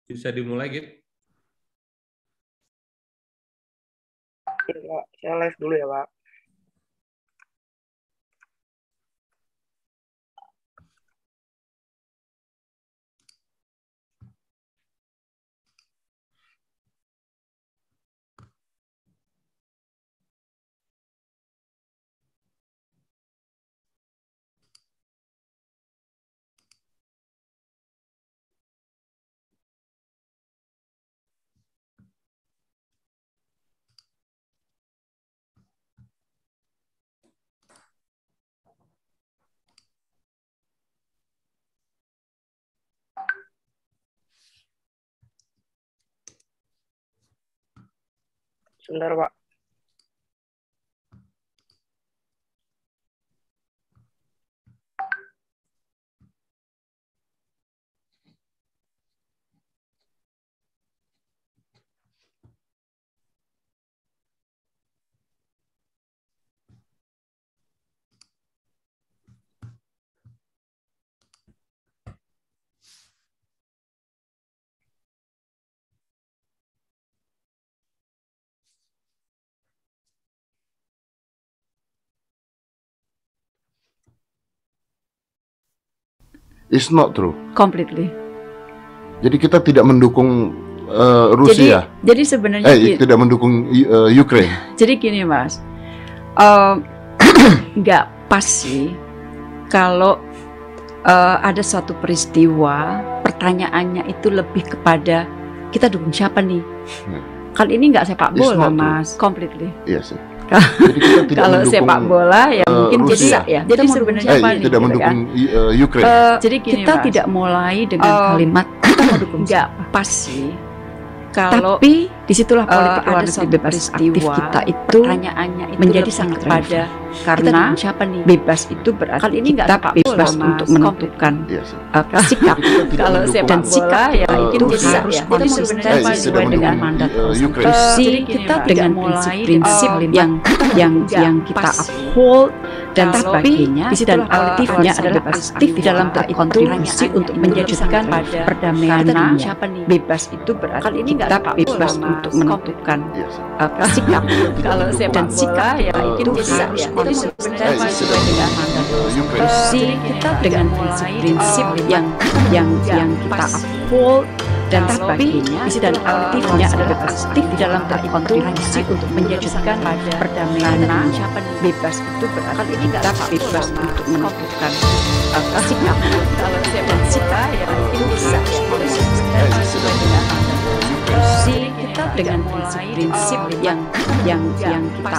Bisa dimulai, Git? Ya, saya live dulu ya, Pak. Sebentar, Pak. It's not true. Completely. Jadi kita tidak mendukung Rusia. Jadi sebenarnya tidak mendukung Ukraine. Jadi gini, Mas, nggak pas sih kalau ada suatu peristiwa pertanyaannya itu lebih kepada kita dukung siapa nih. Kali ini nggak sepak bola, Mas. Completely. Iya sih. Jadi kita tidak kalau sepak bola ya mungkin Rusia. Ya. Jadi sebenarnya tidak mendukung Ukraine. Jadi gini, kita tidak mulai dengan kalimat kita mau dukung nggak pas sih. Kalau tapi disitulah politik luar negeri bebas aktif kita itu pertanyaannya itu menjadi sangat pada karena siapa nih bebas itu berarti kali ini kita bebas untuk menentukan sikap. Kalau sepak bola ya mungkin bisa ya. Jadi sebenarnya sesuai dengan mandat konstitusi kita dengan prinsip yang kita uphold dan sebagainya dan aktifnya adalah aktif di dalam berkontribusi untuk menjadikan perdamaian dunia. Bebas itu berarti kali ini kita bebas untuk menentukan sikap. Kalau sepak bola ya mungkin bisa ya. Jadi sebenarnya sesuai dengan mandat konstitusi kita dengan prinsip yang kita uphold dan sebagainya dan aktifnya adalah aktif di dalam berkontribusi untuk menjadikan perdamaian dunia. Bebas itu berarti kita bebas untuk menentukan sikap. Kalau dan sikap ya mungkin bisa ya. Sesuai dengan mandat konstitusi kita dengan prinsip yang kita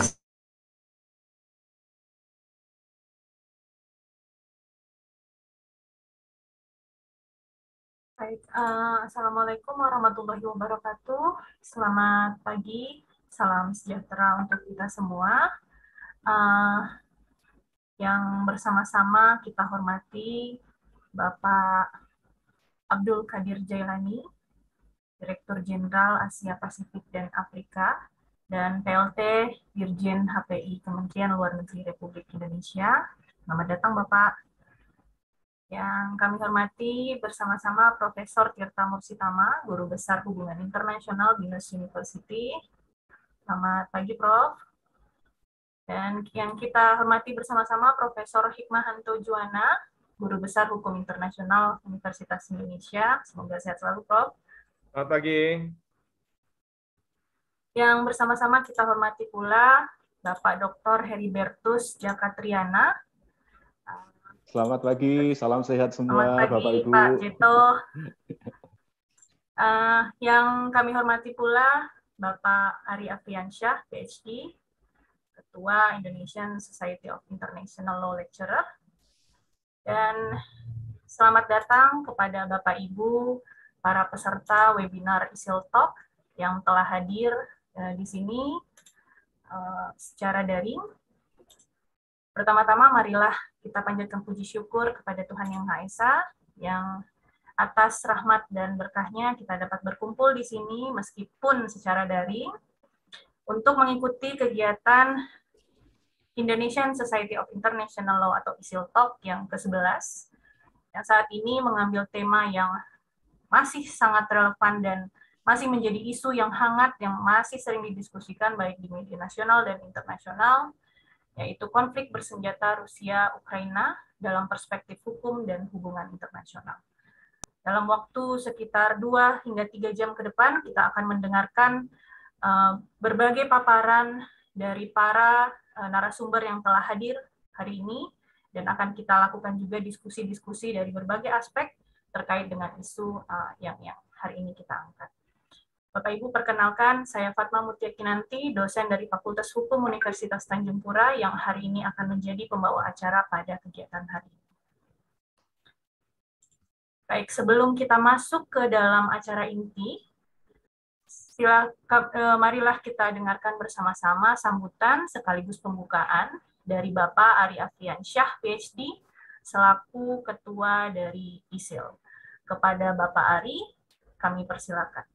Baik, Assalamualaikum warahmatullahi wabarakatuh. Selamat pagi, salam sejahtera untuk kita semua. Yang bersama-sama kita hormati Bapak Abdul Qadir Jailani, Direktur Jenderal Asia Pasifik dan Afrika, dan PLT Dirjen HPI Kementerian Luar Negeri Republik Indonesia. Selamat datang Bapak. Yang kami hormati bersama-sama Profesor Tirta Mursitama, Guru Besar Hubungan Internasional Binus University. Selamat pagi, Prof. Dan yang kita hormati bersama-sama Profesor Hikmahanto Juwana, Guru Besar Hukum Internasional Universitas Indonesia. Semoga sehat selalu, Prof. Selamat pagi. Yang bersama-sama kita hormati pula Bapak Dr. Heribertus Jakatriana. Selamat pagi, salam sehat semua. Selamat pagi, Bapak Ibu. Pak Jeto. Yang kami hormati pula Bapak Ari Afriansyah, PhD, Ketua Indonesian Society of International Law Lecturer. Dan selamat datang kepada Bapak Ibu, para peserta webinar ISIL Talk yang telah hadir di sini secara daring. Pertama-tama marilah kita panjatkan puji syukur kepada Tuhan Yang Maha Esa yang atas rahmat dan berkahnya kita dapat berkumpul di sini meskipun secara daring untuk mengikuti kegiatan Indonesian Society of International Law atau ISIL Talk yang ke-11 yang saat ini mengambil tema yang masih sangat relevan dan masih menjadi isu yang hangat yang masih sering didiskusikan baik di media nasional dan internasional, yaitu konflik bersenjata Rusia-Ukraina dalam perspektif hukum dan hubungan internasional. Dalam waktu sekitar 2 hingga 3 jam ke depan, kita akan mendengarkan berbagai paparan dari para narasumber yang telah hadir hari ini, dan akan kita lakukan juga diskusi-diskusi dari berbagai aspek terkait dengan isu yang hari ini kita angkat. Bapak Ibu, perkenalkan, saya Fatma Mutia Kinanti, dosen dari Fakultas Hukum Universitas Tanjung Pura yang hari ini akan menjadi pembawa acara pada kegiatan hari ini. Baik, sebelum kita masuk ke dalam acara inti, marilah kita dengarkan bersama-sama sambutan sekaligus pembukaan dari Bapak Ari Afriansyah, PhD, selaku Ketua dari ISIL. Kepada Bapak Ari, kami persilakan.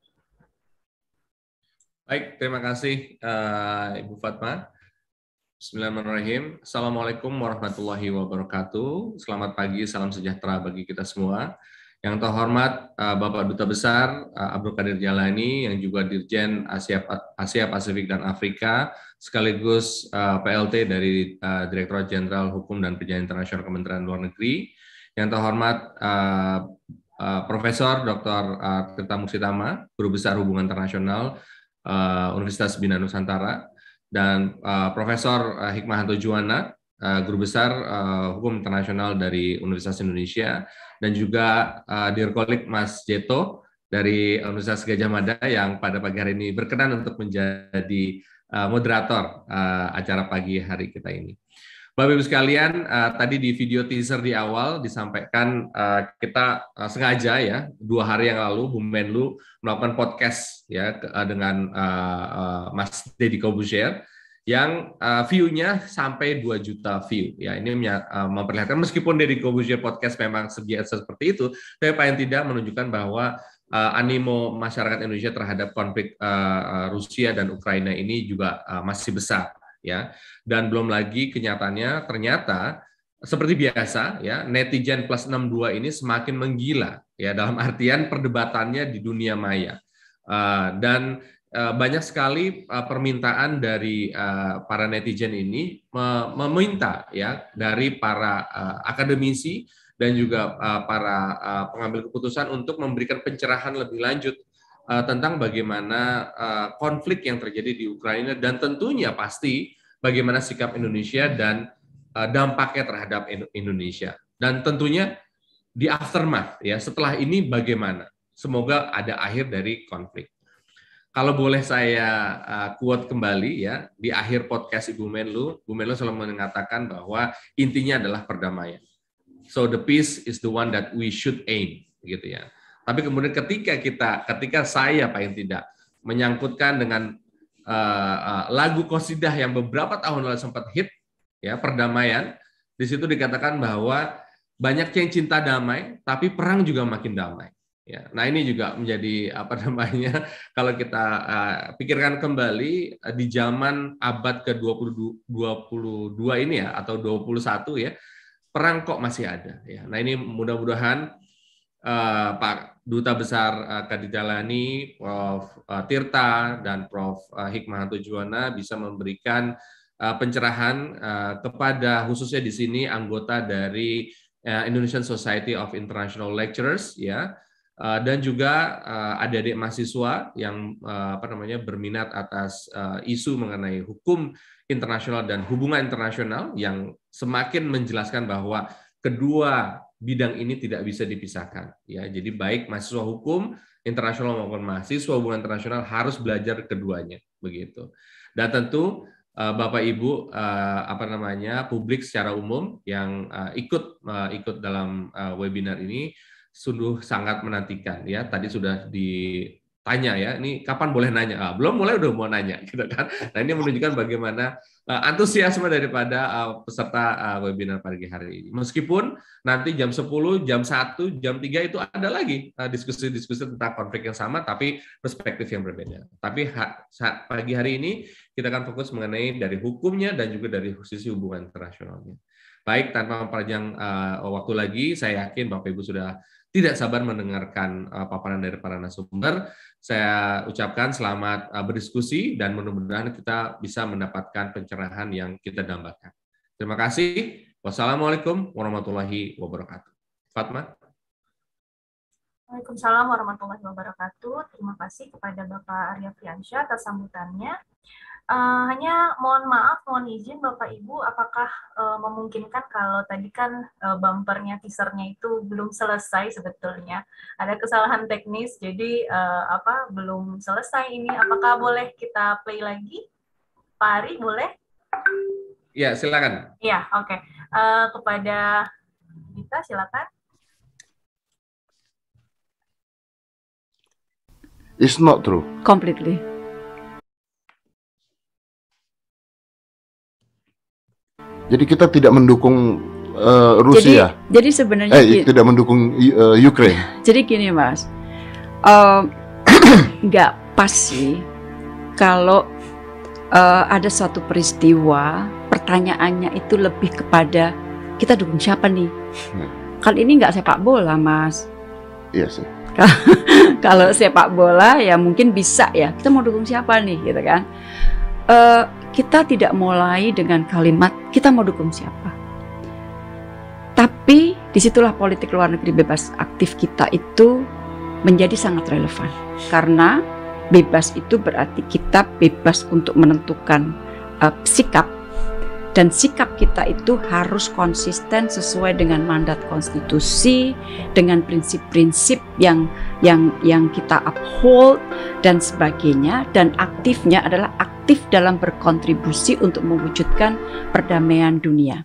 Baik, terima kasih Ibu Fatma. Bismillahirrahmanirrahim. Assalamualaikum warahmatullahi wabarakatuh. Selamat pagi, salam sejahtera bagi kita semua. Yang terhormat Bapak Duta Besar Abdul Qadir Jailani, yang juga Dirjen Asia Pasifik dan Afrika, sekaligus PLT dari Direktorat Jenderal Hukum dan Perjanjian Internasional Kementerian Luar Negeri. Yang terhormat Profesor Dr. Tirta Muksitama, Guru Besar Hubungan Internasional Universitas Bina Nusantara, dan Profesor Hikmahanto Juwana, Guru Besar Hukum Internasional dari Universitas Indonesia, dan juga Dirkolik Mas Jeto dari Universitas Gadjah Mada yang pada pagi hari ini berkenan untuk menjadi moderator acara pagi hari kita ini. Bapak Ibu sekalian, tadi di video teaser di awal disampaikan kita sengaja ya 2 hari yang lalu Bu Menlu melakukan podcast ya dengan Mas Deddy Corbuzier yang view-nya sampai 2 juta view. Ya, ini memperlihatkan meskipun Deddy Corbuzier podcast memang sebiasa seperti itu, tapi paling tidak menunjukkan bahwa animo masyarakat Indonesia terhadap konflik Rusia dan Ukraina ini juga masih besar. Ya, dan belum lagi kenyataannya ternyata seperti biasa ya, netizen plus 62 ini semakin menggila ya, dalam artian perdebatannya di dunia maya, dan banyak sekali permintaan dari para netizen ini meminta ya dari para akademisi dan juga para pengambil keputusan untuk memberikan pencerahan lebih lanjut tentang bagaimana konflik yang terjadi di Ukraina, dan tentunya pasti bagaimana sikap Indonesia dan dampaknya terhadap Indonesia. Dan tentunya di aftermath, ya setelah ini bagaimana. Semoga ada akhir dari konflik. Kalau boleh saya quote kembali ya, di akhir podcast Bu Menlu selalu mengatakan bahwa intinya adalah perdamaian. So the peace is the one that we should aim, gitu ya. Tapi kemudian ketika saya paling tidak menyangkutkan dengan lagu qasidah yang beberapa tahun lalu sempat hit, ya perdamaian, di situ dikatakan bahwa banyak yang cinta damai, tapi perang juga makin damai. Ya, nah ini juga menjadi kalau kita pikirkan kembali di zaman abad ke-22 ini ya, atau 21 ya, perang kok masih ada. Ya, nah ini mudah-mudahan Pak Duta Besar Qadir Jailani, Prof. Tirta, dan Prof. Hikmahanto Juwana bisa memberikan pencerahan kepada khususnya di sini anggota dari Indonesian Society of International Lecturers ya, dan juga adik-adik mahasiswa yang berminat atas isu mengenai hukum internasional dan hubungan internasional yang semakin menjelaskan bahwa kedua bidang ini tidak bisa dipisahkan ya. Jadi baik mahasiswa hukum internasional maupun mahasiswa hubungan internasional harus belajar keduanya begitu. Dan tentu Bapak Ibu publik secara umum yang ikut dalam webinar ini sungguh sangat menantikan ya. Tadi sudah ditanya ya, ini kapan boleh nanya? Belum mulai udah mau nanya gitu kan. Nah, ini menunjukkan bagaimana antusiasme daripada peserta webinar pagi hari ini. Meskipun nanti jam 10, jam 1, jam 3 itu ada lagi diskusi-diskusi tentang konflik yang sama tapi perspektif yang berbeda. Tapi pagi hari ini kita akan fokus mengenai dari hukumnya dan juga dari sisi hubungan internasionalnya. Baik, tanpa memperpanjang waktu lagi, saya yakin Bapak Ibu sudah tidak sabar mendengarkan paparan dari para narasumber. Saya ucapkan selamat berdiskusi dan mudah-mudahan kita bisa mendapatkan pencerahan yang kita dambakan. Terima kasih. Wassalamualaikum warahmatullahi wabarakatuh. Fatma. Waalaikumsalam warahmatullahi wabarakatuh. Terima kasih kepada Bapak Arya Priyansyah atas sambutannya. Hanya mohon maaf, mohon izin Bapak Ibu, apakah memungkinkan kalau tadi kan bumpernya, teasernya itu belum selesai sebetulnya. Ada kesalahan teknis, jadi belum selesai ini. Apakah boleh kita play lagi? Pak Ari, boleh? Ya, silakan. Ya, oke. Kepada Dita, silakan. It's not true. Completely. Jadi kita tidak mendukung Rusia. Jadi sebenarnya tidak mendukung Ukraine. Jadi gini Mas, nggak pas sih kalau ada suatu peristiwa pertanyaannya itu lebih kepada kita dukung siapa nih. Kali ini nggak sepak bola Mas. Iya sih. Kalau sepak bola ya mungkin bisa ya, kita mau dukung siapa nih gitu kan. Kita tidak mulai dengan kalimat kita mau dukung siapa. Tapi disitulah politik luar negeri bebas aktif kita itu menjadi sangat relevan. Karena bebas itu berarti kita bebas untuk menentukan sikap. Dan sikap kita itu harus konsisten sesuai dengan mandat konstitusi, dengan prinsip-prinsip yang kita uphold dan sebagainya. Dan aktifnya adalah aktif dalam berkontribusi untuk mewujudkan perdamaian dunia.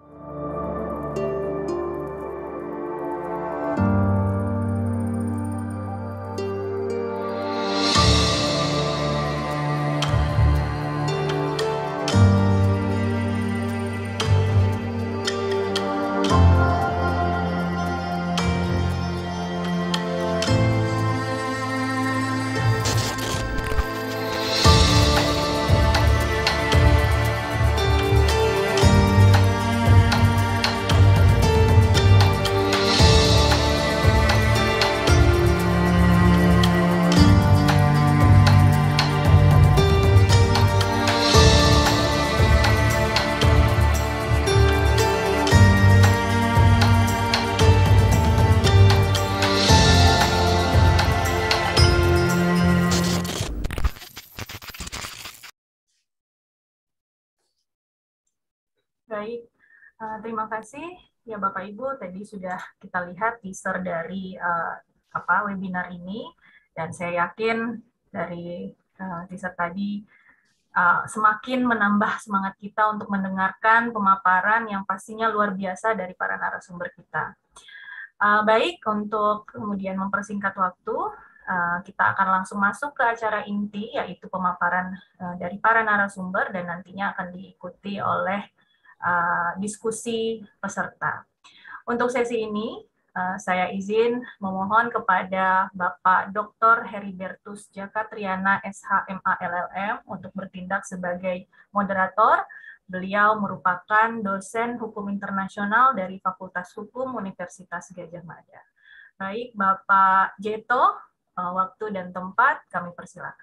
Baik, terima kasih ya Bapak Ibu. Tadi sudah kita lihat teaser dari webinar ini, dan saya yakin dari teaser tadi semakin menambah semangat kita untuk mendengarkan pemaparan yang pastinya luar biasa dari para narasumber kita. Baik, untuk kemudian mempersingkat waktu, kita akan langsung masuk ke acara inti, yaitu pemaparan dari para narasumber, dan nantinya akan diikuti oleh diskusi peserta. Untuk sesi ini, saya izin memohon kepada Bapak Dr. Heribertus Jakatriana, SHMA LLM, untuk bertindak sebagai moderator. Beliau merupakan dosen hukum internasional dari Fakultas Hukum Universitas Gadjah Mada. Baik, Bapak Jeto, waktu dan tempat kami persilakan.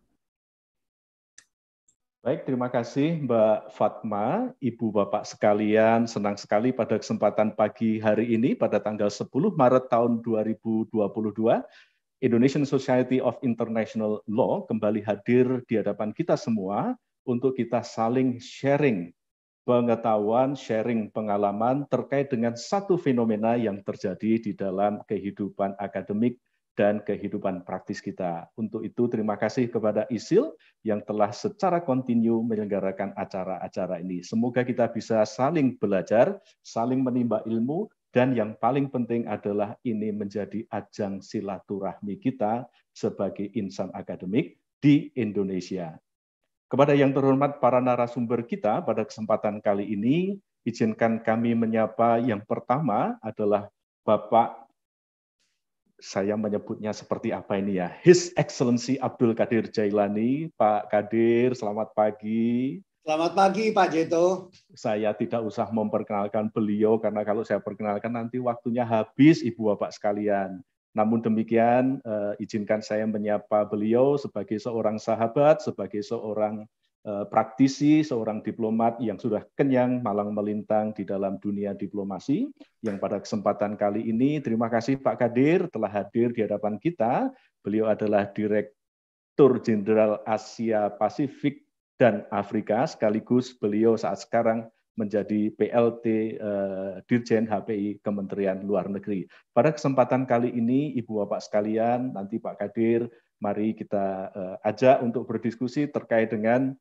Baik, terima kasih Mbak Fatma, Ibu Bapak sekalian, senang sekali pada kesempatan pagi hari ini pada tanggal 10 Maret tahun 2022, Indonesian Society of International Law kembali hadir di hadapan kita semua untuk kita saling sharing pengetahuan, sharing pengalaman terkait dengan satu fenomena yang terjadi di dalam kehidupan akademik dan kehidupan praktis kita. Untuk itu, terima kasih kepada ISIL yang telah secara kontinu menyelenggarakan acara-acara ini. Semoga kita bisa saling belajar, saling menimba ilmu, dan yang paling penting adalah ini menjadi ajang silaturahmi kita sebagai insan akademik di Indonesia. Kepada yang terhormat para narasumber kita pada kesempatan kali ini, izinkan kami menyapa yang pertama adalah Bapak, saya menyebutnya seperti apa ini ya, His Excellency Abdul Qadir Jailani. Pak Qadir, selamat pagi. Selamat pagi Pak Jeto. Saya tidak usah memperkenalkan beliau karena kalau saya perkenalkan nanti waktunya habis Ibu Bapak sekalian. Namun demikian izinkan saya menyapa beliau sebagai seorang sahabat, sebagai seorang praktisi, seorang diplomat yang sudah kenyang malang melintang di dalam dunia diplomasi. Yang pada kesempatan kali ini terima kasih Pak Kadir telah hadir di hadapan kita. Beliau adalah Direktur Jenderal Asia Pasifik dan Afrika, sekaligus beliau saat sekarang menjadi PLT Dirjen HPI Kementerian Luar Negeri. Pada kesempatan kali ini, Ibu Bapak sekalian, nanti Pak Kadir, mari kita ajak untuk berdiskusi terkait dengan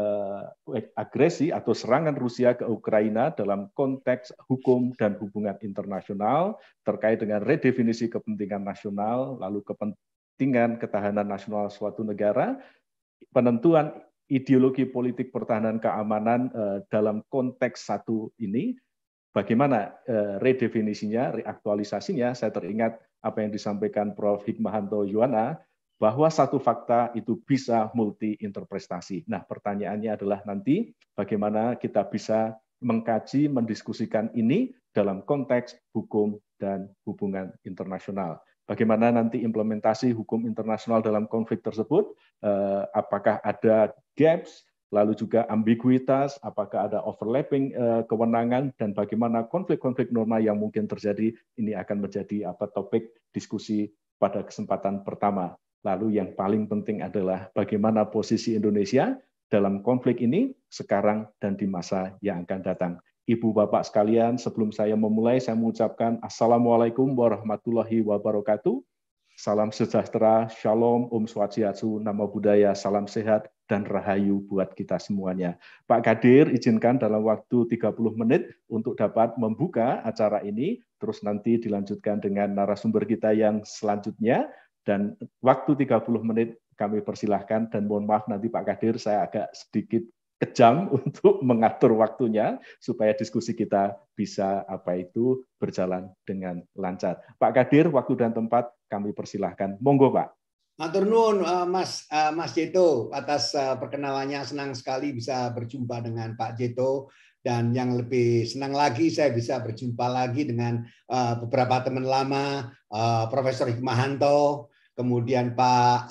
agresi atau serangan Rusia ke Ukraina dalam konteks hukum dan hubungan internasional, terkait dengan redefinisi kepentingan nasional, lalu kepentingan ketahanan nasional suatu negara, penentuan ideologi politik pertahanan keamanan dalam konteks satu ini, bagaimana redefinisinya, reaktualisasinya. Saya teringat apa yang disampaikan Prof. Hikmahanto Juwana, bahwa satu fakta itu bisa multi-interpretasi. Nah, pertanyaannya adalah nanti bagaimana kita bisa mengkaji, mendiskusikan ini dalam konteks hukum dan hubungan internasional. Bagaimana nanti implementasi hukum internasional dalam konflik tersebut, apakah ada gaps, lalu juga ambiguitas, apakah ada overlapping kewenangan, dan bagaimana konflik-konflik norma yang mungkin terjadi, ini akan menjadi topik diskusi pada kesempatan pertama. Lalu yang paling penting adalah bagaimana posisi Indonesia dalam konflik ini sekarang dan di masa yang akan datang. Ibu Bapak sekalian, sebelum saya memulai, saya mengucapkan Assalamualaikum warahmatullahi wabarakatuh. Salam sejahtera, Shalom, Om Swastiastu, Namo Buddhaya, salam sehat, dan rahayu buat kita semuanya. Pak Kadir, izinkan dalam waktu 30 menit untuk dapat membuka acara ini, terus nanti dilanjutkan dengan narasumber kita yang selanjutnya, dan waktu 30 menit kami persilahkan, dan mohon maaf nanti Pak Kadir, saya agak sedikit kejam untuk mengatur waktunya supaya diskusi kita bisa berjalan dengan lancar. Pak Kadir, waktu dan tempat kami persilahkan. Monggo Pak. Matur nuwun Mas Jeto atas perkenalannya, senang sekali bisa berjumpa dengan Pak Jeto, dan yang lebih senang lagi saya bisa berjumpa lagi dengan beberapa teman lama, Profesor Hikmahanto, kemudian Pak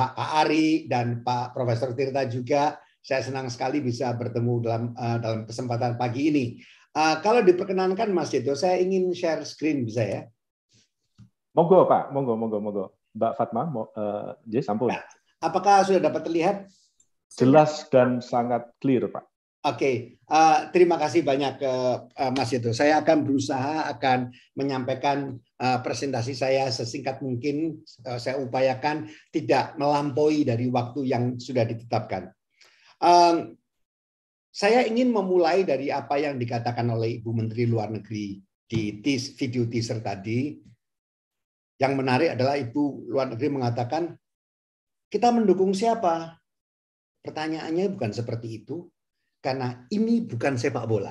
Ari dan Pak Profesor Tirta juga. Saya senang sekali bisa bertemu dalam kesempatan pagi ini. Kalau diperkenankan Mas Jeto, saya ingin share screen, bisa ya? Monggo Pak, monggo. Mbak Fatma, sampun. Apakah sudah dapat terlihat? Jelas dan sangat clear Pak. Oke, terima kasih banyak Mas Jeto. Saya akan berusaha menyampaikan presentasi saya sesingkat mungkin. Saya upayakan tidak melampaui dari waktu yang sudah ditetapkan. Saya ingin memulai dari apa yang dikatakan oleh Ibu Menteri Luar Negeri di video teaser tadi. Yang menarik adalah Ibu Luar Negeri mengatakan, kita mendukung siapa? Pertanyaannya bukan seperti itu, karena ini bukan sepak bola.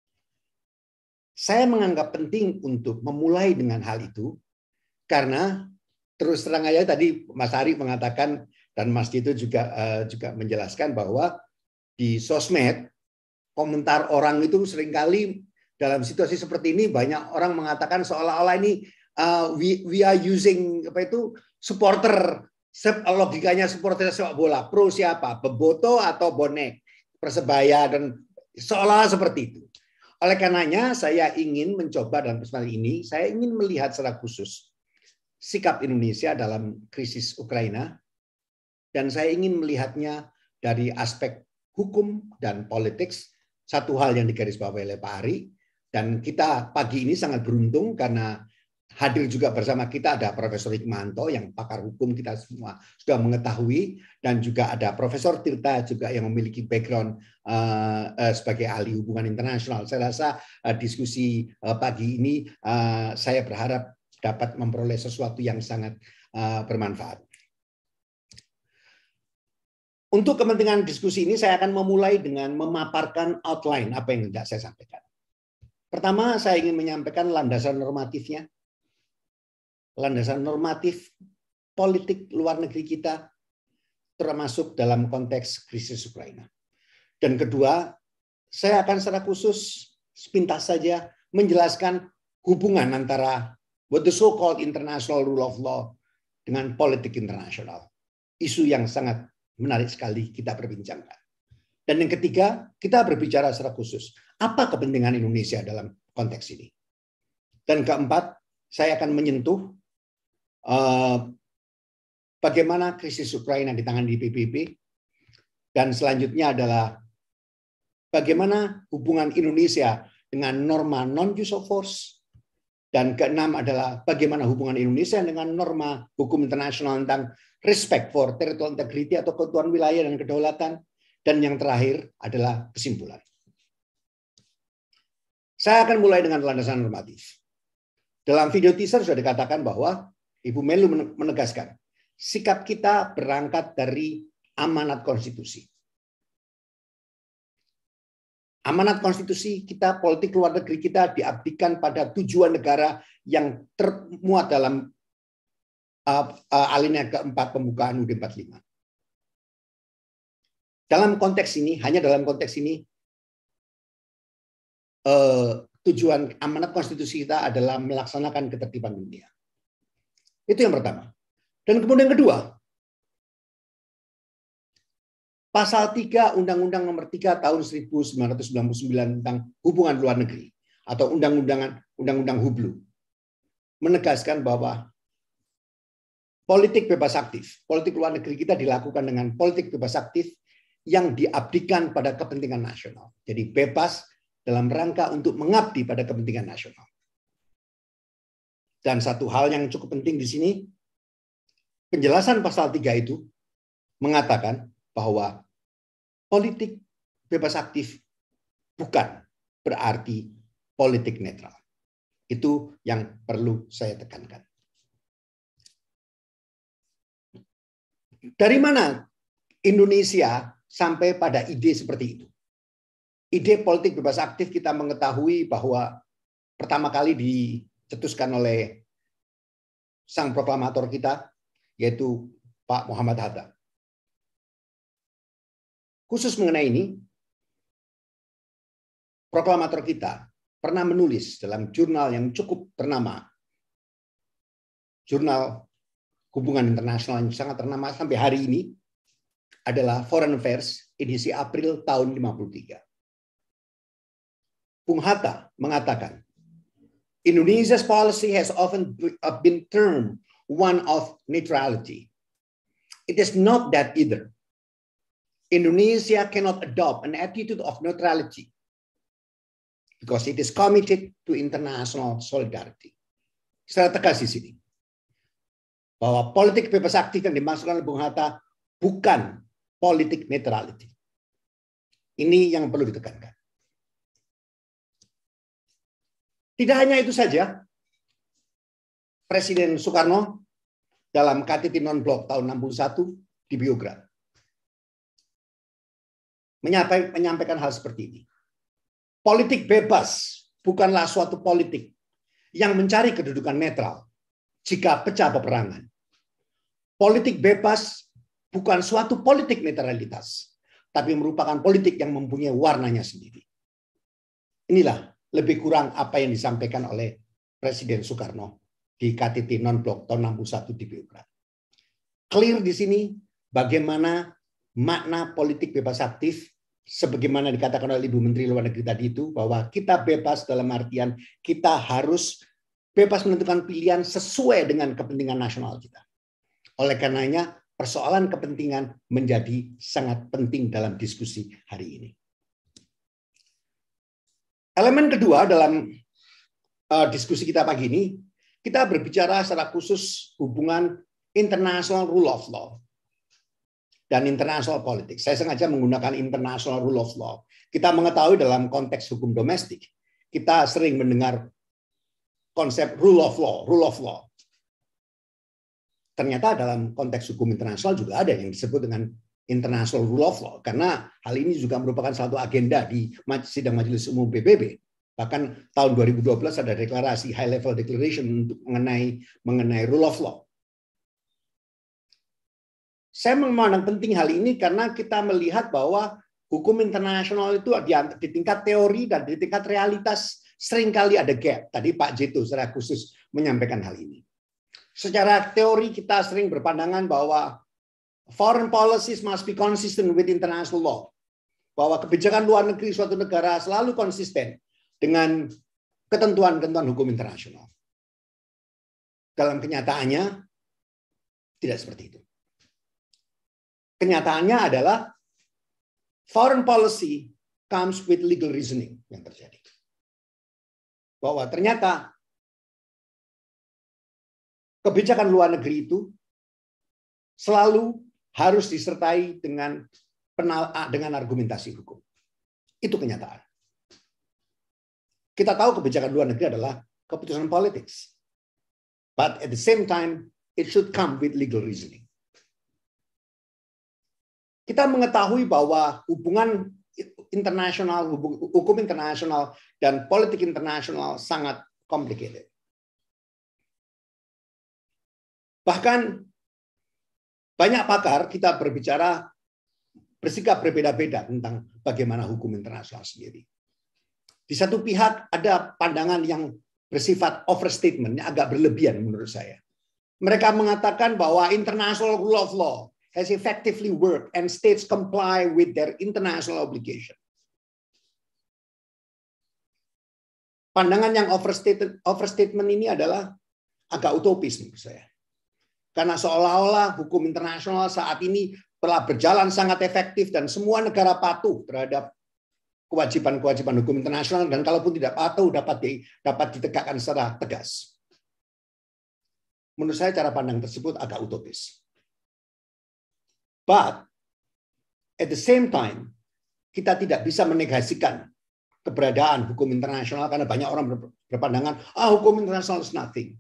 Saya menganggap penting untuk memulai dengan hal itu, karena terus terang aja tadi Mas Ari mengatakan, dan Mas Jeto juga menjelaskan bahwa di sosmed, komentar orang itu seringkali dalam situasi seperti ini banyak orang mengatakan seolah-olah ini we are using supporter, logikanya supporter sepak bola, pro siapa, Beboto atau Bonek, Persebaya, dan seolah-olah seperti itu. Oleh karenanya saya ingin mencoba dalam kesempatan ini, saya ingin melihat secara khusus sikap Indonesia dalam krisis Ukraina, dan saya ingin melihatnya dari aspek hukum dan politik, satu hal yang digarisbawahi oleh Pak Ari, dan kita pagi ini sangat beruntung karena hadir juga bersama kita ada Profesor Hikmahanto yang pakar hukum kita semua sudah mengetahui, dan juga ada Profesor Tirta juga yang memiliki background sebagai ahli hubungan internasional. Saya rasa diskusi pagi ini saya berharap dapat memperoleh sesuatu yang sangat bermanfaat. Untuk kepentingan diskusi ini saya akan memulai dengan memaparkan outline apa yang hendak saya sampaikan. Pertama, saya ingin menyampaikan landasan normatifnya. Landasan normatif politik luar negeri kita termasuk dalam konteks krisis Ukraina. Dan kedua, saya akan secara khusus sepintas saja menjelaskan hubungan antara what the so-called international rule of law dengan politik internasional. Isu yang sangat menarik sekali kita perbincangkan. Dan yang ketiga, kita berbicara secara khusus. Apa kepentingan Indonesia dalam konteks ini? Dan keempat, saya akan menyentuh bagaimana krisis Ukraina ditangani di PBB. Dan selanjutnya adalah bagaimana hubungan Indonesia dengan norma non-use of force. Dan keenam adalah bagaimana hubungan Indonesia dengan norma hukum internasional tentang respect for territorial integrity atau keutuhan wilayah dan kedaulatan. Dan yang terakhir adalah kesimpulan. Saya akan mulai dengan landasan normatif. Dalam video teaser sudah dikatakan bahwa Ibu Menlu menegaskan sikap kita berangkat dari amanat konstitusi. Amanat konstitusi kita, politik luar negeri kita diabdikan pada tujuan negara yang termuat dalam alinea keempat pembukaan UUD 45. Dalam konteks ini, hanya dalam konteks ini, tujuan amanat konstitusi kita adalah melaksanakan ketertiban dunia. Itu yang pertama. Dan kemudian yang kedua, Pasal 3 Undang-Undang Nomor 3 Tahun 1999 tentang Hubungan Luar Negeri atau Undang-Undang Hublu menegaskan bahwa politik bebas aktif, politik luar negeri kita dilakukan dengan politik bebas aktif yang diabdikan pada kepentingan nasional. Jadi bebas dalam rangka untuk mengabdi pada kepentingan nasional. Dan satu hal yang cukup penting di sini, penjelasan pasal 3 itu mengatakan bahwa politik bebas aktif bukan berarti politik netral. Itu yang perlu saya tekankan. Dari mana Indonesia sampai pada ide seperti itu? Ide politik bebas aktif kita mengetahui bahwa pertama kali dicetuskan oleh sang proklamator kita, yaitu Pak Muhammad Hatta. Khusus mengenai ini, proklamator kita pernah menulis dalam jurnal yang cukup ternama, jurnal hubungan internasional yang sangat ternama sampai hari ini, adalah Foreign Affairs edisi April tahun 1953. Bung Hatta mengatakan, Indonesia's policy has often been termed one of neutrality. It is not that either. Indonesia cannot adopt an attitude of neutrality because it is committed to international solidarity. Secara tegas di sini bahwa politik bebas aktif yang dimaksudkan oleh Bung Hatta bukan politik neutrality. Ini yang perlu ditekankan. Tidak hanya itu saja, Presiden Soekarno dalam KTT Non-Blok tahun 61 di Biograd menyampaikan hal seperti ini. Politik bebas bukanlah suatu politik yang mencari kedudukan netral jika pecah peperangan. Politik bebas bukan suatu politik netralitas, tapi merupakan politik yang mempunyai warnanya sendiri. Inilah lebih kurang apa yang disampaikan oleh Presiden Soekarno di KTT Non-Blok tahun 61 di Biograd. Clear di sini bagaimana makna politik bebas aktif sebagaimana dikatakan oleh Ibu Menteri Luar Negeri tadi itu, bahwa kita bebas dalam artian kita harus bebas menentukan pilihan sesuai dengan kepentingan nasional kita. Oleh karenanya persoalan kepentingan menjadi sangat penting dalam diskusi hari ini. Elemen kedua dalam diskusi kita pagi ini, kita berbicara secara khusus hubungan international rule of law dan international politics. Saya sengaja menggunakan international rule of law. Kita mengetahui dalam konteks hukum domestik, kita sering mendengar konsep rule of law, rule of law. Ternyata dalam konteks hukum internasional juga ada yang disebut dengan international rule of law, karena hal ini juga merupakan satu agenda di sidang Majelis Umum PBB. Bahkan tahun 2012 ada deklarasi high level declaration untuk mengenai rule of law. Saya memandang penting hal ini karena kita melihat bahwa hukum internasional itu di tingkat teori dan di tingkat realitas seringkali ada gap. Tadi Pak Jito secara khusus menyampaikan hal ini. Secara teori kita sering berpandangan bahwa foreign policies must be consistent with international law. Bahwa kebijakan luar negeri suatu negara selalu konsisten dengan ketentuan-ketentuan hukum internasional. Dalam kenyataannya tidak seperti itu. Kenyataannya adalah foreign policy comes with legal reasoning yang terjadi. Bahwa ternyata kebijakan luar negeri itu selalu harus disertai dengan argumentasi hukum. Itu kenyataan. Kita tahu kebijakan luar negeri adalah keputusan politik. But at the same time, it should come with legal reasoning. Kita mengetahui bahwa hubungan internasional, hukum internasional dan politik internasional sangat complicated. Bahkan banyak pakar kita bersikap berbeda-beda tentang bagaimana hukum internasional sendiri. Di satu pihak ada pandangan yang bersifat overstatement, yang agak berlebihan menurut saya. Mereka mengatakan bahwa international rule of law has effectively worked and states comply with their international obligation. Pandangan yang overstatement ini adalah agak utopis menurut saya. Karena seolah-olah hukum internasional saat ini telah berjalan sangat efektif dan semua negara patuh terhadap kewajiban-kewajiban hukum internasional dan kalaupun tidak patuh dapat ditegakkan secara tegas. Menurut saya cara pandang tersebut agak utopis. But at the same time kita tidak bisa menegasikan keberadaan hukum internasional karena banyak orang berpandangan hukum internasional is nothing.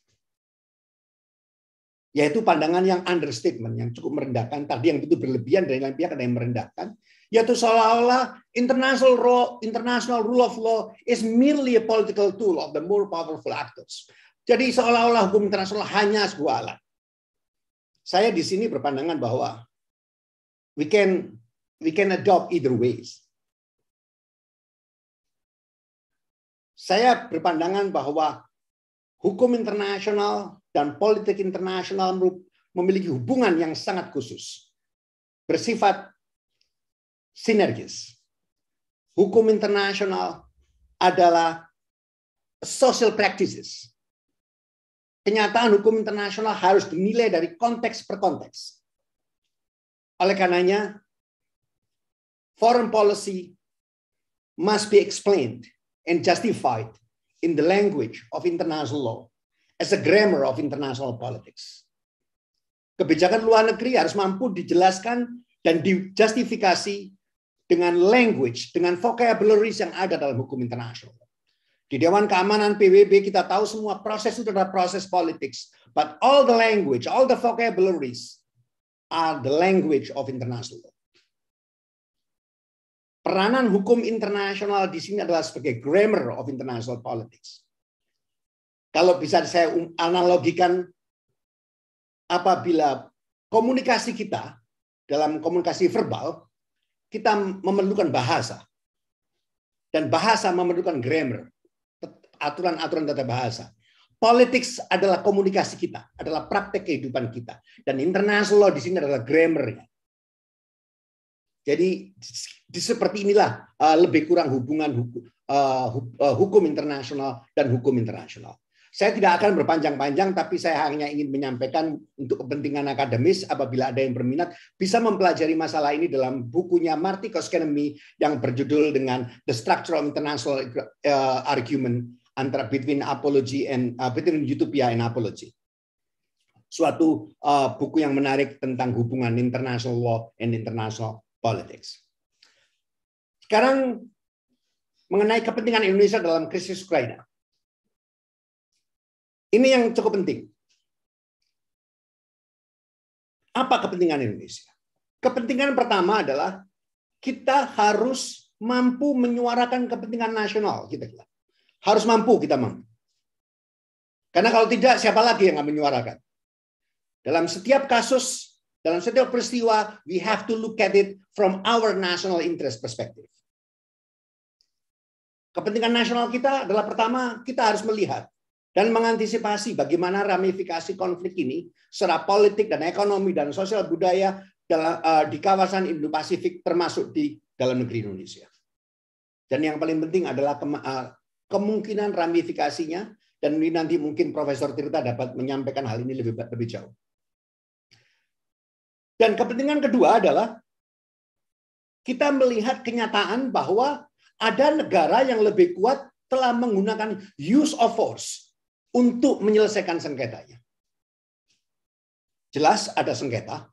Yaitu pandangan yang understatement, yang cukup merendahkan. Tadi yang itu berlebihan dan yang pihak ada yang merendahkan. Yaitu seolah-olah international rule of law is merely a political tool of the more powerful actors. Jadi seolah-olah hukum internasional hanya sebuah alat. Saya di sini berpandangan bahwa we can adopt either ways. Saya berpandangan bahwa hukum internasional dan politik internasional memiliki hubungan yang sangat khusus. Bersifat sinergis. Hukum internasional adalah social practices. Kenyataan hukum internasional harus dinilai dari konteks per konteks. Oleh karenanya, foreign policy must be explained and justified in the language of international law as a grammar of international politics. Kebijakan luar negeri harus mampu dijelaskan dan dijustifikasi dengan language, dengan vocabularies yang ada dalam hukum internasional. Di Dewan Keamanan PBB kita tahu semua proses itu adalah proses politics, but all the language, all the vocabularies are the language of international law. Peranan hukum internasional di sini adalah sebagai grammar of international politics. Kalau bisa saya analogikan, apabila komunikasi kita dalam komunikasi verbal, kita memerlukan bahasa. Dan bahasa memerlukan grammar, aturan-aturan tata bahasa. Politics adalah komunikasi kita, adalah praktek kehidupan kita. Dan international law di sini adalah grammarnya. Jadi seperti inilah lebih kurang hubungan hukum internasional dan hukum internasional. Saya tidak akan berpanjang-panjang, tapi saya hanya ingin menyampaikan untuk kepentingan akademis, apabila ada yang berminat, bisa mempelajari masalah ini dalam bukunya Marty Koskenemy yang berjudul dengan The Structure of International Argument antara between utopia and apology. Suatu buku yang menarik tentang hubungan international law and international politics. Sekarang mengenai kepentingan Indonesia dalam krisis Ukraina. Ini yang cukup penting. Apa kepentingan Indonesia? Kepentingan pertama adalah kita harus mampu menyuarakan kepentingan nasional kita. Harus mampu kita mampu. Karena kalau tidak, siapa lagi yang akan menyuarakan? Dalam setiap kasus dalam setiap peristiwa, we have to look at it from our national interest perspective. Kepentingan nasional kita adalah pertama, kita harus melihat dan mengantisipasi bagaimana ramifikasi konflik ini secara politik dan ekonomi dan sosial budaya di kawasan Indo-Pasifik termasuk di dalam negeri Indonesia. Dan yang paling penting adalah kemungkinan ramifikasinya, dan ini nanti mungkin Profesor Tirta dapat menyampaikan hal ini lebih jauh. Dan kepentingan kedua adalah kita melihat kenyataan bahwa ada negara yang lebih kuat telah menggunakan use of force untuk menyelesaikan sengketanya. Jelas ada sengketa.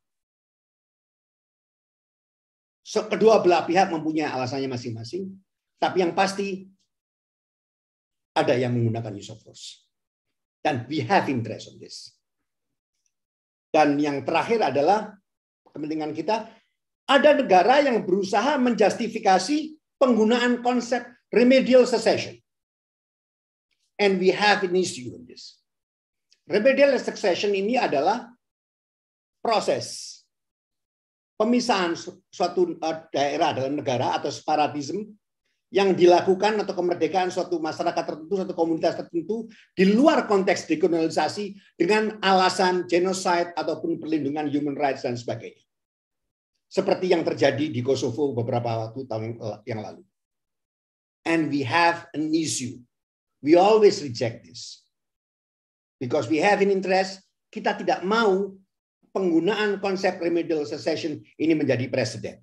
Kedua belah pihak mempunyai alasannya masing-masing, tapi yang pasti ada yang menggunakan use of force. Dan we have interest on this. Dan yang terakhir adalah kepentingan kita, ada negara yang berusaha menjustifikasi penggunaan konsep remedial succession. And we have an issue on this. Remedial succession ini adalah proses pemisahan suatu daerah dalam negara atau separatisme yang dilakukan atau kemerdekaan suatu masyarakat tertentu, suatu komunitas tertentu di luar konteks dekolonisasi dengan alasan genocide ataupun perlindungan human rights dan sebagainya. Seperti yang terjadi di Kosovo beberapa tahun yang lalu. And we have an issue. We always reject this. Because we have an interest, kita tidak mau penggunaan konsep remedial succession ini menjadi presiden.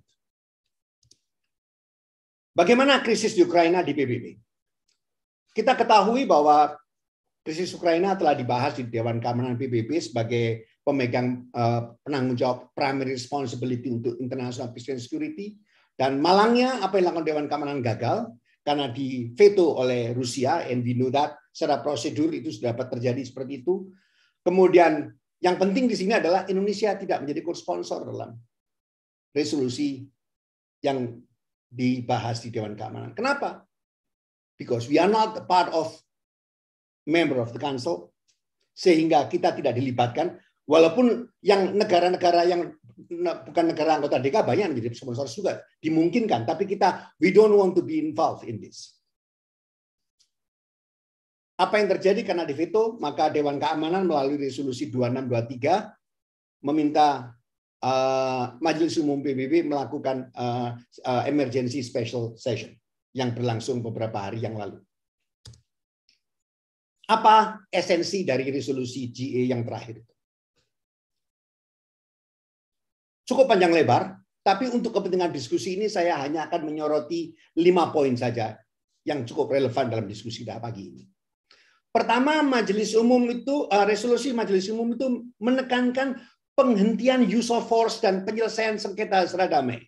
Bagaimana krisis di Ukraina di PBB? Kita ketahui bahwa krisis Ukraina telah dibahas di Dewan Keamanan PBB sebagai pemegang penanggung jawab primary responsibility untuk international peace and security. Dan malangnya apa yang dilakukan Dewan Keamanan gagal karena diveto oleh Rusia, and we know that secara prosedur itu sudah dapat terjadi seperti itu. Kemudian yang penting di sini adalah Indonesia tidak menjadi co-sponsor dalam resolusi yang dibahas di Dewan Keamanan. Kenapa? Because we are not a part of member of the council, sehingga kita tidak dilibatkan. Walaupun yang negara-negara yang bukan negara anggota DK banyak yang menjadi sponsor juga dimungkinkan, tapi kita we don't want to be involved in this. Apa yang terjadi karena diveto, maka Dewan Keamanan melalui resolusi 2623 meminta Majelis Umum PBB melakukan emergency special session yang berlangsung beberapa hari yang lalu. Apa esensi dari resolusi GA yang terakhir itu? Cukup panjang lebar, tapi untuk kepentingan diskusi ini saya hanya akan menyoroti 5 poin saja yang cukup relevan dalam diskusi pagi ini. Pertama, Majelis Umum itu resolusi Majelis Umum itu menekankan penghentian use of force dan penyelesaian sengketa secara damai.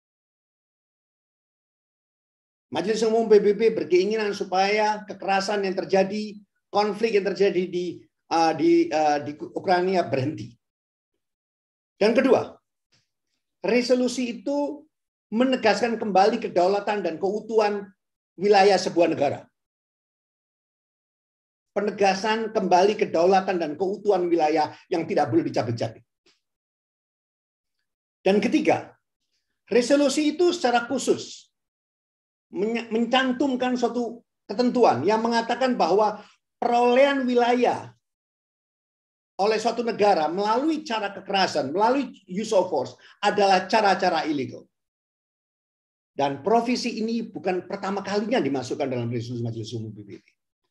Majelis Umum PBB berkeinginan supaya kekerasan yang terjadi, konflik yang terjadi di Ukraina berhenti. Dan kedua, resolusi itu menegaskan kembali kedaulatan dan keutuhan wilayah sebuah negara. Penegasan kembali kedaulatan dan keutuhan wilayah yang tidak boleh dicabik-cabik. Dan ketiga, resolusi itu secara khusus mencantumkan suatu ketentuan yang mengatakan bahwa perolehan wilayah oleh suatu negara melalui cara kekerasan, melalui use of force adalah cara-cara ilegal. Dan provisi ini bukan pertama kalinya dimasukkan dalam resolusi Majelis Umum PBB.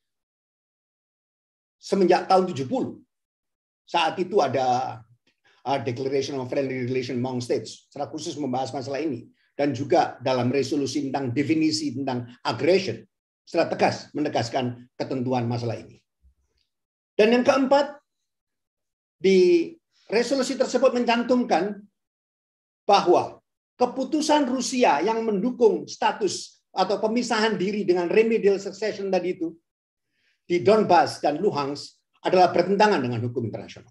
Semenjak tahun 70, saat itu ada Declaration of Friendly Relation Among States, secara khusus membahas masalah ini. Dan juga dalam resolusi tentang definisi tentang aggression, secara tegas menegaskan ketentuan masalah ini. Dan yang keempat, di resolusi tersebut mencantumkan bahwa keputusan Rusia yang mendukung status atau pemisahan diri dengan remedial succession tadi itu di Donbas dan Luhansk adalah bertentangan dengan hukum internasional.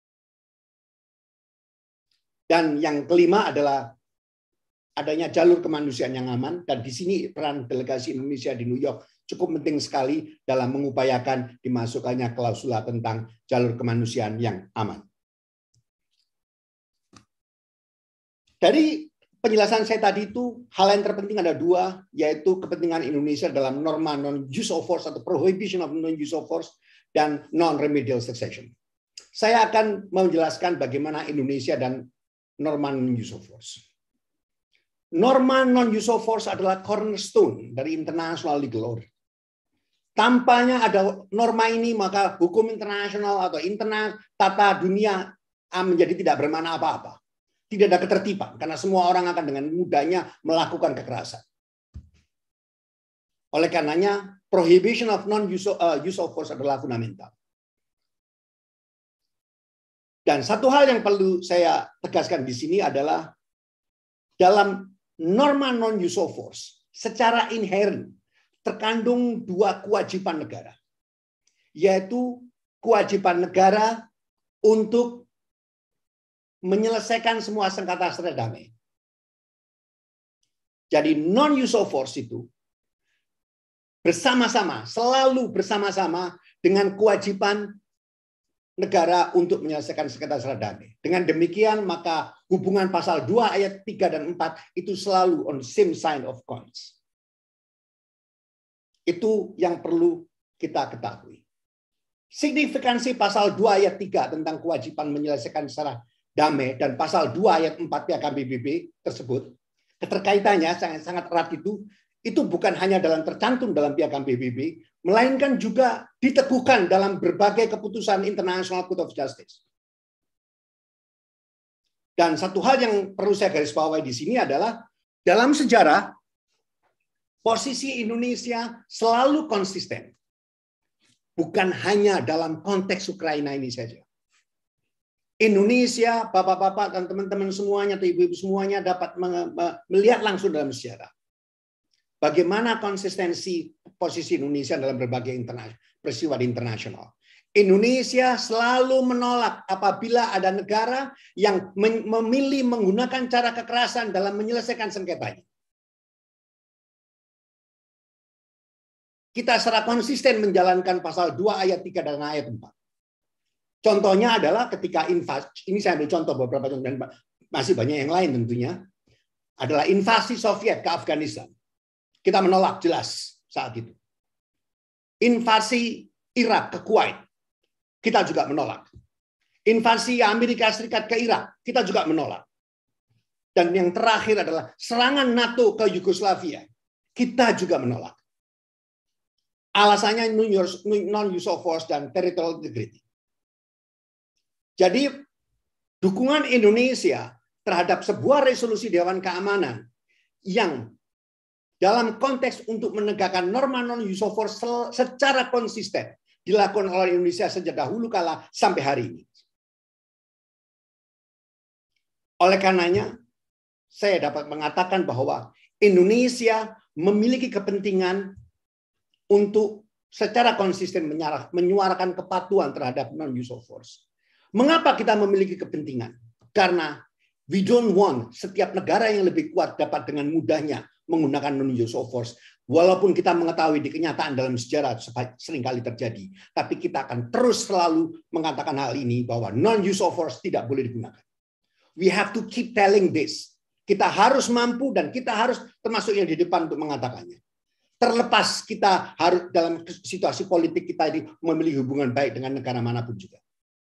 Dan yang kelima adalah adanya jalur kemanusiaan yang aman, dan di sini peran delegasi Indonesia di New York cukup penting sekali dalam mengupayakan dimasukkannya klausula tentang jalur kemanusiaan yang aman. Dari penjelasan saya tadi itu, hal yang terpenting ada dua, yaitu kepentingan Indonesia dalam norma non-use of force atau prohibition of non-use of force dan non-remedial succession. Saya akan menjelaskan bagaimana Indonesia dan norma non-use of force. Norma non-use of force adalah cornerstone dari international legal order. Tampaknya ada norma ini, maka hukum internasional atau internal tata dunia menjadi tidak bermakna apa-apa. Tidak ada ketertiban, karena semua orang akan dengan mudahnya melakukan kekerasan. Oleh karenanya, prohibition of non-use of force adalah fundamental. Dan satu hal yang perlu saya tegaskan di sini adalah dalam norma non-use of force, secara inherent terkandung dua kewajiban negara, yaitu kewajiban negara untuk menyelesaikan semua sengketa secara damai. Jadi non-use of force itu bersama-sama, selalu bersama-sama dengan kewajiban negara untuk menyelesaikan sengketa secara damai. Dengan demikian, maka hubungan pasal 2 ayat 3 dan 4 itu selalu on same side of coins. Itu yang perlu kita ketahui. Signifikansi pasal 2 ayat 3 tentang kewajiban menyelesaikan secara damai dan pasal 2 ayat 4 Piagam PBB tersebut, keterkaitannya sangat erat itu bukan hanya tercantum dalam Piagam PBB, melainkan juga diteguhkan dalam berbagai keputusan International Court of Justice. Dan satu hal yang perlu saya garis bawahi di sini adalah dalam sejarah posisi Indonesia selalu konsisten. Bukan hanya dalam konteks Ukraina ini saja. Indonesia, bapak-bapak dan teman-teman semuanya atau ibu-ibu semuanya dapat melihat langsung dalam sejarah. Bagaimana konsistensi posisi Indonesia dalam berbagai peristiwa internasional. Indonesia selalu menolak apabila ada negara yang memilih menggunakan cara kekerasan dalam menyelesaikan sengketanya. Kita secara konsisten menjalankan pasal 2 ayat 3 dan ayat 4. Contohnya adalah ketika invasi, ini saya ambil contoh beberapa contoh dan masih banyak yang lain tentunya, adalah invasi Soviet ke Afghanistan. Kita menolak jelas saat itu. Invasi Irak ke Kuwait, kita juga menolak. Invasi Amerika Serikat ke Irak, kita juga menolak. Dan yang terakhir adalah serangan NATO ke Yugoslavia, kita juga menolak. Alasannya non-use of force dan territorial integrity. Jadi dukungan Indonesia terhadap sebuah resolusi Dewan Keamanan yang dalam konteks untuk menegakkan norma non-use of force secara konsisten dilakukan oleh Indonesia sejak dahulu kala sampai hari ini. Oleh karenanya, saya dapat mengatakan bahwa Indonesia memiliki kepentingan untuk secara konsisten menyuarakan kepatuhan terhadap non-use of force. Mengapa kita memiliki kepentingan? Karena we don't want setiap negara yang lebih kuat dapat dengan mudahnya menggunakan non-use of force. Walaupun kita mengetahui di kenyataan dalam sejarah seringkali terjadi. Tapi kita akan terus selalu mengatakan hal ini bahwa non-use of force tidak boleh digunakan. We have to keep telling this. Kita harus mampu dan kita harus termasuk yang di depan untuk mengatakannya. Terlepas kita harus dalam situasi politik kita ini memiliki hubungan baik dengan negara manapun juga.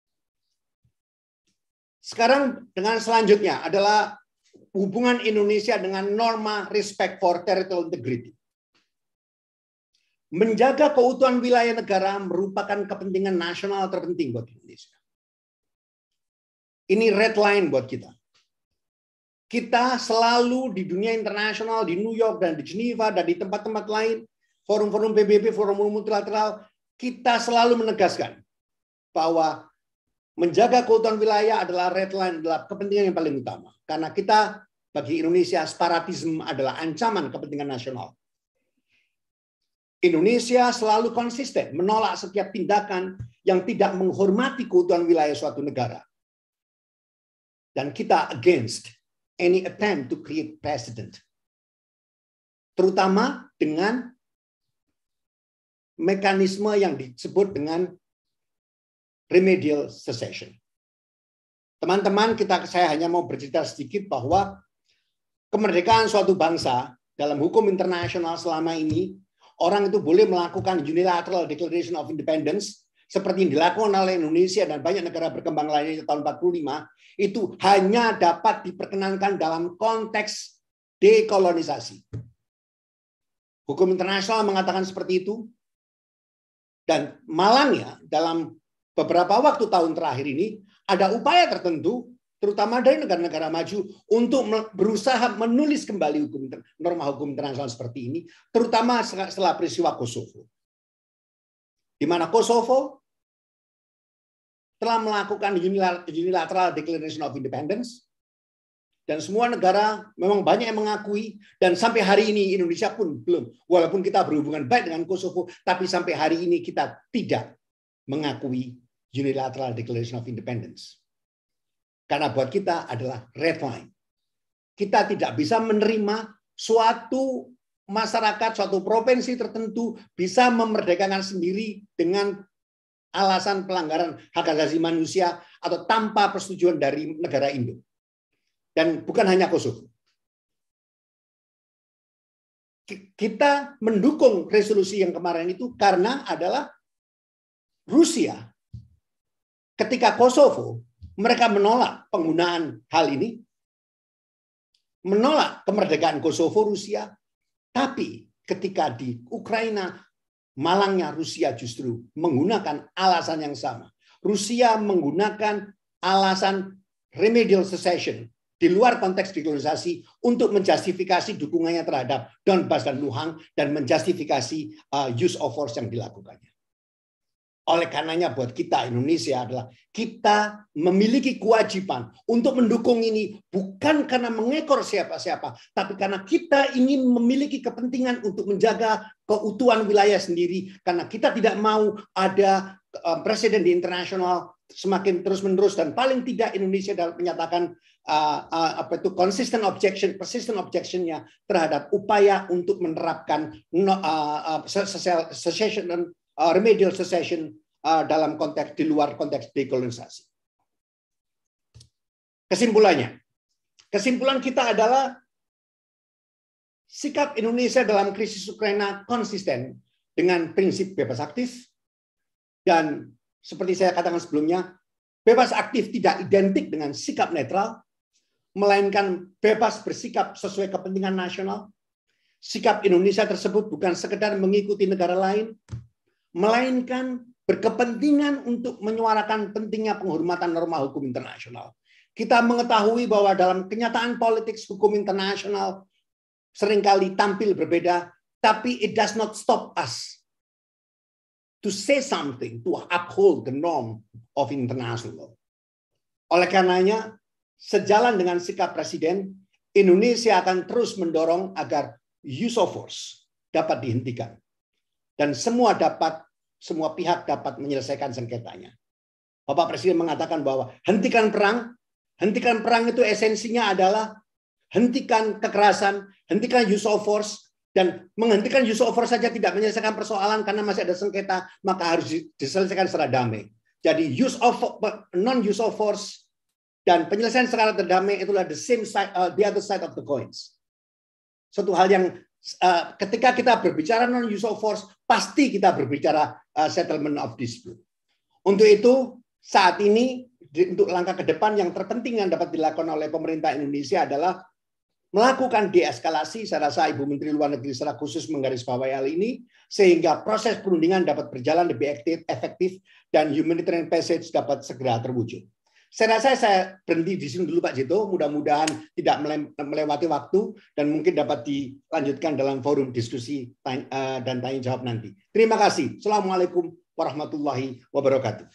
Sekarang dengan selanjutnya adalah hubungan Indonesia dengan norma respect for territorial integrity. Menjaga keutuhan wilayah negara merupakan kepentingan nasional terpenting buat Indonesia. Ini red line buat kita. Kita selalu di dunia internasional, di New York dan di Geneva dan di tempat-tempat lain, forum-forum PBB, forum-forum multilateral, kita selalu menegaskan bahwa menjaga keutuhan wilayah adalah red line, adalah kepentingan yang paling utama. Karena kita, bagi Indonesia, separatisme adalah ancaman kepentingan nasional. Indonesia selalu konsisten menolak setiap tindakan yang tidak menghormati keutuhan wilayah suatu negara. Dan kita against any attempt to create precedent. Terutama dengan mekanisme yang disebut dengan remedial secession. Teman-teman, saya hanya mau bercerita sedikit bahwa kemerdekaan suatu bangsa dalam hukum internasional selama ini, orang itu boleh melakukan unilateral declaration of independence seperti yang dilakukan oleh Indonesia dan banyak negara berkembang lainnya tahun 45, itu hanya dapat diperkenankan dalam konteks dekolonisasi. Hukum internasional mengatakan seperti itu, dan malangnya dalam beberapa waktu tahun terakhir ini ada upaya tertentu, terutama dari negara-negara maju, untuk berusaha menulis kembali norma hukum internasional seperti ini, terutama setelah peristiwa Kosovo. Di mana Kosovo telah melakukan unilateral declaration of independence, dan semua negara memang banyak yang mengakui, dan sampai hari ini Indonesia pun belum, walaupun kita berhubungan baik dengan Kosovo, tapi sampai hari ini kita tidak mengakui unilateral declaration of independence. Karena buat kita adalah red line. Kita tidak bisa menerima suatu masyarakat, suatu provinsi tertentu bisa memerdekakan sendiri dengan alasan pelanggaran hak asasi manusia atau tanpa persetujuan dari negara induk. Dan bukan hanya Kosovo. Kita mendukung resolusi yang kemarin itu karena adalah Rusia ketika Kosovo mereka menolak penggunaan hal ini, menolak kemerdekaan Kosovo Rusia, tapi ketika di Ukraina malangnya Rusia justru menggunakan alasan yang sama. Rusia menggunakan alasan remedial secession di luar konteks dekolonisasi untuk menjustifikasi dukungannya terhadap Donbas dan Luhansk dan menjustifikasi use of force yang dilakukannya. Oleh karenanya buat kita Indonesia adalah kita memiliki kewajiban untuk mendukung ini bukan karena mengekor siapa-siapa, tapi karena kita ingin memiliki kepentingan untuk menjaga keutuhan wilayah sendiri, karena kita tidak mau ada presiden di internasional semakin terus-menerus, dan paling tidak Indonesia dapat menyatakan persistent objection-nya terhadap upaya untuk menerapkan secession dan remedial secession dalam konteks di luar konteks dekolonisasi. Kesimpulan kita adalah sikap Indonesia dalam krisis Ukraina konsisten dengan prinsip bebas aktif, dan seperti saya katakan sebelumnya, bebas aktif tidak identik dengan sikap netral, melainkan bebas bersikap sesuai kepentingan nasional. Sikap Indonesia tersebut bukan sekedar mengikuti negara lain, melainkan berkepentingan untuk menyuarakan pentingnya penghormatan norma hukum internasional. Kita mengetahui bahwa dalam kenyataan politik hukum internasional seringkali tampil berbeda, tapi it does not stop us to say something, to uphold the norm of international law. Oleh karenanya, sejalan dengan sikap Presiden, Indonesia akan terus mendorong agar use of force dapat dihentikan. Dan semua pihak dapat menyelesaikan sengketanya. Bapak Presiden mengatakan bahwa hentikan perang itu esensinya adalah hentikan kekerasan, hentikan use of force, dan menghentikan use of force saja tidak menyelesaikan persoalan karena masih ada sengketa, maka harus diselesaikan secara damai. Jadi non-use of force dan penyelesaian secara terdamai itulah the same side, the other side of the coins. Suatu hal yang ketika kita berbicara non-use of force, pasti kita berbicara settlement of dispute. Untuk itu, saat ini, untuk langkah ke depan yang terpenting yang dapat dilakukan oleh pemerintah Indonesia adalah melakukan deeskalasi. Saya rasa Ibu Menteri Luar Negeri secara khusus menggarisbawahi hal ini, sehingga proses perundingan dapat berjalan lebih efektif dan humanitarian passage dapat segera terwujud. Saya rasa saya berhenti di sini dulu Pak Jito, mudah-mudahan tidak melewati waktu dan mungkin dapat dilanjutkan dalam forum diskusi dan tanya jawab nanti. Terima kasih. Assalamualaikum warahmatullahi wabarakatuh.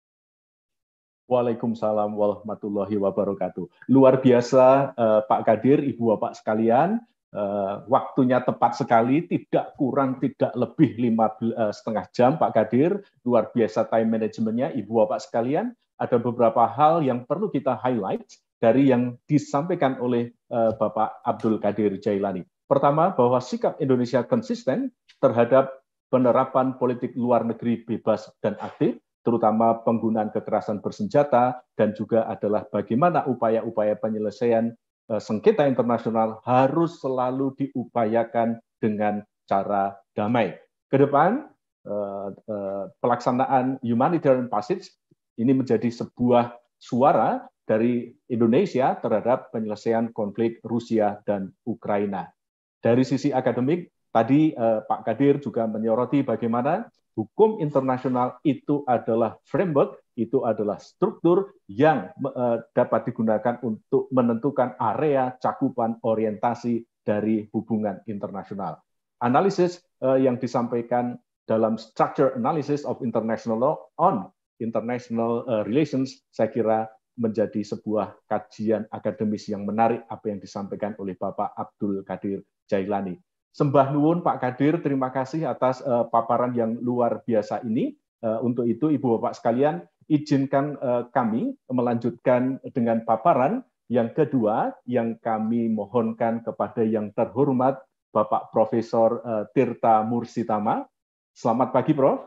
Waalaikumsalam warahmatullahi wabarakatuh. Luar biasa Pak Kadir, Ibu Bapak sekalian, waktunya tepat sekali, tidak kurang tidak lebih 5,5 jam Pak Kadir, luar biasa time manajemennya Ibu Bapak sekalian. Ada beberapa hal yang perlu kita highlight dari yang disampaikan oleh Bapak Abdul Qadir Jailani. Pertama, bahwa sikap Indonesia konsisten terhadap penerapan politik luar negeri bebas dan aktif, terutama penggunaan kekerasan bersenjata, dan juga adalah bagaimana upaya-upaya penyelesaian sengketa internasional harus selalu diupayakan dengan cara damai. Ke depan, pelaksanaan humanitarian passage ini menjadi sebuah suara dari Indonesia terhadap penyelesaian konflik Rusia dan Ukraina. Dari sisi akademik, tadi Pak Kadir juga menyoroti bagaimana hukum internasional itu adalah framework, itu adalah struktur yang dapat digunakan untuk menentukan area cakupan orientasi dari hubungan internasional. Analisis yang disampaikan dalam Structure Analysis of International Law on International Relations, saya kira menjadi sebuah kajian akademis yang menarik apa yang disampaikan oleh Bapak Abdul Qadir Jailani. Sembah nuwun Pak Kadir, terima kasih atas paparan yang luar biasa ini. Untuk itu, Ibu Bapak sekalian, izinkan kami melanjutkan dengan paparan yang kedua yang kami mohonkan kepada yang terhormat Bapak Profesor Tirta Mursitama. Selamat pagi, Prof.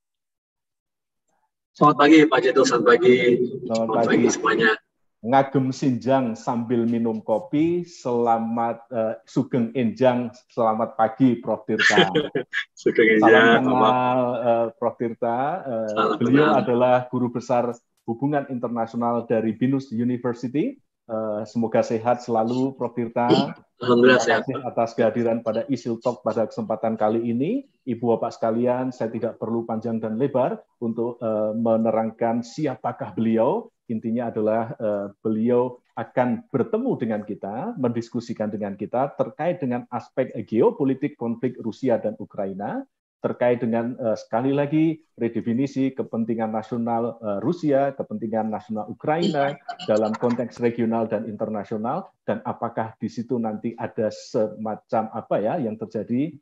Selamat pagi Pak Jito, selamat pagi. Selamat pagi semuanya. Ngagem sinjang sambil minum kopi, selamat sugeng enjang, selamat pagi Prof. Tirta. Sugeng enjang, salam kenal Prof. Tirta. Beliau adalah guru besar hubungan internasional dari Binus University. Semoga sehat selalu Prof. Tirta. Alhamdulillah Terima sehat. kasih atas kehadiran pada Isil Talk pada kesempatan kali ini. Ibu Bapak sekalian, saya tidak perlu panjang dan lebar untuk menerangkan siapakah beliau. Intinya adalah beliau akan bertemu dengan kita, mendiskusikan dengan kita terkait dengan aspek geopolitik konflik Rusia dan Ukraina, terkait dengan sekali lagi redefinisi kepentingan nasional Rusia, kepentingan nasional Ukraina dalam konteks regional dan internasional, dan apakah di situ nanti ada semacam apa ya yang terjadi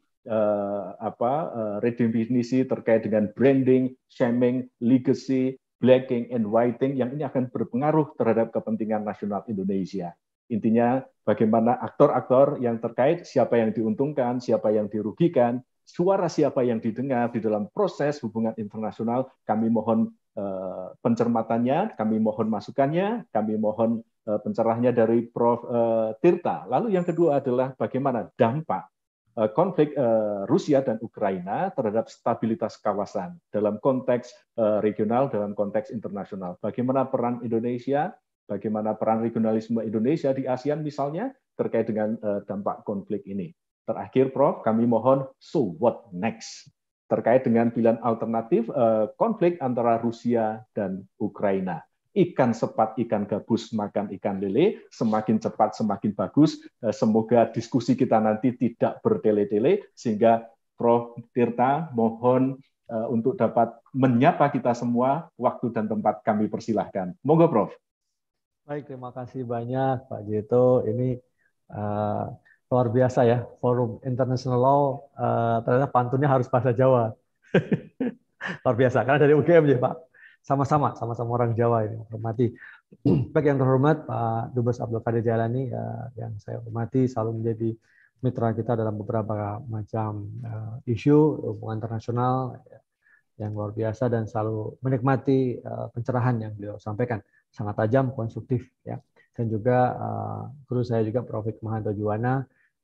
redefinisi terkait dengan branding, shaming, legacy, blacking and whiting yang ini akan berpengaruh terhadap kepentingan nasional Indonesia. Intinya bagaimana aktor-aktor yang terkait, siapa yang diuntungkan, siapa yang dirugikan, suara siapa yang didengar di dalam proses hubungan internasional, kami mohon pencermatannya, kami mohon masukannya, kami mohon pencerahnya dari Prof. Tirta. Lalu yang kedua adalah bagaimana dampak konflik Rusia dan Ukraina terhadap stabilitas kawasan dalam konteks regional, dalam konteks internasional. Bagaimana peran Indonesia, bagaimana peran regionalisme Indonesia di ASEAN misalnya terkait dengan dampak konflik ini. Terakhir, Prof, kami mohon, so what next? Terkait dengan pilihan alternatif konflik antara Rusia dan Ukraina. Ikan sepat, ikan gabus, makan ikan lele, semakin cepat semakin bagus. Semoga diskusi kita nanti tidak bertele-tele, sehingga Prof. Tirta mohon untuk dapat menyapa kita semua, waktu dan tempat kami persilahkan. Monggo, Prof. Baik, terima kasih banyak Pak Jito. Ini luar biasa ya, Forum International Law, ternyata pantunnya harus bahasa Jawa. Luar biasa, karena dari UGM ya Pak. Sama-sama orang Jawa ini, hormati. Baik yang terhormat Pak Dubes Abdul Qadir Jailani, yang saya hormati, selalu menjadi mitra kita dalam beberapa macam isu hubungan internasional yang luar biasa dan selalu menikmati pencerahan yang beliau sampaikan, sangat tajam, konstruktif ya. Dan juga guru saya juga Prof. Hikmahanto Juwana,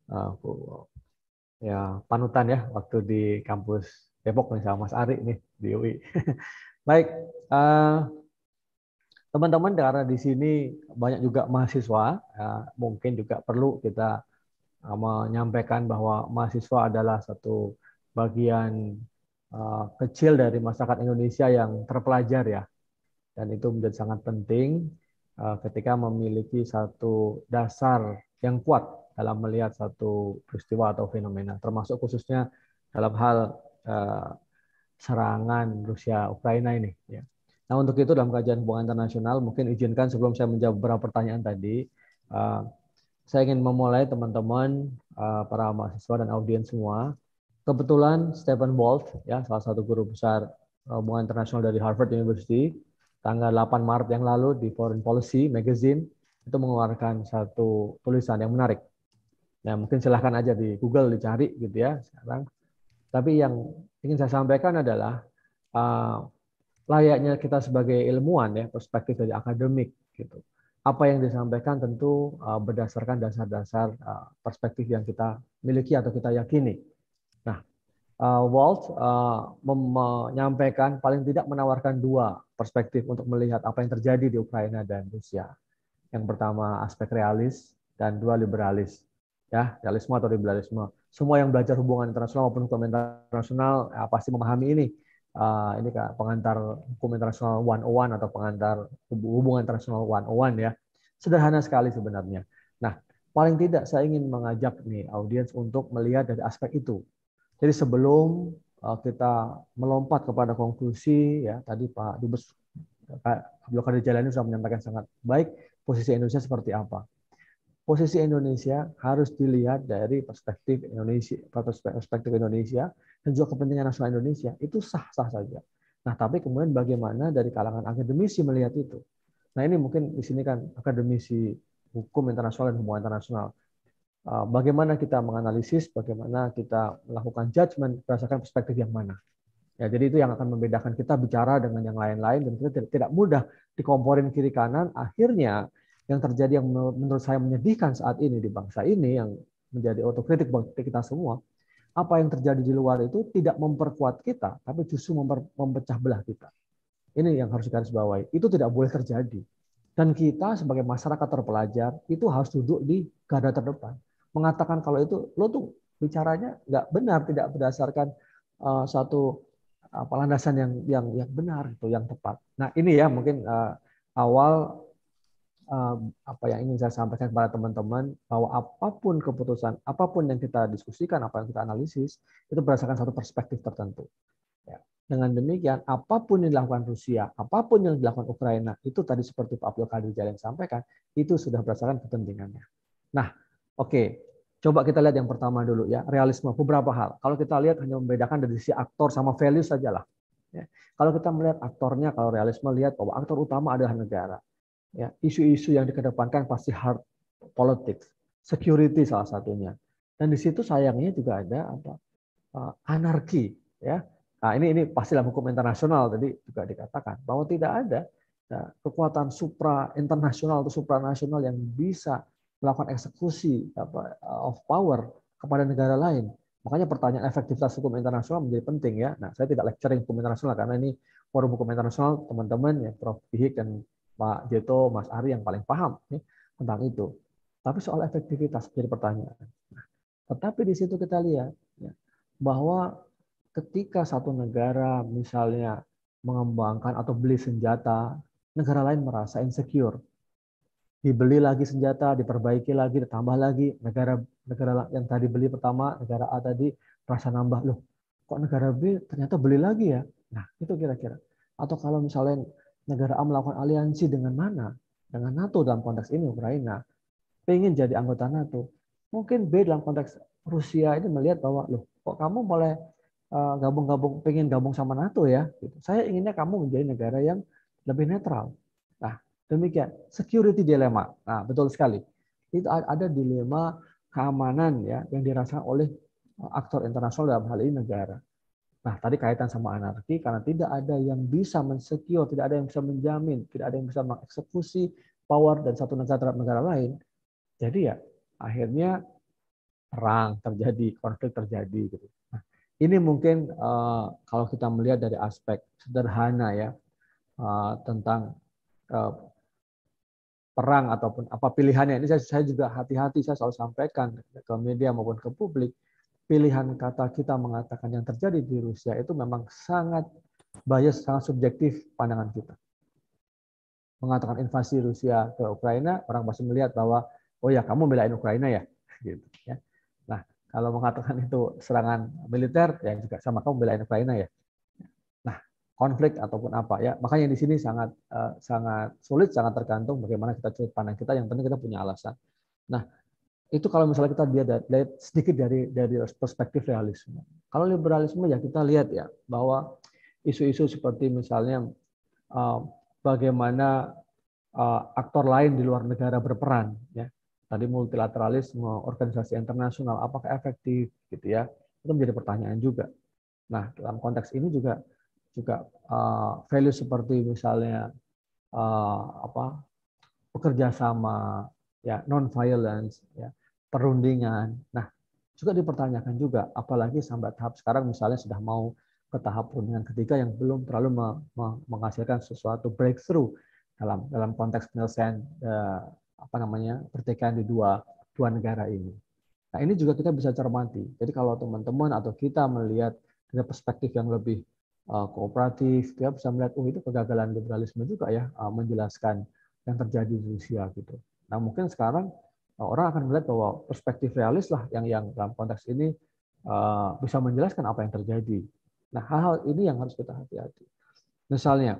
ya panutan ya waktu di kampus Depok nih sama Mas Ari nih di UI. Baik, teman-teman, karena di sini banyak juga mahasiswa, mungkin juga perlu kita menyampaikan bahwa mahasiswa adalah satu bagian kecil dari masyarakat Indonesia yang terpelajar ya, dan itu menjadi sangat penting ketika memiliki satu dasar yang kuat dalam melihat satu peristiwa atau fenomena, termasuk khususnya dalam hal serangan Rusia Ukraina ini ya. Nah, untuk itu dalam kajian hubungan internasional, mungkin izinkan sebelum saya menjawab beberapa pertanyaan tadi, saya ingin memulai teman-teman, para mahasiswa dan audiens semua. Kebetulan Stephen Walt ya, salah satu guru besar hubungan internasional dari Harvard University, tanggal 8 Maret yang lalu di Foreign Policy Magazine itu mengeluarkan satu tulisan yang menarik. Nah, mungkin silahkan aja di Google dicari gitu ya sekarang. Tapi yang ingin saya sampaikan adalah layaknya kita sebagai ilmuwan ya, perspektif dari akademik gitu. apa yang disampaikan tentu berdasarkan dasar-dasar perspektif yang kita miliki atau kita yakini. Nah, Walt menyampaikan paling tidak menawarkan dua perspektif untuk melihat apa yang terjadi di Ukraina dan Rusia. Yang pertama aspek realis dan dua liberalis, ya realisme atau liberalisme. Semua yang belajar hubungan internasional maupun hukum internasional pasti memahami ini. Ini pengantar hukum internasional 101 atau pengantar hubungan internasional 101 ya. Sederhana sekali sebenarnya. Nah, paling tidak saya ingin mengajak nih audiens untuk melihat dari aspek itu. Jadi sebelum kita melompat kepada konklusi, ya tadi Pak Dubes Abdul Qadir Jailani sudah menyampaikan sangat baik posisi Indonesia seperti apa. Posisi Indonesia harus dilihat dari perspektif Indonesia dan juga kepentingan nasional Indonesia. Itu sah-sah saja. Nah, tapi kemudian bagaimana dari kalangan akademisi melihat itu? Nah, ini mungkin di sini kan akademisi hukum internasional dan hubungan internasional. Bagaimana kita menganalisis, bagaimana kita melakukan judgement berdasarkan perspektif yang mana. Ya, jadi itu yang akan membedakan kita bicara dengan yang lain-lain, dan kita tidak mudah dikomporin kiri kanan. Akhirnya yang terjadi yang menurut saya menyedihkan saat ini di bangsa ini, yang menjadi otokritik bagi kita semua, apa yang terjadi di luar itu tidak memperkuat kita, tapi justru memecah belah kita. Ini yang harus digarisbawahi. Itu tidak boleh terjadi. Dan kita sebagai masyarakat terpelajar itu harus duduk di garda terdepan, mengatakan kalau itu lo tuh bicaranya nggak benar, tidak berdasarkan satu landasan yang benar, itu yang tepat. Nah, ini ya mungkin awal apa yang ingin saya sampaikan kepada teman-teman, bahwa apapun keputusan, apapun yang kita diskusikan, apa yang kita analisis, itu berdasarkan satu perspektif tertentu. Ya. Dengan demikian, apapun yang dilakukan Rusia, apapun yang dilakukan Ukraina, itu tadi seperti Pak Abdul Qadir Jailani sampaikan, itu sudah berdasarkan kepentingannya. Nah, oke. Coba kita lihat yang pertama dulu ya, realisme. Beberapa hal. Kalau kita lihat hanya membedakan dari sisi aktor sama value sajalah. Ya. Kalau kita melihat aktornya, kalau realisme lihat bahwa aktor utama adalah negara. Ya, isu-isu yang dikedepankan pasti hard politics, security salah satunya. Dan di situ sayangnya juga ada anarki. Ya. Nah, ini pasti dalam hukum internasional tadi juga dikatakan bahwa tidak ada kekuatan supra internasional atau supranasional yang bisa melakukan eksekusi of power kepada negara lain. Makanya pertanyaan efektivitas hukum internasional menjadi penting ya. Nah, saya tidak lecturing hukum internasional karena ini forum hukum internasional, teman-teman ya, Prof. Bihik dan Pak Jeto, Mas Ari yang paling paham ya, tentang itu. Tapi soal efektivitas jadi pertanyaan. Nah, tetapi di situ kita lihat ya, bahwa ketika satu negara misalnya mengembangkan atau beli senjata, negara lain merasa insecure. Dibeli lagi senjata, diperbaiki lagi, ditambah lagi, negara yang tadi beli pertama, negara A tadi rasa nambah, loh kok negara B ternyata beli lagi ya? Nah, itu kira-kira. Atau kalau misalnya negara A melakukan aliansi dengan mana? Dengan NATO dalam konteks ini, Ukraina, pengen jadi anggota NATO. Mungkin B dalam konteks Rusia ini melihat bahwa, loh kok kamu mulai pengen gabung sama NATO ya? Saya inginnya kamu menjadi negara yang lebih netral. Nah, demikian, security dilemma. Nah, betul sekali. Itu ada dilema keamanan ya yang dirasakan oleh aktor internasional dalam hal ini negara. Nah, tadi kaitan sama anarki karena tidak ada yang bisa mensecure, tidak ada yang bisa menjamin, tidak ada yang bisa mengeksekusi power dari satu negara terhadap negara lain. Jadi ya akhirnya perang terjadi, konflik terjadi gitu. Nah, ini mungkin kalau kita melihat dari aspek sederhana ya tentang perang ataupun apa pilihannya. Ini saya juga hati-hati, saya selalu sampaikan ke media maupun ke publik. Pilihan kata kita mengatakan yang terjadi di Rusia itu memang sangat bias, sangat subjektif pandangan kita. Mengatakan invasi Rusia ke Ukraina, orang pasti melihat bahwa oh ya kamu belain Ukraina ya, gitu ya. Nah, kalau mengatakan itu serangan militer ya juga sama kamu belain Ukraina ya. Konflik ataupun apa ya, makanya di sini sangat sulit, sangat tergantung bagaimana kita sudut pandang kita. Yang penting kita punya alasan. Nah, itu kalau misalnya kita lihat sedikit dari perspektif realisme. Kalau liberalisme ya kita lihat ya bahwa isu-isu seperti misalnya bagaimana aktor lain di luar negara berperan ya. Tadi multilateralisme, organisasi internasional apakah efektif gitu ya. Itu menjadi pertanyaan juga. Nah, dalam konteks ini juga value seperti misalnya bekerja sama, ya non-violence, ya perundingan. Nah, juga dipertanyakan juga, apalagi sampai tahap sekarang misalnya sudah mau ke tahap perundingan ketiga yang belum terlalu menghasilkan sesuatu breakthrough dalam konteks penyelesaian pertikaian di dua negara ini. Nah, ini juga kita bisa cermati. Jadi kalau teman-teman atau kita melihat dari perspektif yang lebih kooperatif, dia bisa melihat, itu kegagalan liberalisme juga ya, menjelaskan yang terjadi di Rusia gitu. Nah, mungkin sekarang orang akan melihat bahwa perspektif realis lah yang dalam konteks ini bisa menjelaskan apa yang terjadi. Nah, hal-hal ini yang harus kita hati-hati. Misalnya,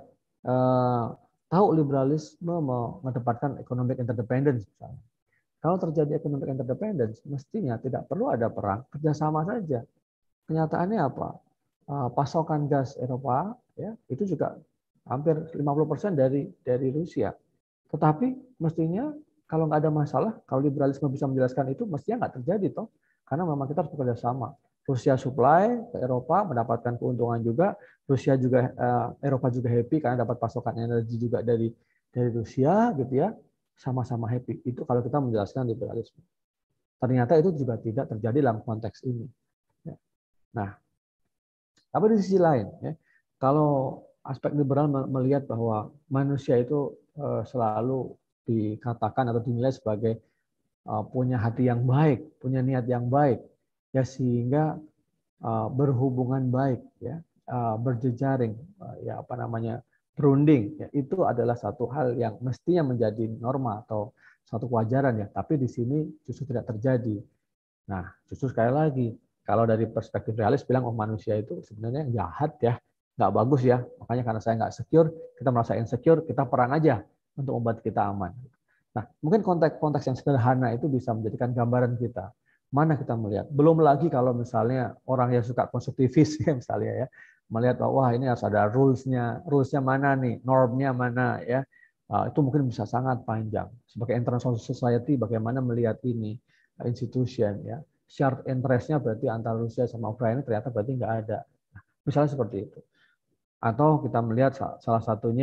tahu liberalisme mengedepankan economic interdependence misalnya. Kalau terjadi economic interdependence, mestinya tidak perlu ada perang, kerjasama saja. Kenyataannya apa? Pasokan gas Eropa ya itu juga hampir 50% dari Rusia. Tetapi mestinya kalau nggak ada masalah, kalau liberalisme bisa menjelaskan itu, mestinya nggak terjadi toh, karena memang kita harus bekerja sama. Rusia supply ke Eropa mendapatkan keuntungan juga, Rusia juga Eropa juga happy karena dapat pasokan energi juga dari Rusia gitu ya, sama-sama happy. Itu kalau kita menjelaskan liberalisme. Ternyata itu juga tidak terjadi dalam konteks ini. Nah, tapi di sisi lain, ya, kalau aspek liberal melihat bahwa manusia itu selalu dikatakan atau dinilai sebagai punya hati yang baik, punya niat yang baik, ya sehingga berhubungan baik, ya berjejaring, ya berunding, ya itu adalah satu hal yang mestinya menjadi norma atau satu kewajaran ya. Tapi di sini justru tidak terjadi. Nah, justru sekali lagi. Kalau dari perspektif realis bilang, manusia itu sebenarnya jahat ya, nggak bagus ya. Makanya karena saya nggak secure, kita merasa insecure, kita perang aja untuk membuat kita aman. Nah, mungkin konteks yang sederhana itu bisa menjadikan gambaran kita. Mana kita melihat? Belum lagi kalau misalnya orang yang suka konstruktivis ya misalnya ya, melihat bahwa wah ini harus ada rulesnya mana nih, normnya mana ya. Itu mungkin bisa sangat panjang. Sebagai international society, bagaimana melihat ini institution ya. Shared interest-nya berarti antara Rusia sama Ukraina ternyata berarti nggak ada. Nah, misalnya seperti itu. Atau kita melihat salah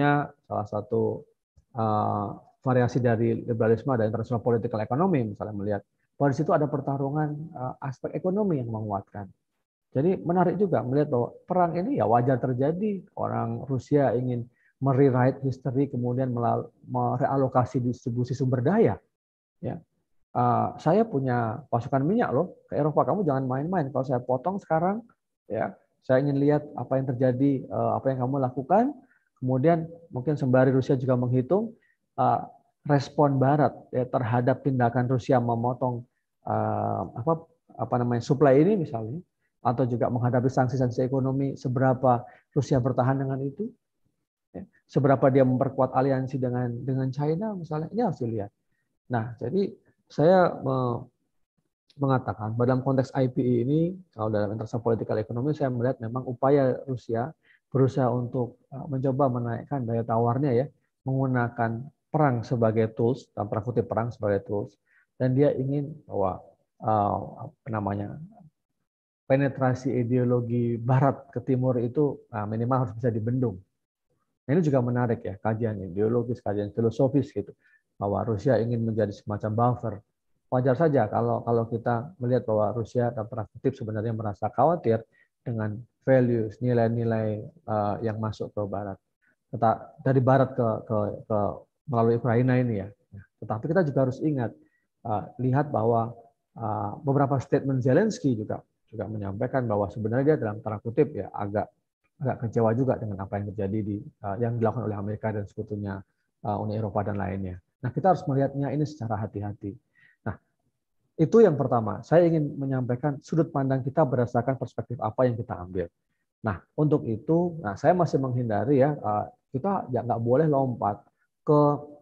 satu variasi dari liberalisme ada international political economy, misalnya melihat bahwa di situ ada pertarungan aspek ekonomi yang menguatkan. Jadi menarik juga melihat bahwa perang ini ya wajar terjadi. Orang Rusia ingin merewrite history, kemudian merealokasi distribusi sumber daya. Ya. Saya punya pasukan minyak loh ke Eropa, kamu jangan main-main. Kalau saya potong sekarang, ya saya ingin lihat apa yang terjadi, apa yang kamu lakukan. Kemudian mungkin sembari Rusia juga menghitung respon Barat ya, terhadap tindakan Rusia memotong supply ini misalnya, atau juga menghadapi sanksi-sanksi ekonomi, seberapa Rusia bertahan dengan itu, ya, seberapa dia memperkuat aliansi dengan China misalnya, ini harus dilihat. Nah, jadi saya mengatakan bahwa dalam konteks IPE ini, kalau dalam international political economy, saya melihat memang upaya Rusia berusaha untuk mencoba menaikkan daya tawarnya ya, menggunakan perang sebagai tools, dalam kutip perang sebagai tools, dan dia ingin bahwa penetrasi ideologi Barat ke Timur itu minimal harus bisa dibendung. Nah, ini juga menarik ya, kajian ideologis, kajian filosofis gitu, bahwa Rusia ingin menjadi semacam buffer. Wajar saja kalau kita melihat bahwa Rusia dalam tanda kutip sebenarnya merasa khawatir dengan values, nilai-nilai yang masuk ke Barat. Dari Barat ke melalui Ukraina ini ya. Tetapi kita juga harus ingat, lihat bahwa beberapa statement Zelensky juga menyampaikan bahwa sebenarnya dia dalam tanda kutip ya agak kecewa juga dengan apa yang terjadi yang dilakukan oleh Amerika dan sekutunya Uni Eropa dan lainnya. Nah, kita harus melihatnya ini secara hati-hati. Nah, itu yang pertama. Saya ingin menyampaikan sudut pandang kita berdasarkan perspektif apa yang kita ambil. Nah, untuk itu, saya masih menghindari ya, kita nggak boleh lompat ke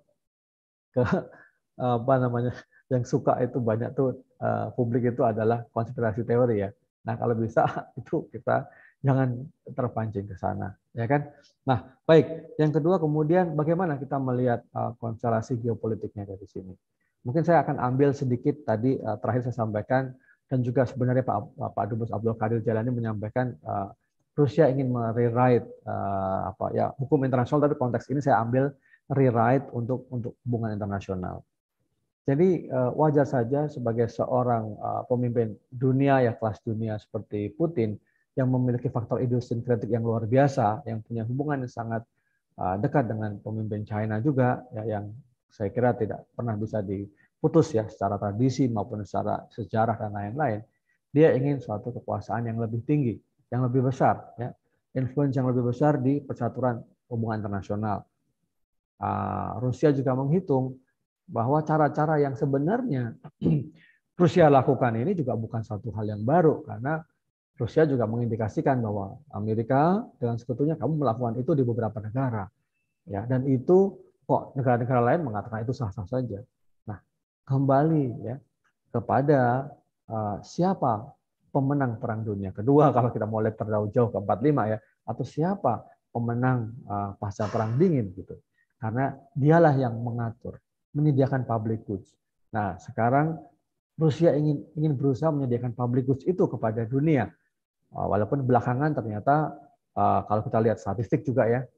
yang suka itu banyak tuh publik itu adalah konspirasi teori ya. Nah, kalau bisa itu kita jangan terpancing ke sana, ya kan? Nah, baik. Yang kedua kemudian bagaimana kita melihat konstelasi geopolitiknya dari sini. Mungkin saya akan ambil sedikit tadi terakhir saya sampaikan, dan juga sebenarnya Pak Dubes Abdul Qadir Jailani menyampaikan Rusia ingin merewrite hukum internasional, tapi konteks ini saya ambil rewrite untuk hubungan internasional. Jadi wajar saja sebagai seorang pemimpin dunia ya kelas dunia seperti Putin yang memiliki faktor idiosynkritik yang luar biasa, yang punya hubungan yang sangat dekat dengan pemimpin China juga, ya, yang saya kira tidak pernah bisa diputus ya secara tradisi maupun secara sejarah dan lain-lain. Dia ingin suatu kekuasaan yang lebih tinggi, yang lebih besar, ya, influence yang lebih besar di percaturan hubungan internasional. Rusia juga menghitung bahwa cara-cara yang sebenarnya Rusia lakukan ini juga bukan satu hal yang baru, karena Rusia juga mengindikasikan bahwa Amerika dengan sekutunya kamu melakukan itu di beberapa negara, ya, dan itu kok negara-negara lain mengatakan itu sah-sah saja. Nah, kembali ya kepada siapa pemenang Perang Dunia Kedua kalau kita mau lihat terlalu jauh ke 45 ya, atau siapa pemenang pasca Perang Dingin gitu, karena dialah yang mengatur, menyediakan public goods. Nah, sekarang Rusia ingin berusaha menyediakan public goods itu kepada dunia. Walaupun belakangan ternyata kalau kita lihat statistik juga ya,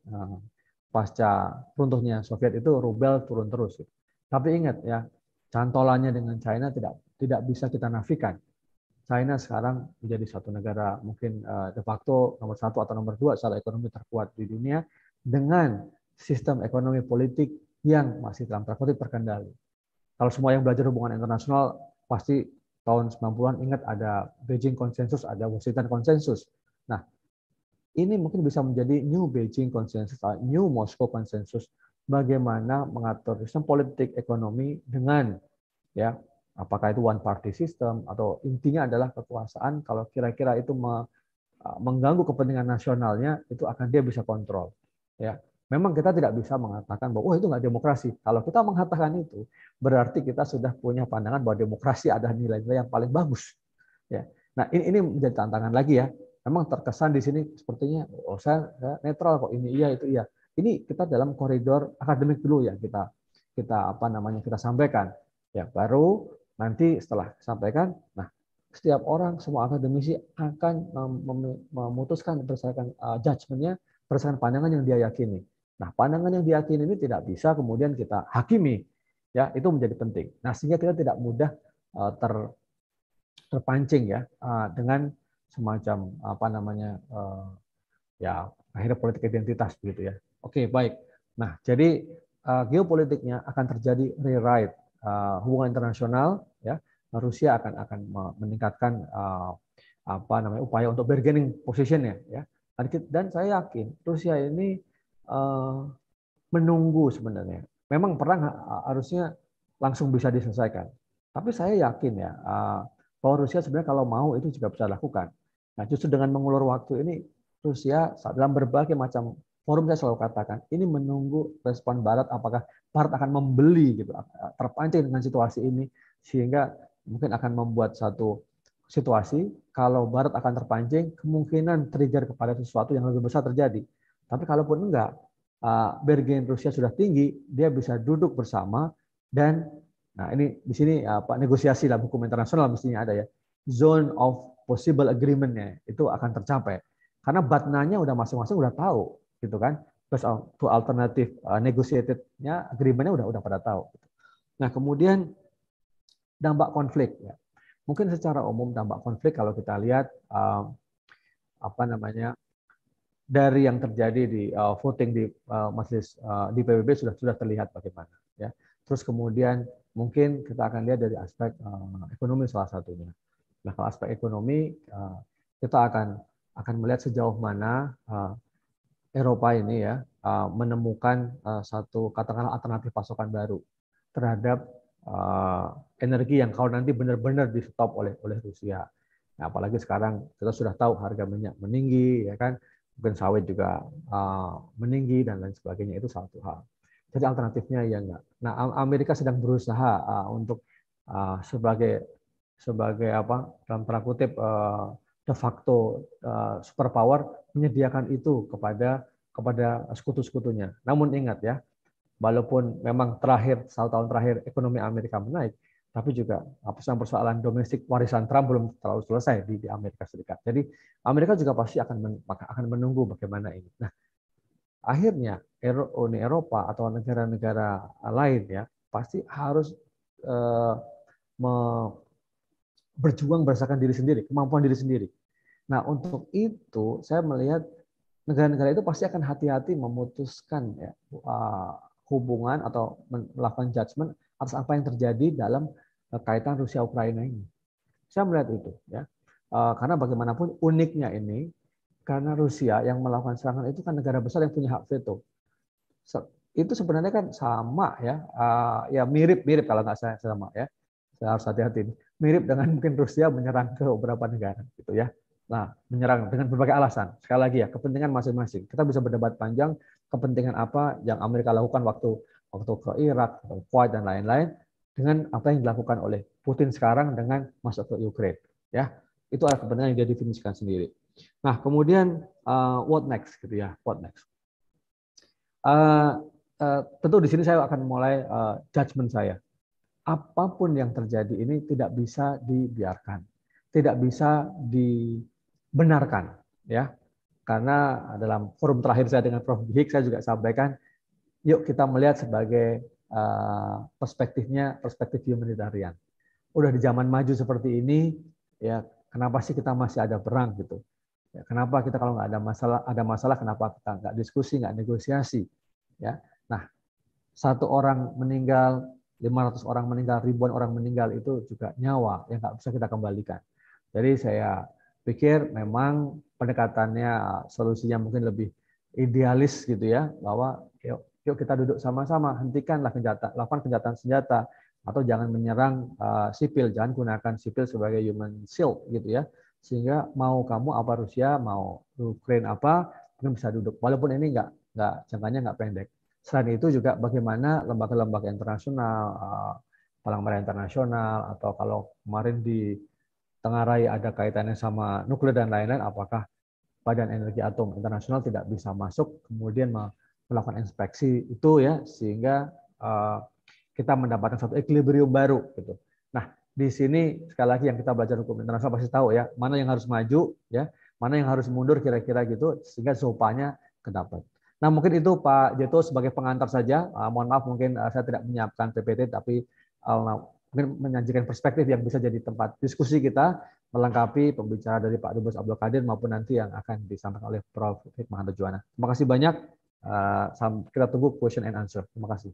pasca runtuhnya Soviet itu rubel turun terus. Tapi ingat ya, cantolannya dengan China tidak bisa kita nafikan. China sekarang menjadi satu negara mungkin de facto nomor 1 atau nomor 2 secara ekonomi terkuat di dunia dengan sistem ekonomi politik yang masih dalam tanda kutip terkendali. Kalau semua yang belajar hubungan internasional pasti tahun 90-an ingat ada Beijing Consensus, ada Washington Consensus. Nah, ini mungkin bisa menjadi New Beijing Consensus, New Moscow Consensus, bagaimana mengatur sistem politik ekonomi dengan ya apakah itu one party system atau intinya adalah kekuasaan kalau kira-kira itu mengganggu kepentingan nasionalnya itu akan dia bisa kontrol. Ya, memang kita tidak bisa mengatakan bahwa itu nggak demokrasi. Kalau kita mengatakan itu, berarti kita sudah punya pandangan bahwa demokrasi ada nilai-nilai yang paling bagus. Ya. Nah, ini menjadi tantangan lagi ya. Memang terkesan di sini sepertinya, saya netral kok, ini iya itu iya. Ini kita dalam koridor akademik dulu ya kita sampaikan. Ya, baru nanti setelah sampaikan, nah setiap orang, semua akademisi akan memutuskan berdasarkan judgement-nya, berdasarkan pandangan yang dia yakini. Nah, pandangan yang diyakini ini tidak bisa kemudian kita hakimi, ya itu menjadi penting. Nah, sehingga kita tidak mudah terpancing ya dengan semacam ya akhirnya politik identitas begitu ya. Oke, baik. Nah, jadi geopolitiknya akan terjadi rewrite hubungan internasional, ya. Rusia akan meningkatkan upaya untuk bargaining position-nya, ya. Dan saya yakin Rusia ini menunggu sebenarnya. Memang perang harusnya langsung bisa diselesaikan. Tapi saya yakin ya bahwa Rusia sebenarnya kalau mau itu juga bisa lakukan. Nah, justru dengan mengulur waktu ini Rusia dalam berbagai macam forum saya selalu katakan ini menunggu respon Barat, apakah Barat akan membeli gitu, terpancing dengan situasi ini sehingga mungkin akan membuat satu situasi kalau Barat akan terpancing kemungkinan trigger kepada sesuatu yang lebih besar terjadi. Tapi kalaupun enggak, bargain Rusia sudah tinggi, dia bisa duduk bersama dan nah ini di sini negosiasi dalam hukum internasional mestinya ada ya, zone of possible agreement-nya itu akan tercapai karena batnanya udah masing-masing udah tahu gitu kan, plus to alternative negotiated-nya agreement-nya udah pada tahu. Nah kemudian dampak konflik ya, mungkin secara umum dampak konflik kalau kita lihat dari yang terjadi di voting di majelis di PBB sudah terlihat bagaimana ya. Terus kemudian mungkin kita akan lihat dari aspek ekonomi salah satunya. Nah, kalau aspek ekonomi kita akan melihat sejauh mana Eropa ini ya menemukan satu katakanlah alternatif pasokan baru terhadap energi yang kalau nanti benar-benar di stop oleh Rusia. Nah, apalagi sekarang kita sudah tahu harga minyak meninggi ya kan. Mungkin sawit juga meninggi dan lain sebagainya, itu satu hal. Jadi alternatifnya ya enggak. Nah, Amerika sedang berusaha untuk sebagai dalam tanda kutip de facto superpower menyediakan itu kepada sekutu-sekutunya. Namun ingat ya, walaupun memang satu tahun terakhir ekonomi Amerika menaik, tapi juga persoalan domestik warisan Trump belum terlalu selesai di Amerika Serikat. Jadi Amerika juga pasti akan menunggu bagaimana ini. Nah, akhirnya Uni Eropa atau negara-negara lain ya pasti harus berjuang berdasarkan diri sendiri, kemampuan diri sendiri. Nah, untuk itu saya melihat negara-negara itu pasti akan hati-hati memutuskan ya, hubungan atau melakukan judgement atas apa yang terjadi dalam kaitan Rusia Ukraina ini. Saya melihat itu ya. Karena bagaimanapun uniknya ini, karena Rusia yang melakukan serangan itu kan negara besar yang punya hak veto. Itu sebenarnya kan sama ya, ya mirip-mirip kalau nggak saya sama ya. Saya harus hati-hati. Mirip dengan mungkin Rusia menyerang ke beberapa negara gitu ya. Nah, menyerang dengan berbagai alasan. Sekali lagi ya, kepentingan masing-masing. Kita bisa berdebat panjang kepentingan apa yang Amerika lakukan waktu ke Irak, atau Kuwait dan lain-lain dengan apa yang dilakukan oleh Putin sekarang dengan masuk ke Ukraine. Ya, itu adalah kepentingan yang dia definisikan sendiri. Nah, kemudian what next gitu ya? What next? Tentu di sini saya akan mulai judgement saya. Apapun yang terjadi ini tidak bisa dibiarkan, tidak bisa dibenarkan, ya. Karena dalam forum terakhir saya dengan Prof. Hik, saya juga sampaikan, yuk kita melihat sebagai perspektif humanitarian. Udah di zaman maju seperti ini, ya kenapa sih kita masih ada perang gitu? Ya, kenapa kita kalau nggak ada masalah, kenapa kita nggak diskusi, nggak negosiasi? Ya, nah 1 orang meninggal, 500 orang meninggal, ribuan orang meninggal itu juga nyawa yang nggak bisa kita kembalikan. Jadi saya pikir memang pendekatannya, solusinya mungkin lebih idealis gitu ya, bahwa yuk kita duduk sama-sama, hentikanlah lakukan kejahatan senjata, atau jangan menyerang sipil, jangan gunakan sipil sebagai human shield gitu ya, sehingga mau kamu apa Rusia, mau Ukraine apa, mungkin bisa duduk. Walaupun ini jangkanya nggak pendek. Selain itu juga bagaimana lembaga-lembaga internasional, Palang Merah Internasional, atau kalau kemarin di Tengarai ada kaitannya sama nuklir dan lain-lain, apakah Badan Energi Atom Internasional tidak bisa masuk, kemudian melakukan inspeksi itu ya, sehingga kita mendapatkan satu equilibrium baru gitu. Nah, di sini sekali lagi yang kita belajar hukum internasional pasti tahu ya, mana yang harus maju ya, mana yang harus mundur kira-kira gitu, sehingga sopanya kedapat. Nah, mungkin itu Pak Jeto sebagai pengantar saja. Mohon maaf mungkin saya tidak menyiapkan PPT, tapi mungkin menyajikan perspektif yang bisa jadi tempat diskusi kita, melengkapi pembicara dari Pak Dubes Abdul Qadir maupun nanti yang akan disampaikan oleh Prof. Hikmahanto Juwana. Terima kasih banyak. Kita tunggu question and answer. Terima kasih.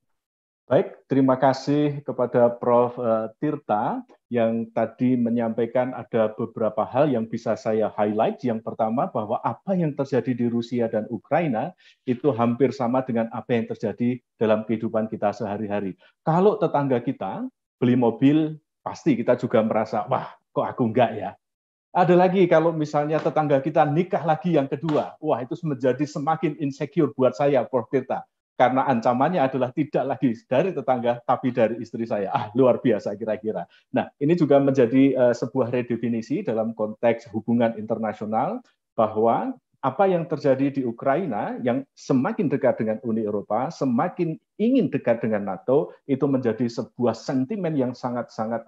Baik, terima kasih kepada Prof. Tirta yang tadi menyampaikan ada beberapa hal yang bisa saya highlight. Yang pertama, bahwa apa yang terjadi di Rusia dan Ukraina itu hampir sama dengan apa yang terjadi dalam kehidupan kita sehari-hari. Kalau tetangga kita beli mobil, pasti kita juga merasa, wah kok aku enggak ya. Ada lagi kalau misalnya tetangga kita nikah lagi yang kedua, wah itu menjadi semakin insecure buat saya, Prof. Tirta. Karena ancamannya adalah tidak lagi dari tetangga, tapi dari istri saya. Luar biasa kira-kira. Nah, ini juga menjadi sebuah redefinisi dalam konteks hubungan internasional, bahwa apa yang terjadi di Ukraina yang semakin dekat dengan Uni Eropa, semakin ingin dekat dengan NATO, itu menjadi sebuah sentimen yang sangat-sangat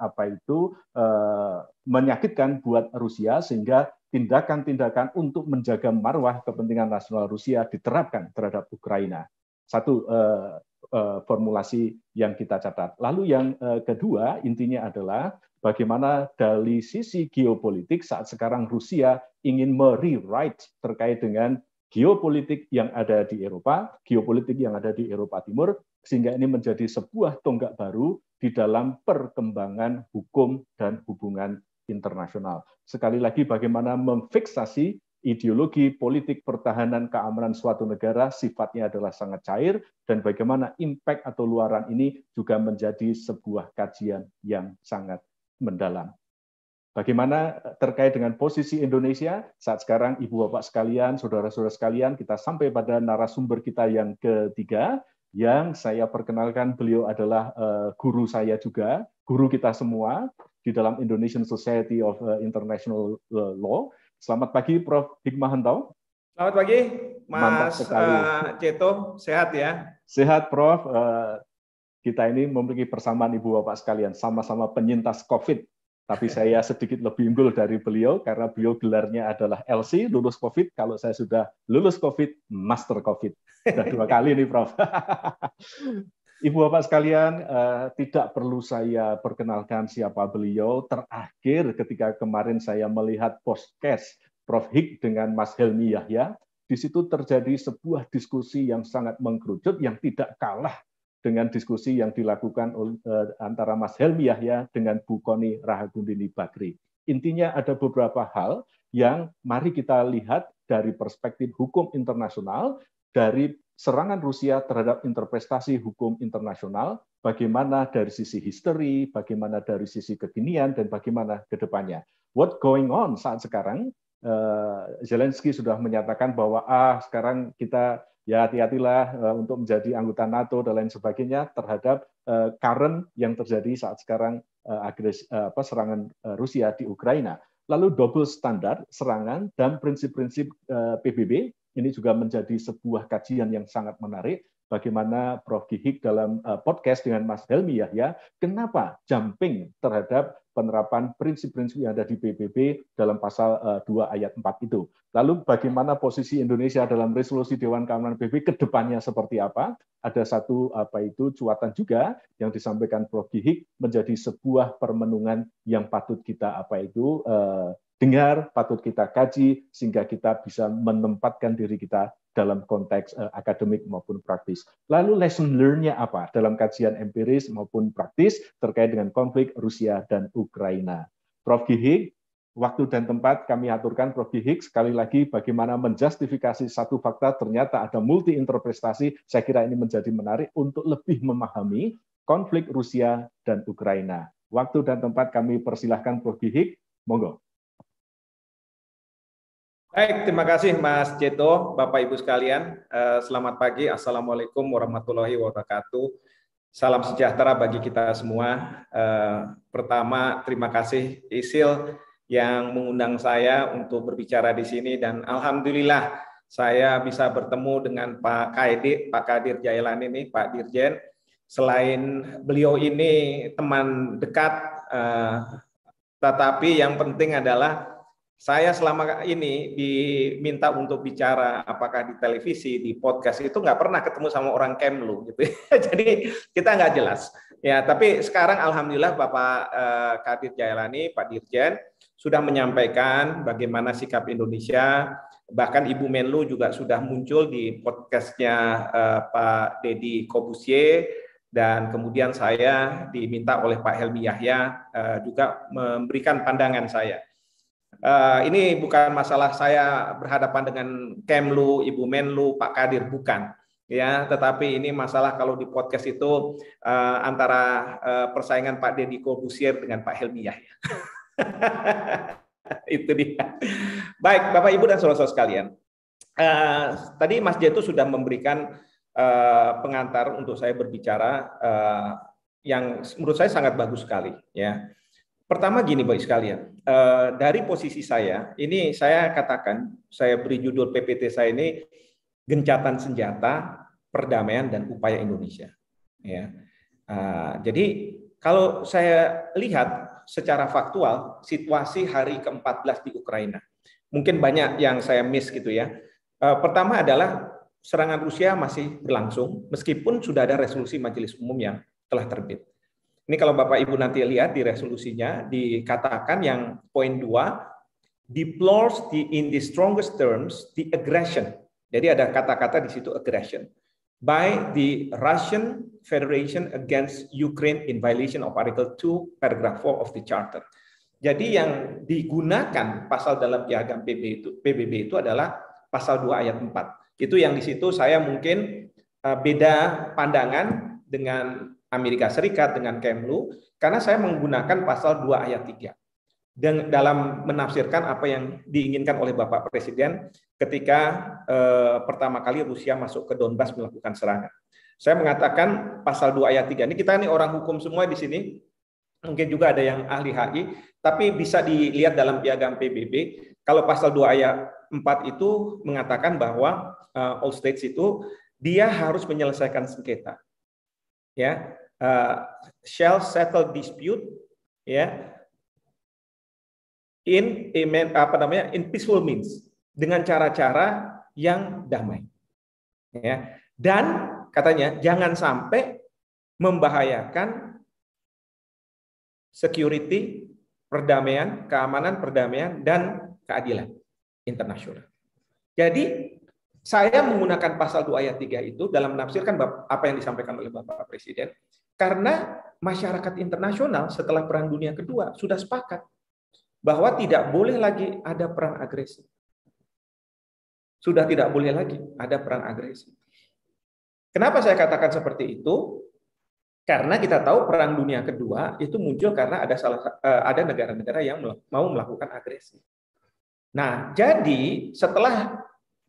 menyakitkan buat Rusia, sehingga tindakan-tindakan untuk menjaga marwah kepentingan nasional Rusia diterapkan terhadap Ukraina. Satu formulasi yang kita catat. Lalu yang kedua intinya adalah bagaimana dari sisi geopolitik saat sekarang Rusia ingin merewrite terkait dengan geopolitik yang ada di Eropa, geopolitik yang ada di Eropa Timur, sehingga ini menjadi sebuah tonggak baru di dalam perkembangan hukum dan hubungan internasional. Sekali lagi bagaimana memfiksasi ideologi politik pertahanan keamanan suatu negara sifatnya adalah sangat cair, dan bagaimana impact atau luaran ini juga menjadi sebuah kajian yang sangat mendalam. Bagaimana terkait dengan posisi Indonesia saat sekarang, Ibu Bapak sekalian, saudara-saudara sekalian, kita sampai pada narasumber kita yang ketiga, yang saya perkenalkan, beliau adalah guru saya juga, guru kita semua di dalam Indonesian Society of International Law. Selamat pagi, Prof. Hikmahanto. Selamat pagi, Mas Jeto. Sehat ya? Sehat, Prof. Kita ini memiliki persamaan Ibu Bapak sekalian, sama-sama penyintas COVID. Tapi saya sedikit lebih unggul dari beliau karena beliau gelarnya adalah LC, lulus COVID. Kalau saya sudah lulus COVID, master COVID. Sudah 2 kali nih, Prof. Ibu Bapak sekalian, tidak perlu saya perkenalkan siapa beliau. Terakhir ketika kemarin saya melihat podcast Prof. Hik dengan Mas Helmi Yahya, di situ terjadi sebuah diskusi yang sangat mengkerucut, yang tidak kalah dengan diskusi yang dilakukan antara Mas Helmi Yahya dengan Bu Kony Rahagundini Bakri. Intinya ada beberapa hal yang mari kita lihat dari perspektif hukum internasional, dari serangan Rusia terhadap interpretasi hukum internasional, bagaimana dari sisi history, bagaimana dari sisi kekinian, dan bagaimana ke depannya. What going on saat sekarang? Zelensky sudah menyatakan bahwa sekarang kita ya hati-hatilah untuk menjadi anggota NATO dan lain sebagainya terhadap current yang terjadi saat sekarang serangan Rusia di Ukraina. Lalu double standar serangan dan prinsip-prinsip PBB ini juga menjadi sebuah kajian yang sangat menarik. Bagaimana Prof. Hik dalam podcast dengan Mas Helmi Yahya, kenapa jumping terhadap penerapan prinsip-prinsip yang ada di PBB dalam pasal 2 ayat 4 itu. Lalu bagaimana posisi Indonesia dalam resolusi Dewan Keamanan PBB ke depannya seperti apa? Ada satu cuatan juga yang disampaikan Prof. Hik menjadi sebuah permenungan yang patut kita dengar, patut kita kaji sehingga kita bisa menempatkan diri kita dalam konteks akademik maupun praktis. Lalu lesson learn-nya apa dalam kajian empiris maupun praktis terkait dengan konflik Rusia dan Ukraina. Prof. Hik, waktu dan tempat kami aturkan Prof. Hik, sekali lagi bagaimana menjustifikasi satu fakta ternyata ada multi interpretasi, saya kira ini menjadi menarik untuk lebih memahami konflik Rusia dan Ukraina. Waktu dan tempat kami persilahkan Prof. Hik, monggo. Baik, terima kasih Mas Ceto, Bapak Ibu sekalian. Selamat pagi, Assalamualaikum warahmatullahi wabarakatuh. Salam sejahtera bagi kita semua. Pertama, terima kasih ISIL yang mengundang saya untuk berbicara di sini, dan alhamdulillah saya bisa bertemu dengan Pak Kadir Jailani ini, Pak Dirjen. Selain beliau ini teman dekat, tetapi yang penting adalah saya selama ini diminta untuk bicara apakah di televisi, di podcast itu nggak pernah ketemu sama orang Kemlu gitu. Jadi kita nggak jelas. Ya, tapi sekarang alhamdulillah Bapak Kadir Jailani, Pak Dirjen sudah menyampaikan bagaimana sikap Indonesia. Bahkan Ibu Menlu juga sudah muncul di podcastnya Pak Deddy Corbuzier, dan kemudian saya diminta oleh Pak Helmi Yahya juga memberikan pandangan saya. Ini bukan masalah saya berhadapan dengan Kemlu, Ibu Menlu, Pak Kadir, bukan. Ya, tetapi ini masalah kalau di podcast itu antara persaingan Pak Deddy Corbuzier dengan Pak Helmi Yahya. Itu dia. Baik, Bapak Ibu dan saudara-saudara sekalian. Tadi Mas Jeto sudah memberikan pengantar untuk saya berbicara yang menurut saya sangat bagus sekali. Ya. Pertama gini Bapak sekalian, dari posisi saya, ini saya katakan, saya beri judul PPT saya ini, Gencatan Senjata, Perdamaian dan Upaya Indonesia. Ya. Jadi kalau saya lihat secara faktual, situasi hari ke-14 di Ukraina, mungkin banyak yang saya miss gitu ya. Pertama adalah serangan Rusia masih berlangsung, meskipun sudah ada resolusi Majelis Umum yang telah terbit. Ini kalau Bapak Ibu nanti lihat di resolusinya, dikatakan yang poin 2, deplores in the strongest terms the aggression. Jadi ada kata-kata di situ aggression by the Russian Federation against Ukraine in violation of Article 2, paragraph 4 of the Charter. Jadi yang digunakan pasal dalam piagam PBB itu adalah pasal 2 ayat 4. Itu yang di situ saya mungkin beda pandangan dengan Amerika Serikat, dengan Kemlu, karena saya menggunakan pasal 2 ayat 3 dan dalam menafsirkan apa yang diinginkan oleh Bapak Presiden ketika pertama kali Rusia masuk ke Donbas melakukan serangan. Saya mengatakan pasal 2 ayat 3 ini, kita ini orang hukum semua di sini, mungkin juga ada yang ahli HI, tapi bisa dilihat dalam piagam PBB, kalau pasal 2 ayat 4 itu mengatakan bahwa all states itu dia harus menyelesaikan sengketa. Ya, shall settle dispute, ya, in peaceful means, dengan cara-cara yang damai. Ya. Dan katanya jangan sampai membahayakan security, perdamaian, keamanan, perdamaian, dan keadilan internasional. Jadi saya menggunakan pasal 2 ayat 3 itu dalam menafsirkan apa yang disampaikan oleh Bapak Presiden, karena masyarakat internasional setelah Perang Dunia Kedua sudah sepakat bahwa tidak boleh lagi ada perang agresi. Sudah tidak boleh lagi ada perang agresi. Kenapa saya katakan seperti itu? Karena kita tahu Perang Dunia Kedua itu muncul karena ada negara-negara yang mau melakukan agresi. Nah, jadi setelah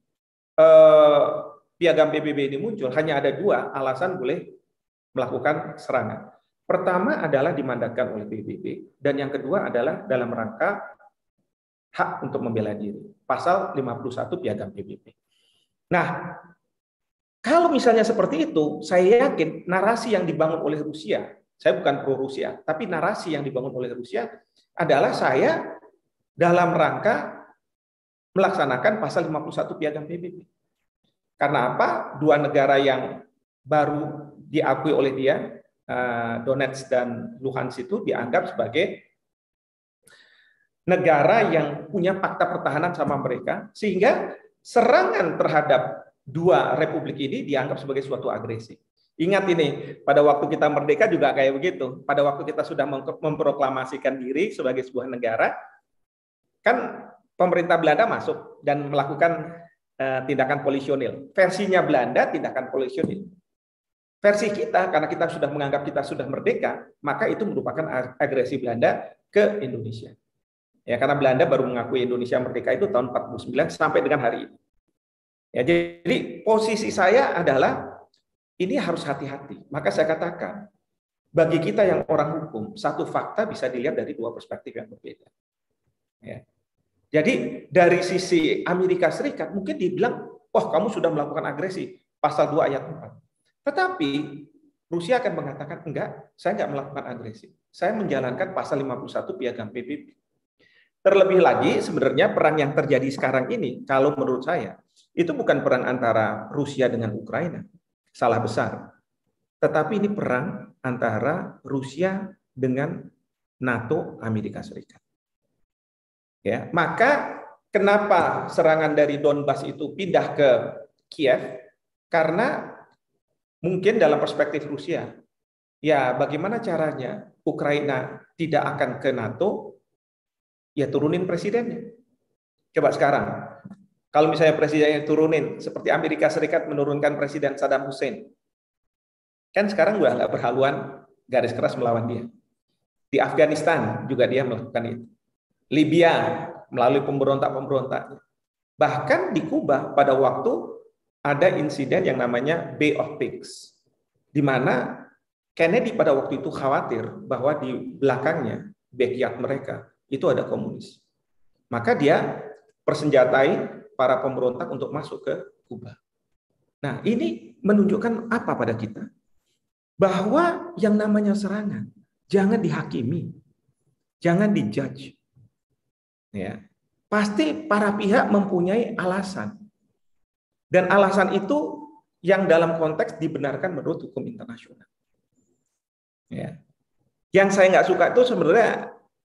piagam PBB ini muncul, hanya ada 2 alasan boleh melakukan serangan. Pertama adalah dimandatkan oleh PBB, dan yang kedua adalah dalam rangka hak untuk membela diri. Pasal 51 piagam PBB. Nah, kalau misalnya seperti itu, saya yakin narasi yang dibangun oleh Rusia, saya bukan pro Rusia, tapi narasi yang dibangun oleh Rusia adalah saya dalam rangka melaksanakan pasal 51 piagam PBB. Karena apa? 2 negara yang baru diakui oleh dia, Donetsk dan Luhansk, itu dianggap sebagai negara yang punya fakta pertahanan sama mereka, sehingga serangan terhadap 2 republik ini dianggap sebagai suatu agresi. Ingat ini, pada waktu kita merdeka juga kayak begitu. Pada waktu kita sudah memproklamasikan diri sebagai sebuah negara, kan pemerintah Belanda masuk dan melakukan tindakan polisionil. Versinya Belanda tindakan polisionil. Versi kita, karena kita sudah menganggap kita sudah merdeka, maka itu merupakan agresi Belanda ke Indonesia. Ya, karena Belanda baru mengakui Indonesia merdeka itu tahun 49 sampai dengan hari ini. Ya, jadi posisi saya adalah ini harus hati-hati. Maka saya katakan, bagi kita yang orang hukum, satu fakta bisa dilihat dari 2 perspektif yang berbeda. Ya. Jadi dari sisi Amerika Serikat mungkin dibilang, wah kamu sudah melakukan agresi, pasal 2 ayat 4. Tetapi Rusia akan mengatakan, enggak, saya enggak melakukan agresi. Saya menjalankan pasal 51 piagam PBB. Terlebih lagi sebenarnya perang yang terjadi sekarang ini, kalau menurut saya, itu bukan perang antara Rusia dengan Ukraina. Salah besar. Tetapi ini perang antara Rusia dengan NATO Amerika Serikat. Ya, maka kenapa serangan dari Donbas itu pindah ke Kiev? Karena mungkin dalam perspektif Rusia, ya bagaimana caranya Ukraina tidak akan ke NATO? Ya turunin presidennya. Coba sekarang, kalau misalnya presidennya turunin, seperti Amerika Serikat menurunkan Presiden Saddam Hussein, kan sekarang udah nggak berhaluan garis keras melawan dia. Di Afghanistan juga dia melakukan itu. Libya melalui pemberontak-pemberontak. Bahkan di Kuba pada waktu ada insiden yang namanya Bay of Pigs, di mana Kennedy pada waktu itu khawatir bahwa di belakangnya, backyard mereka, itu ada komunis. Maka dia persenjatai para pemberontak untuk masuk ke Kuba. Nah, ini menunjukkan apa pada kita? Bahwa yang namanya serangan, jangan dihakimi, jangan dijudge. Ya, pasti para pihak mempunyai alasan. Dan alasan itu yang dalam konteks dibenarkan menurut hukum internasional. Ya. Yang saya nggak suka itu sebenarnya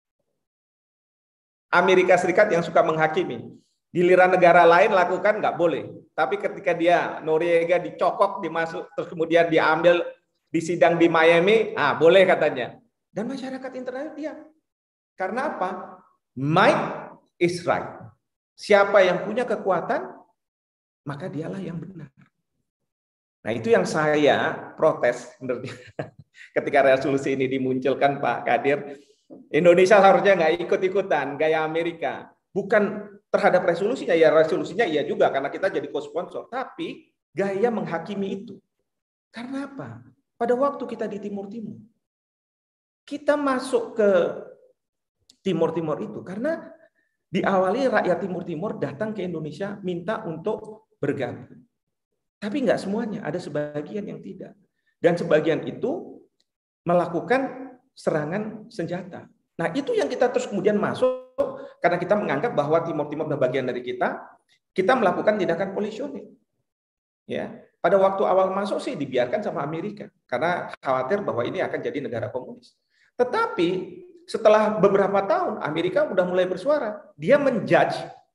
Amerika Serikat yang suka menghakimi. Giliran negara lain lakukan nggak boleh. Tapi ketika dia Noriega dicokok, dimasuk, terus kemudian diambil di sidang di Miami, boleh katanya. Dan masyarakat internasional diam. Karena apa? Might is right. Siapa yang punya kekuatan, maka dialah yang benar. Nah itu yang saya protes sebenarnya. Ketika resolusi ini dimunculkan Pak Kadir, Indonesia seharusnya nggak ikut-ikutan gaya Amerika. Bukan terhadap resolusinya, ya resolusinya iya juga karena kita jadi co-sponsor. Tapi gaya menghakimi itu. Karena apa? Pada waktu kita di Timur-Timur, kita masuk ke Timur-Timur itu karena diawali rakyat Timur-Timur datang ke Indonesia minta untuk bergabung. Tapi nggak semuanya, ada sebagian yang tidak. Dan sebagian itu melakukan serangan senjata. Nah itu yang kita terus kemudian masuk karena kita menganggap bahwa Timor Timur adalah bagian dari kita melakukan tindakan polisioning. Ya, pada waktu awal masuk sih dibiarkan sama Amerika karena khawatir bahwa ini akan jadi negara komunis. Tetapi setelah beberapa tahun Amerika sudah mulai bersuara, dia menjudge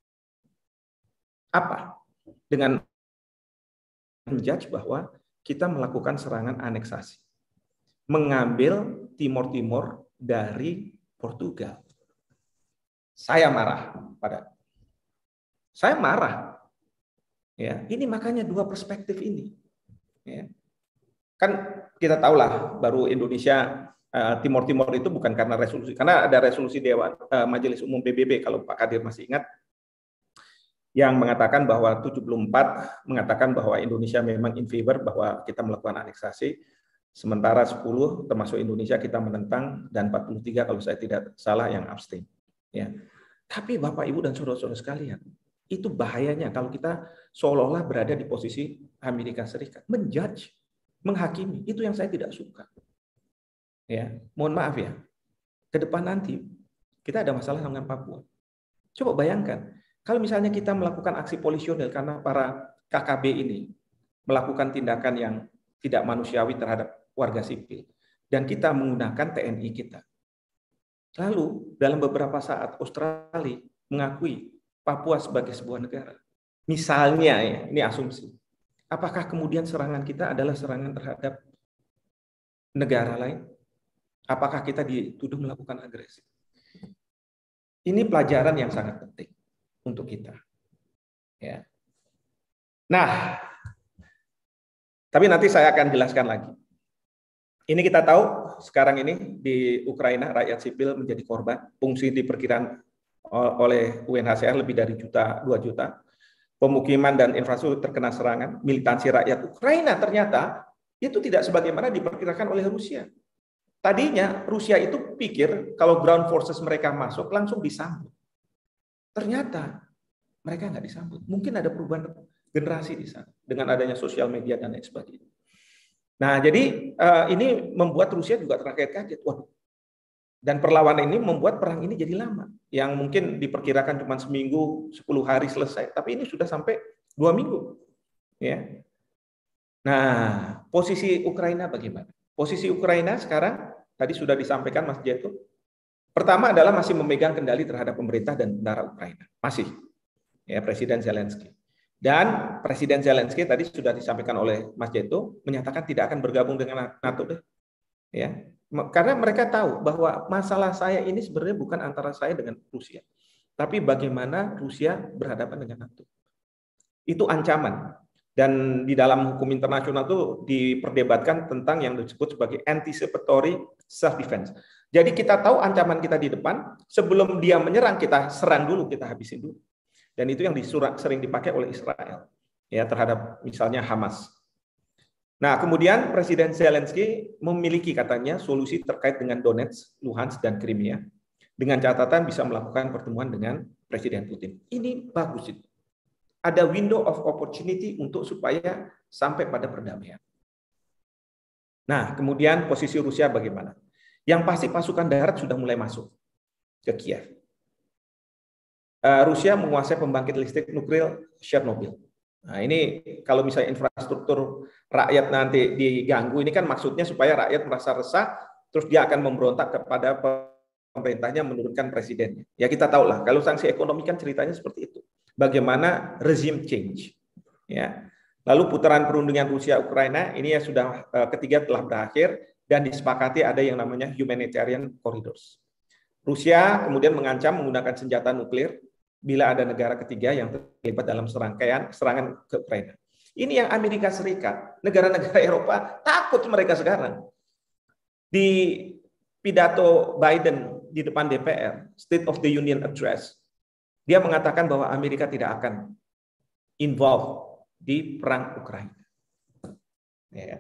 apa? Dengan menjudge bahwa kita melakukan serangan aneksasi, mengambil Timor Timur dari Portugal. Saya marah ya, ini makanya dua perspektif ini ya. Kan kita tahulah baru Indonesia Timor Timur itu bukan karena resolusi, karena ada resolusi Dewan Majelis Umum PBB kalau Pak Kadir masih ingat, yang mengatakan bahwa 74 mengatakan bahwa Indonesia memang in favor bahwa kita melakukan aneksasi, sementara 10 termasuk Indonesia kita menentang, dan 43 kalau saya tidak salah yang abstain ya. Tapi Bapak Ibu dan saudara-saudara sekalian, itu bahayanya kalau kita seolah-olah berada di posisi Amerika Serikat, menjudge, menghakimi. Itu yang saya tidak suka. Ya, mohon maaf ya. Ke depan nanti kita ada masalah dengan Papua. Coba bayangkan, kalau misalnya kita melakukan aksi polisionil karena para KKB ini melakukan tindakan yang tidak manusiawi terhadap warga sipil, dan kita menggunakan TNI kita. Lalu dalam beberapa saat Australia mengakui Papua sebagai sebuah negara. Misalnya ya, ini asumsi. Apakah kemudian serangan kita adalah serangan terhadap negara lain? Apakah kita dituduh melakukan agresi? Ini pelajaran yang sangat penting untuk kita. Ya. Nah, tapi nanti saya akan jelaskan lagi. Ini kita tahu sekarang ini di Ukraina rakyat sipil menjadi korban. Fungsi diperkirakan oleh UNHCR lebih dari 2 juta. Pemukiman dan infrastruktur terkena serangan. Militansi rakyat Ukraina ternyata itu tidak sebagaimana diperkirakan oleh Rusia. Tadinya Rusia itu pikir kalau ground forces mereka masuk langsung disambut. Ternyata mereka nggak disambut. Mungkin ada perubahan generasi di sana dengan adanya sosial media dan lain sebagainya. Nah, jadi ini membuat Rusia juga terkaget-kaget. Waduh. Dan perlawanan ini membuat perang ini jadi lama. Yang mungkin diperkirakan cuma seminggu, 10 hari selesai. Tapi ini sudah sampai 2 minggu. Ya. Nah, posisi Ukraina bagaimana? Posisi Ukraina sekarang, tadi sudah disampaikan Mas Jeto. Pertama adalah masih memegang kendali terhadap pemerintah dan tentara Ukraina. Masih. Ya, Presiden Zelensky. Dan Presiden Zelensky tadi sudah disampaikan oleh Mas Jeto, menyatakan tidak akan bergabung dengan NATO deh. Ya. Karena mereka tahu bahwa masalah saya ini sebenarnya bukan antara saya dengan Rusia, tapi bagaimana Rusia berhadapan dengan NATO. Itu ancaman. Dan di dalam hukum internasional itu diperdebatkan tentang yang disebut sebagai anticipatory self-defense. Jadi kita tahu ancaman kita di depan, sebelum dia menyerang kita serang dulu, kita habisin dulu. Dan itu yang sering dipakai oleh Israel ya terhadap misalnya Hamas. Nah, kemudian Presiden Zelensky memiliki katanya solusi terkait dengan Donetsk, Luhansk, dan Crimea dengan catatan bisa melakukan pertemuan dengan Presiden Putin. Ini bagus itu. Ada window of opportunity untuk supaya sampai pada perdamaian. Nah, kemudian posisi Rusia bagaimana? Yang pasti pasukan darat sudah mulai masuk ke Kiev. Rusia menguasai pembangkit listrik nuklir Chernobyl. Nah, ini kalau misalnya infrastruktur rakyat nanti diganggu, ini kan maksudnya supaya rakyat merasa resah, terus dia akan memberontak kepada pemerintahnya menurunkan presidennya. Ya kita tahu lah, kalau sanksi ekonomi kan ceritanya seperti itu. Bagaimana regime change. Ya. Lalu putaran perundingan Rusia-Ukraina, ini ya sudah ketiga telah berakhir, dan disepakati ada yang namanya humanitarian corridors. Rusia kemudian mengancam menggunakan senjata nuklir bila ada negara ketiga yang terlibat dalam serangan ke Ukraina. Ini yang Amerika Serikat, negara-negara Eropa takut mereka sekarang. Di pidato Biden di depan DPR, State of the Union Address, dia mengatakan bahwa Amerika tidak akan involved di perang Ukraina. Ya.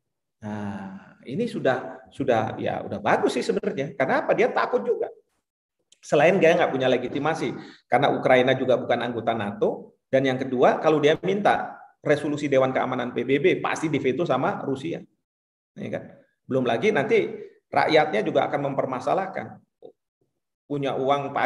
Nah, ini sudah bagus sih sebenarnya. Karena apa? Dia takut juga. Selain dia nggak punya legitimasi, karena Ukraina juga bukan anggota NATO, dan yang kedua, kalau dia minta resolusi Dewan Keamanan PBB, pasti diveto sama Rusia. Ya kan? Belum lagi nanti rakyatnya juga akan mempermasalahkan. Punya uang pajak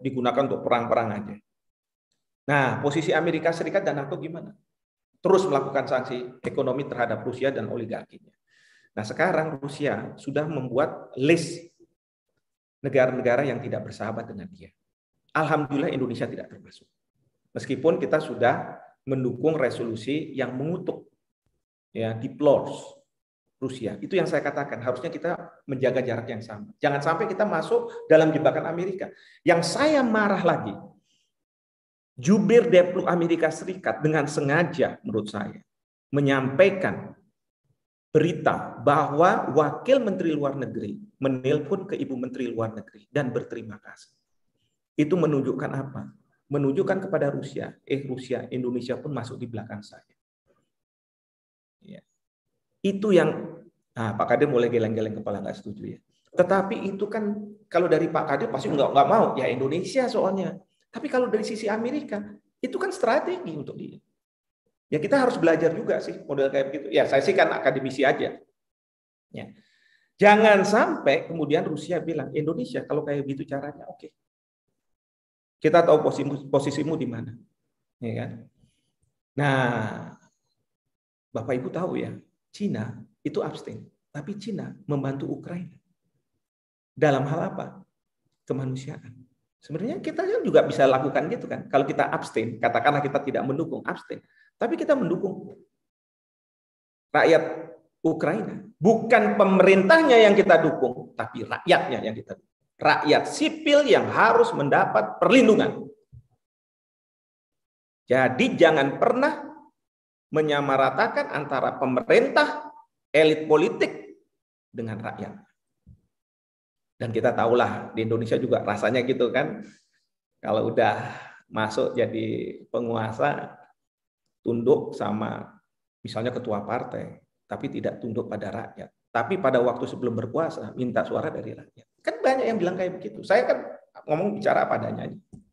digunakan untuk perang-perang aja. Nah, posisi Amerika Serikat dan NATO gimana? Terus melakukan sanksi ekonomi terhadap Rusia dan oligarkinya. Nah, sekarang Rusia sudah membuat list negara-negara yang tidak bersahabat dengan dia. Alhamdulillah Indonesia tidak termasuk. Meskipun kita sudah mendukung resolusi yang mengutuk, ya, deplores Rusia. Itu yang saya katakan, harusnya kita menjaga jarak yang sama. Jangan sampai kita masuk dalam jebakan Amerika. Yang saya marah lagi, Jubir Deplu Amerika Serikat dengan sengaja menurut saya menyampaikan berita bahwa Wakil Menteri Luar Negeri menelpon ke Ibu Menteri Luar Negeri dan berterima kasih. Itu menunjukkan apa? Menunjukkan kepada Rusia, Rusia, Indonesia pun masuk di belakang saya. Ya. Itu yang, Pak Kadir mulai geleng-geleng kepala, nggak setuju ya. Tetapi itu kan kalau dari Pak Kadir pasti nggak mau, ya Indonesia soalnya. Tapi kalau dari sisi Amerika, itu kan strategi untuk dia. Ya kita harus belajar juga sih model kayak begitu. Ya saya sih kan akademisi aja. Ya. Jangan sampai kemudian Rusia bilang, Indonesia kalau kayak gitu caranya, oke. Kita tahu posisimu di mana. Ya kan? Nah, Bapak Ibu tahu ya, Cina itu abstain. Tapi Cina membantu Ukraina. Dalam hal apa? Kemanusiaan. Sebenarnya kita juga bisa lakukan gitu kan. Kalau kita abstain, katakanlah kita tidak mendukung, abstain. Tapi kita mendukung rakyat Ukraina. Bukan pemerintahnya yang kita dukung, tapi rakyatnya yang kita dukung. Rakyat sipil yang harus mendapat perlindungan. Jadi jangan pernah menyamaratakan antara pemerintah, elit politik, dengan rakyat. Dan kita tahulah di Indonesia juga rasanya gitu kan. Kalau udah masuk jadi penguasa, tunduk sama misalnya ketua partai, tapi tidak tunduk pada rakyat. Tapi pada waktu sebelum berkuasa, minta suara dari rakyat. Kan banyak yang bilang kayak begitu. Saya kan ngomong bicara apa adanya.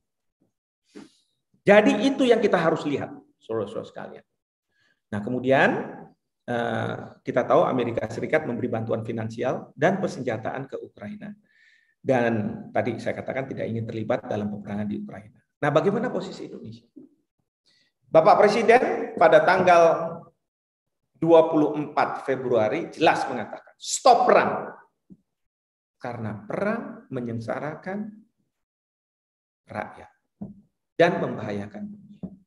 Jadi itu yang kita harus lihat, saudara-saudara sekalian. Nah kemudian kita tahu Amerika Serikat memberi bantuan finansial dan persenjataan ke Ukraina. Dan tadi saya katakan tidak ingin terlibat dalam peperangan di Ukraina. Nah, bagaimana posisi Indonesia? Bapak Presiden pada tanggal 24 Februari jelas mengatakan, stop perang. Karena perang menyengsarakan rakyat dan membahayakan dunia.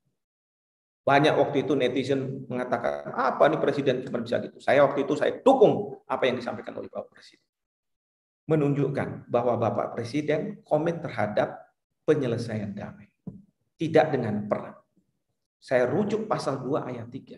Banyak waktu itu netizen mengatakan, apa nih Presiden cuma bisa gitu. Saya waktu itu saya dukung apa yang disampaikan oleh Bapak Presiden. Menunjukkan bahwa Bapak Presiden komit terhadap penyelesaian damai. Tidak dengan perang. Saya rujuk pasal 2 ayat 3.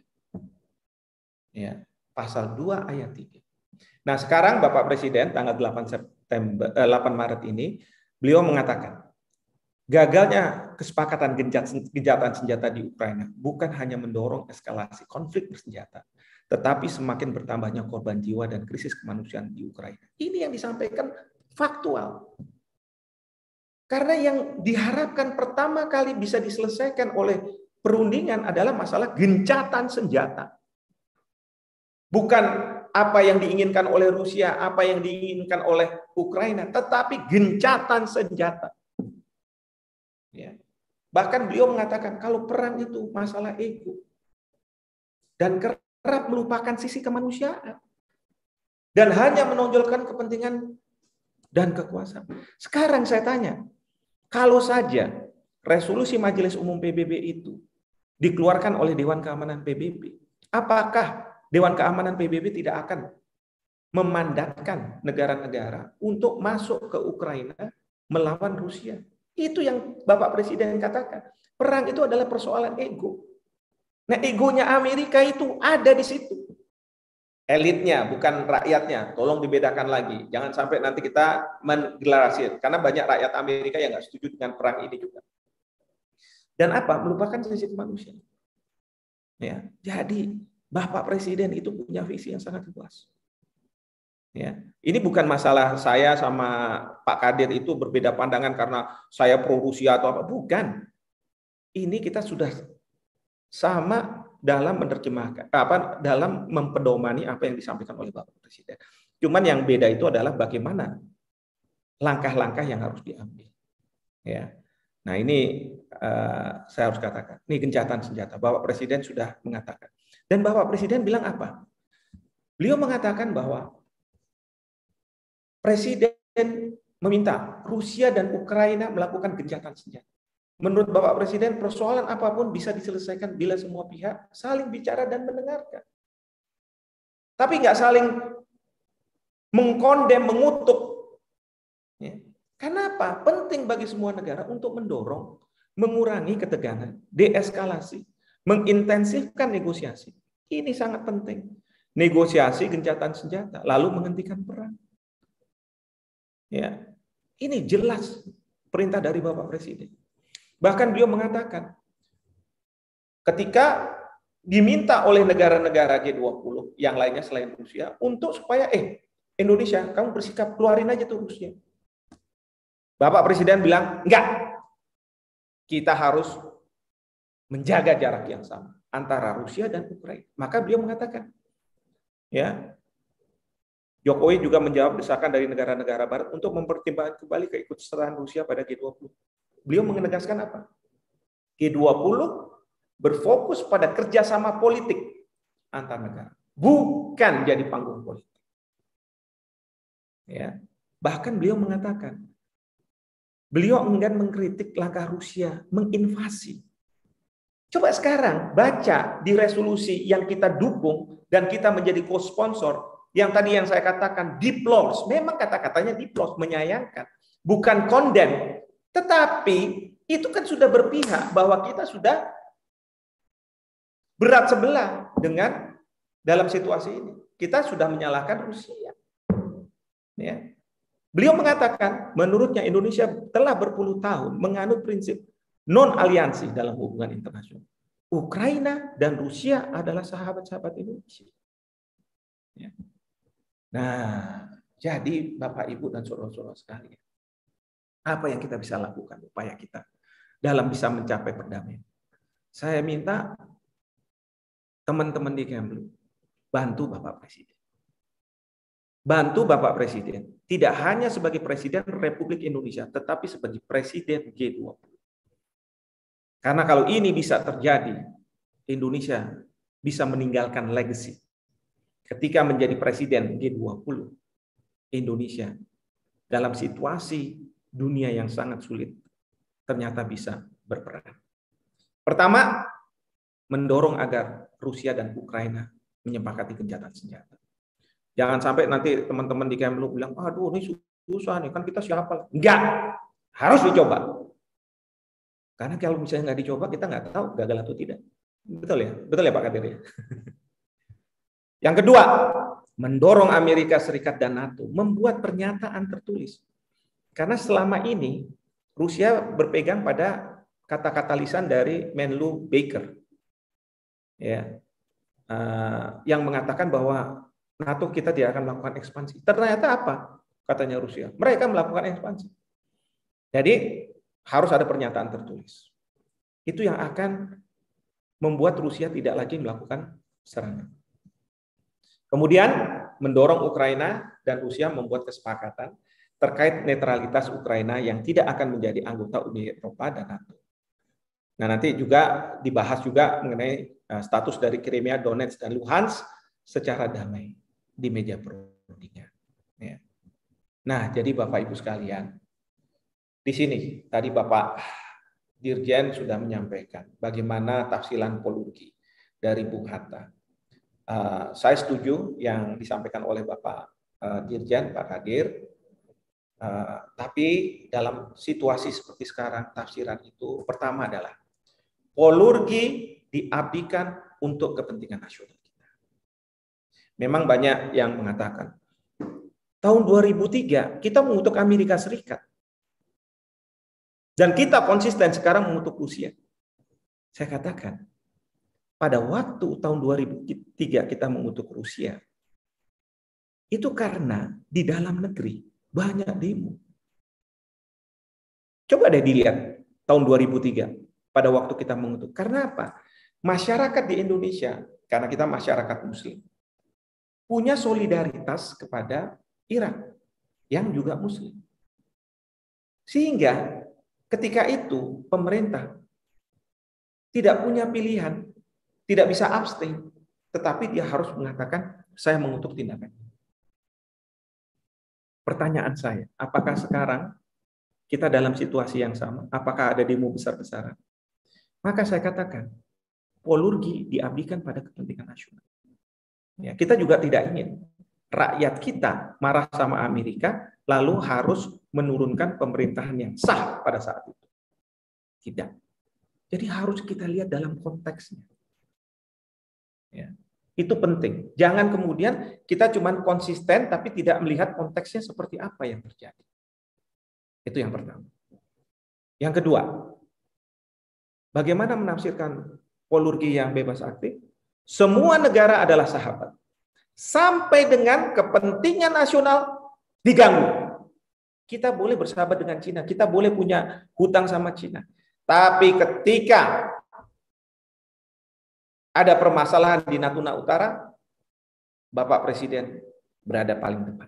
Ya, pasal 2 ayat 3. Nah, sekarang Bapak Presiden tanggal 8 Maret ini, beliau mengatakan, gagalnya kesepakatan gencatan senjata di Ukraina bukan hanya mendorong eskalasi konflik bersenjata, tetapi semakin bertambahnya korban jiwa dan krisis kemanusiaan di Ukraina. Ini yang disampaikan faktual. Karena yang diharapkan pertama kali bisa diselesaikan oleh perundingan adalah masalah gencatan senjata. Bukan apa yang diinginkan oleh Rusia, apa yang diinginkan oleh Ukraina, tetapi gencatan senjata. Ya. Bahkan beliau mengatakan kalau perang itu masalah ego dan kerap melupakan sisi kemanusiaan dan hanya menonjolkan kepentingan dan kekuasaan. Sekarang saya tanya, kalau saja resolusi Majelis Umum PBB itu dikeluarkan oleh Dewan Keamanan PBB, apakah Dewan Keamanan PBB tidak akan memandatkan negara-negara untuk masuk ke Ukraina melawan Rusia? Itu yang Bapak Presiden katakan. Perang itu adalah persoalan ego. Nah, egonya Amerika itu ada di situ. Elitnya, bukan rakyatnya. Tolong dibedakan lagi. Jangan sampai nanti kita menggeneralisir. Karena banyak rakyat Amerika yang nggak setuju dengan perang ini juga. Dan apa? Melupakan sisi kemanusiaan. Ya, jadi Bapak Presiden itu punya visi yang sangat luas. Ya, ini bukan masalah saya sama Pak Kadir itu berbeda pandangan karena saya pro Rusia atau apa, bukan. Ini kita sudah sama dalam menerjemahkan dalam mempedomani apa yang disampaikan oleh Bapak Presiden. Cuman yang beda itu adalah bagaimana langkah-langkah yang harus diambil. Ya. Nah ini saya harus katakan, ini gencatan senjata. Bapak Presiden sudah mengatakan. Dan Bapak Presiden bilang apa? Beliau mengatakan bahwa Presiden meminta Rusia dan Ukraina melakukan gencatan senjata. Menurut Bapak Presiden, persoalan apapun bisa diselesaikan bila semua pihak saling bicara dan mendengarkan. Tapi nggak saling mengkondem, mengutuk. Ya. Kenapa? Penting bagi semua negara untuk mendorong, mengurangi ketegangan, deeskalasi, mengintensifkan negosiasi. Ini sangat penting. Negosiasi gencatan senjata, lalu menghentikan perang. Ya, ini jelas perintah dari Bapak Presiden. Bahkan beliau mengatakan, ketika diminta oleh negara-negara G20 yang lainnya selain Rusia, untuk supaya Indonesia, kamu bersikap keluarin aja tuh Rusia. Bapak Presiden bilang, enggak. Kita harus menjaga jarak yang sama antara Rusia dan Ukraina. Maka beliau mengatakan, ya, Jokowi juga menjawab desakan dari negara-negara Barat untuk mempertimbangkan kembali keikutsertaan Rusia pada G20. Beliau menegaskan apa? G20 berfokus pada kerjasama politik antar negara, bukan jadi panggung politik. Ya, bahkan beliau mengatakan, beliau enggan mengkritik langkah Rusia menginvasi. Coba sekarang baca di resolusi yang kita dukung dan kita menjadi co-sponsor, yang tadi yang saya katakan deplores, memang kata-katanya deplores, menyayangkan, bukan condemn, tetapi itu kan sudah berpihak bahwa kita sudah berat sebelah dengan dalam situasi ini. Kita sudah menyalahkan Rusia. Ya. Beliau mengatakan, menurutnya Indonesia telah berpuluh tahun menganut prinsip non-aliansi dalam hubungan internasional. Ukraina dan Rusia adalah sahabat-sahabat Indonesia. Ya. Nah, jadi Bapak, Ibu, dan saudara-saudara sekalian, apa yang kita bisa lakukan, upaya kita dalam bisa mencapai perdamaian? Saya minta teman-teman di Kemlu, bantu Bapak Presiden. Bantu Bapak Presiden, tidak hanya sebagai Presiden Republik Indonesia, tetapi sebagai Presiden G20. Karena kalau ini bisa terjadi, Indonesia bisa meninggalkan legacy. Ketika menjadi Presiden G20, Indonesia dalam situasi dunia yang sangat sulit, ternyata bisa berperan. Pertama, mendorong agar Rusia dan Ukraina menyepakati gencatan senjata. Jangan sampai nanti teman-teman di Kemlu bilang, aduh ini susah nih, kan kita siapa? Enggak, harus dicoba. Karena kalau misalnya nggak dicoba, kita nggak tahu gagal atau tidak. Betul ya Pak Kadir ya. Yang kedua, mendorong Amerika Serikat dan NATO membuat pernyataan tertulis. Karena selama ini Rusia berpegang pada kata-kata lisan dari Menlu Baker, ya, yang mengatakan bahwa NATO kita tidak akan melakukan ekspansi. Ternyata apa? Katanya Rusia. Mereka melakukan ekspansi. Jadi harus ada pernyataan tertulis. Itu yang akan membuat Rusia tidak lagi melakukan serangan. Kemudian mendorong Ukraina dan Rusia membuat kesepakatan terkait netralitas Ukraina yang tidak akan menjadi anggota Uni Eropa dan NATO. Nah, nanti juga dibahas juga mengenai status dari Crimea, Donetsk, dan Luhansk secara damai di meja perundingan. Ya. Nah, jadi Bapak Ibu sekalian, di sini tadi Bapak Dirjen sudah menyampaikan bagaimana tafsiran Polurgi dari Bung Hatta. Saya setuju yang disampaikan oleh Bapak Dirjen, Pak Kadir. Tapi dalam situasi seperti sekarang, tafsiran itu pertama adalah Polurgi diabdikan untuk kepentingan nasional. Memang banyak yang mengatakan, tahun 2003 kita mengutuk Amerika Serikat. Dan kita konsisten sekarang mengutuk Rusia. Saya katakan, pada waktu tahun 2003 kita mengutuk Rusia, itu karena di dalam negeri banyak demo. Coba deh dilihat tahun 2003 pada waktu kita mengutuk. Karena apa? Masyarakat di Indonesia, karena kita masyarakat Muslim, punya solidaritas kepada Irak yang juga Muslim. Sehingga Ketika itu pemerintah tidak punya pilihan, tidak bisa abstain, tetapi dia harus mengatakan saya mengutuk tindakan. Pertanyaan saya, apakah sekarang kita dalam situasi yang sama? Apakah ada demo besar-besaran? Maka saya katakan, polurgi diabdikan pada kepentingan nasional. Ya, kita juga tidak ingin rakyat kita marah sama Amerika, lalu harus menurunkan pemerintahan yang sah pada saat itu. Tidak. Jadi harus kita lihat dalam konteksnya. Ya. Itu penting. Jangan kemudian kita cuma konsisten tapi tidak melihat konteksnya seperti apa yang terjadi. Itu yang pertama. Yang kedua, bagaimana menafsirkan polurgi yang bebas aktif? Semua negara adalah sahabat. Sampai dengan kepentingan nasional diganggu. Kita boleh bersahabat dengan Cina, kita boleh punya hutang sama Cina. Tapi ketika ada permasalahan di Natuna Utara, Bapak Presiden berada paling depan.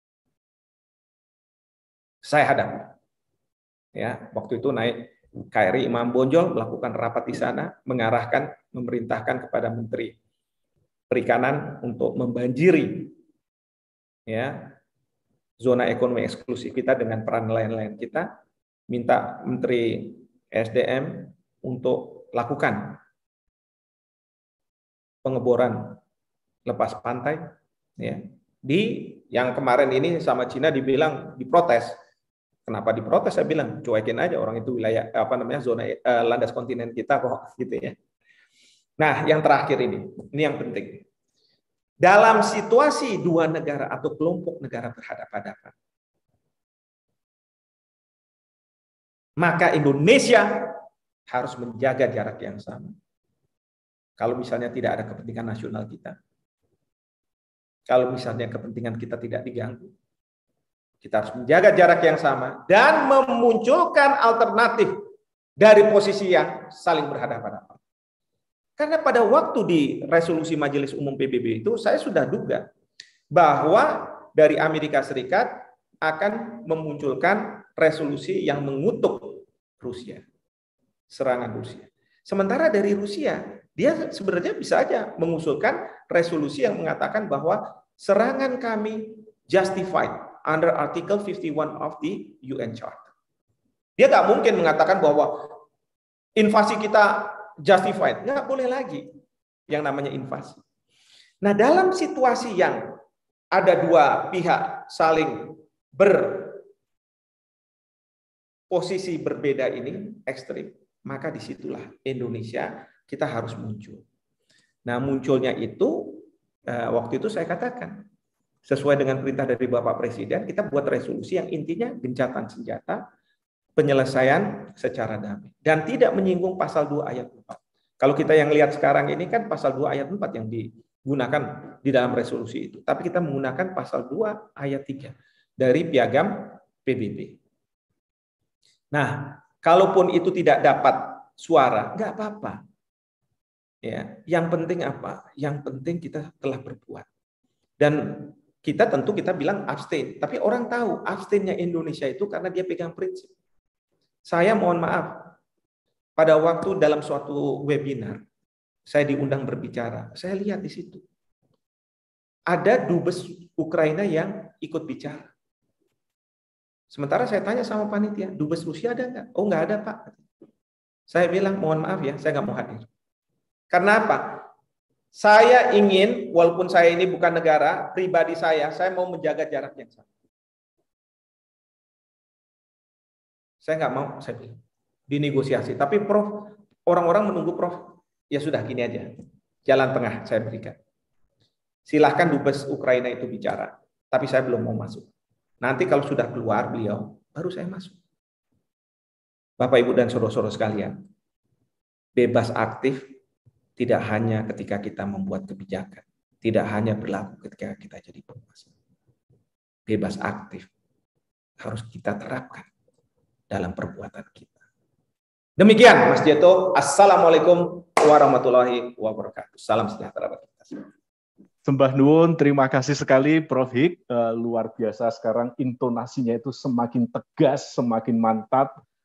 Saya hadapi. Ya, waktu itu naik KRI Imam Bonjol melakukan rapat di sana, mengarahkan, memerintahkan kepada Menteri Perikanan untuk membanjiri ya zona ekonomi eksklusif kita dengan peran nelayan-nelayan kita, minta Menteri SDM untuk lakukan pengeboran lepas pantai ya. Di yang kemarin ini sama Cina dibilang diprotes. Kenapa diprotes? Saya bilang cuekin aja, orang itu wilayah zona landas kontinen kita kok gitu ya. Nah, yang terakhir ini yang penting. Dalam situasi dua negara atau kelompok negara berhadapan-hadapan, maka Indonesia harus menjaga jarak yang sama. Kalau misalnya tidak ada kepentingan nasional kita, kalau misalnya kepentingan kita tidak diganggu, kita harus menjaga jarak yang sama dan memunculkan alternatif dari posisi yang saling berhadapan-hadapan. Karena pada waktu di resolusi Majelis Umum PBB itu, saya sudah duga bahwa dari Amerika Serikat akan memunculkan resolusi yang mengutuk Rusia, serangan Rusia. Sementara dari Rusia, dia sebenarnya bisa aja mengusulkan resolusi yang mengatakan bahwa serangan kami justified under Article 51 of the UN Charter. Dia nggak mungkin mengatakan bahwa invasi kita justified. Nggak boleh lagi yang namanya invasi. Nah, dalam situasi yang ada dua pihak saling berposisi berbeda ini ekstrim, maka disitulah Indonesia kita harus muncul. Nah, munculnya itu waktu itu saya katakan sesuai dengan perintah dari Bapak Presiden, kita buat resolusi yang intinya gencatan senjata, penyelesaian secara damai dan tidak menyinggung pasal 2 ayat 4. Kalau kita yang lihat sekarang ini kan pasal 2 ayat 4 yang digunakan di dalam resolusi itu, tapi kita menggunakan pasal 2 ayat 3 dari Piagam PBB. Nah, kalaupun itu tidak dapat suara, nggak apa-apa. Ya, yang penting apa? Yang penting kita telah berbuat. Dan kita tentu kita bilang abstain, tapi orang tahu abstainnya Indonesia itu karena dia pegang prinsip. Saya mohon maaf, pada waktu dalam suatu webinar, saya diundang berbicara, saya lihat di situ. Ada dubes Ukraina yang ikut bicara. Sementara saya tanya sama panitia, dubes Rusia ada nggak? Oh, nggak ada, Pak. Saya bilang, mohon maaf ya, saya nggak mau hadir. Karena apa? Saya ingin, walaupun saya ini bukan negara, pribadi saya mau menjaga jarak yang sama. Saya nggak mau, saya bilang, dinegosiasi. Tapi Prof, orang-orang menunggu Prof. Ya sudah, gini aja. Jalan tengah saya berikan. Silahkan dubes Ukraina itu bicara. Tapi saya belum mau masuk. Nanti kalau sudah keluar beliau, baru saya masuk. Bapak, Ibu, dan saudara-saudara sekalian, bebas aktif tidak hanya ketika kita membuat kebijakan. Tidak hanya berlaku ketika kita jadi penguasa. Bebas aktif harus kita terapkan dalam perbuatan kita. Demikian Mas Jeto. Assalamualaikum warahmatullahi wabarakatuh. Salam sejahtera bagi kita semua. Sembah nuwun, terima kasih sekali Prof. Hik. Luar biasa sekarang intonasinya itu semakin tegas, semakin mantap.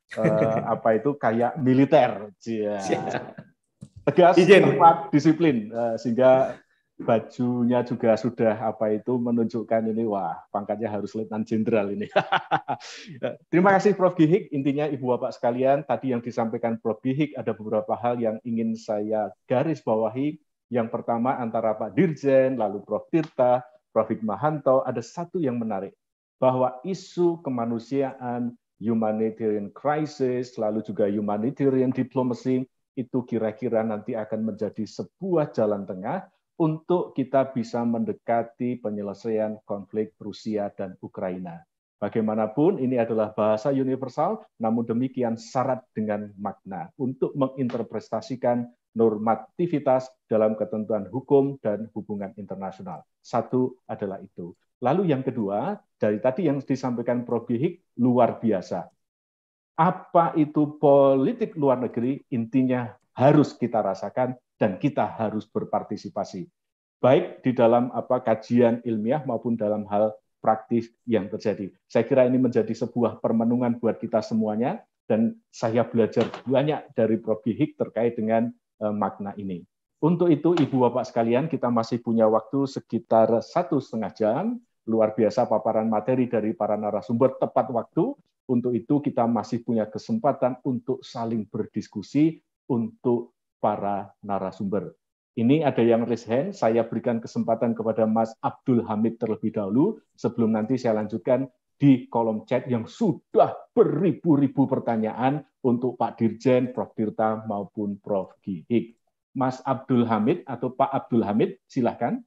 apa itu kayak militer, tegas, tepat, disiplin, sehingga bajunya juga sudah apa itu menunjukkan ini, wah pangkatnya harus Letnan Jenderal ini. Terima kasih Prof. Gihik. Intinya Ibu Bapak sekalian, tadi yang disampaikan Prof. Gihik ada beberapa hal yang ingin saya garis bawahi. Yang pertama antara Pak Dirjen, lalu Prof. Tirta, Prof. Hikmahanto, ada satu yang menarik, bahwa isu kemanusiaan, humanitarian crisis, lalu juga humanitarian diplomacy, itu kira-kira nanti akan menjadi sebuah jalan tengah untuk kita bisa mendekati penyelesaian konflik Rusia dan Ukraina. Bagaimanapun ini adalah bahasa universal, namun demikian syarat dengan makna untuk menginterpretasikan normativitas dalam ketentuan hukum dan hubungan internasional. Satu adalah itu. Lalu yang kedua, dari tadi yang disampaikan Prof. Gihik, luar biasa. Apa itu politik luar negeri? Intinya harus kita rasakan dan kita harus berpartisipasi, baik di dalam kajian ilmiah maupun dalam hal praktis yang terjadi. Saya kira ini menjadi sebuah permenungan buat kita semuanya, dan saya belajar banyak dari Prof. Gihik terkait dengan makna ini. Untuk itu, Ibu Bapak sekalian, kita masih punya waktu sekitar 1,5 jam. Luar biasa paparan materi dari para narasumber, tepat waktu. Untuk itu, kita masih punya kesempatan untuk saling berdiskusi untuk para narasumber. Ini ada yang raise hand, saya berikan kesempatan kepada Mas Abdul Hamid terlebih dahulu, sebelum nanti saya lanjutkan di kolom chat yang sudah beribu-ribu pertanyaan untuk Pak Dirjen, Prof. Tirta, maupun Prof. Gihik. Mas Abdul Hamid atau Pak Abdul Hamid, silahkan.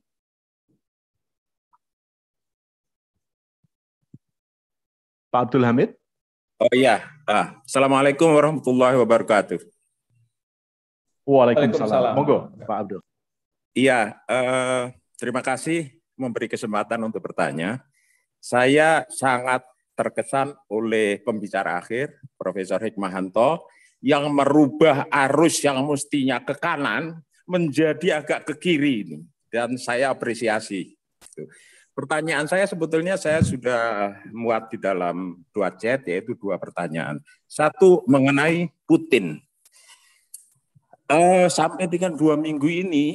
Pak Abdul Hamid. Oh iya, Assalamualaikum warahmatullahi wabarakatuh. Waalaikumsalam. Monggo, Pak Abdul. Iya, terima kasih memberi kesempatan untuk bertanya. Saya sangat terkesan oleh pembicara akhir, Profesor Hikmahanto, yang merubah arus yang mestinya ke kanan menjadi agak ke kiri ini. Dan saya apresiasi. Pertanyaan saya sebetulnya saya sudah muat di dalam 2 chat, yaitu 2 pertanyaan. Satu mengenai Putin. Sampai dengan 2 minggu ini,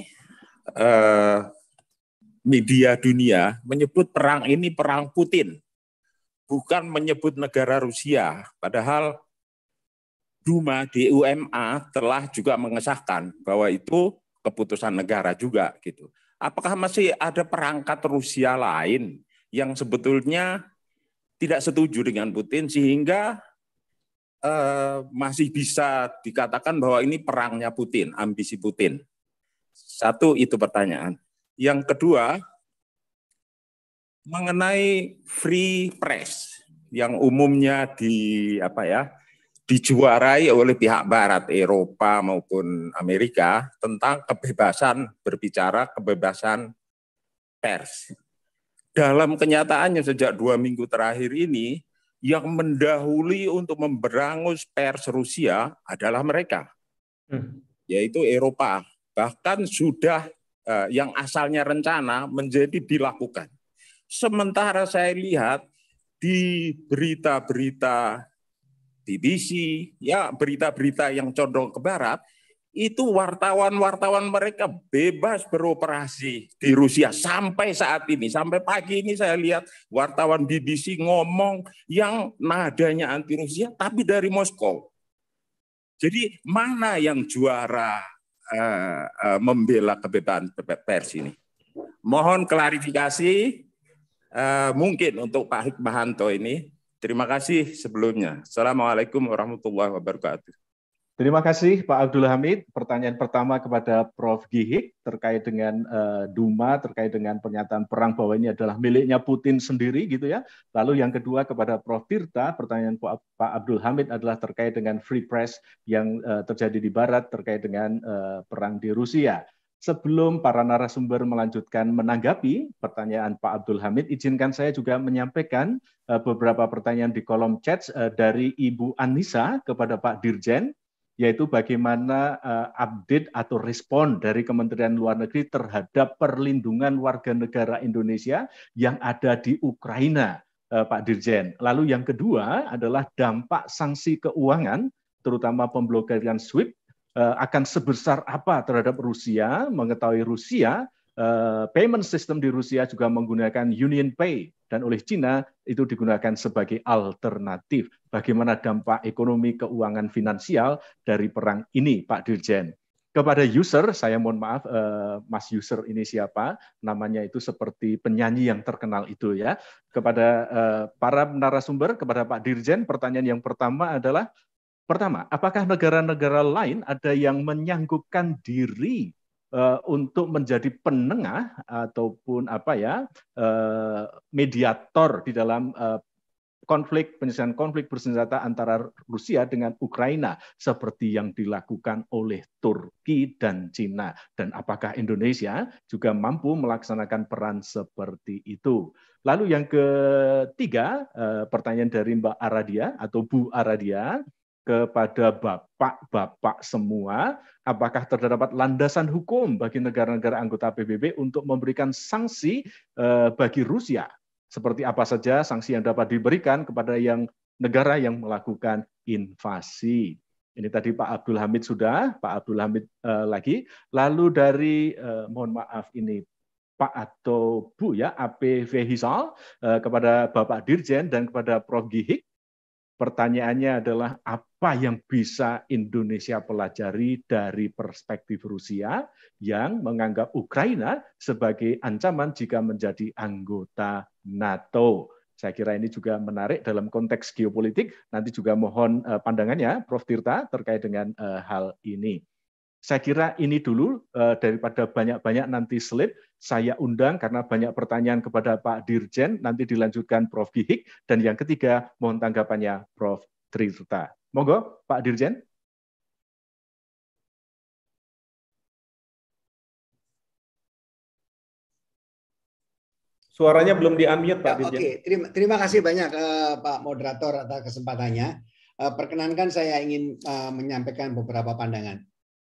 media dunia menyebut perang ini perang Putin, bukan menyebut negara Rusia. Padahal Duma DUMA telah juga mengesahkan bahwa itu keputusan negara juga gitu. Apakah masih ada perangkat Rusia lain yang sebetulnya tidak setuju dengan Putin sehingga masih bisa dikatakan bahwa ini perangnya Putin, ambisi Putin? Satu, itu pertanyaan. Yang kedua, mengenai free press yang umumnya dijuarai oleh pihak Barat, Eropa maupun Amerika, tentang kebebasan berbicara, kebebasan pers. Dalam kenyataannya sejak 2 minggu terakhir ini, yang mendahului untuk memberangus pers Rusia adalah mereka, yaitu Eropa. Bahkan sudah yang asalnya rencana menjadi dilakukan. Sementara saya lihat di berita-berita BBC, ya berita-berita yang condong ke Barat, itu wartawan-wartawan mereka bebas beroperasi di Rusia sampai saat ini. Sampai pagi ini saya lihat wartawan BBC ngomong yang nadanya anti Rusia, tapi dari Moskow. Jadi mana yang juara membela kebebasan pers ini? Mohon klarifikasi mungkin untuk Pak Hikmahanto ini. Terima kasih sebelumnya. Assalamualaikum warahmatullahi wabarakatuh. Terima kasih Pak Abdul Hamid. Pertanyaan pertama kepada Prof. Gihik terkait dengan Duma, terkait dengan pernyataan perang bahwa ini adalah miliknya Putin sendiri gitu ya. Lalu yang kedua kepada Prof. Tirta, pertanyaan Pak Abdul Hamid adalah terkait dengan free press yang terjadi di Barat terkait dengan perang di Rusia. Sebelum para narasumber melanjutkan menanggapi pertanyaan Pak Abdul Hamid, izinkan saya juga menyampaikan beberapa pertanyaan di kolom chat dari Ibu Anissa kepada Pak Dirjen, yaitu bagaimana update atau respon dari Kementerian Luar Negeri terhadap perlindungan warga negara Indonesia yang ada di Ukraina. Pak Dirjen. Lalu yang kedua adalah dampak sanksi keuangan, terutama pemblokiran SWIFT, akan sebesar apa terhadap Rusia, mengetahui Rusia, payment system di Rusia juga menggunakan Union Pay, dan oleh Cina itu digunakan sebagai alternatif. Bagaimana dampak ekonomi keuangan finansial dari perang ini, Pak Dirjen? Kepada user, saya mohon maaf, Mas user ini siapa? Namanya itu seperti penyanyi yang terkenal itu ya. Kepada para narasumber, kepada Pak Dirjen, pertanyaan yang pertama adalah, apakah negara-negara lain ada yang menyanggupkan diri untuk menjadi penengah ataupun mediator di dalam penyelesaian konflik bersenjata antara Rusia dengan Ukraina seperti yang dilakukan oleh Turki dan Cina, dan apakah Indonesia juga mampu melaksanakan peran seperti itu? Lalu yang ketiga, pertanyaan dari Mbak Aradia atau Bu Aradia kepada bapak-bapak semua, apakah terdapat landasan hukum bagi negara-negara anggota PBB untuk memberikan sanksi bagi Rusia? Seperti apa saja sanksi yang dapat diberikan kepada negara yang melakukan invasi? Ini tadi Pak Abdul Hamid sudah, Pak Abdul Hamid lagi. Lalu dari, mohon maaf ini Pak atau Bu ya, AP Vehisal, kepada Bapak Dirjen dan kepada Prof. Gihik. Pertanyaannya adalah apa yang bisa Indonesia pelajari dari perspektif Rusia yang menganggap Ukraina sebagai ancaman jika menjadi anggota NATO. Saya kira ini juga menarik dalam konteks geopolitik. Nanti juga mohon pandangannya Prof. Tirta terkait dengan hal ini. Saya kira ini dulu, daripada banyak-banyak nanti slide, saya undang karena banyak pertanyaan kepada Pak Dirjen, nanti dilanjutkan Prof. Gihik, dan yang ketiga mohon tanggapannya Prof. Tirta. Monggo Pak Dirjen. Suaranya belum di-unmute Pak Dirjen. Oke, terima kasih banyak Pak Moderator atas kesempatannya. Perkenankan saya ingin menyampaikan beberapa pandangan.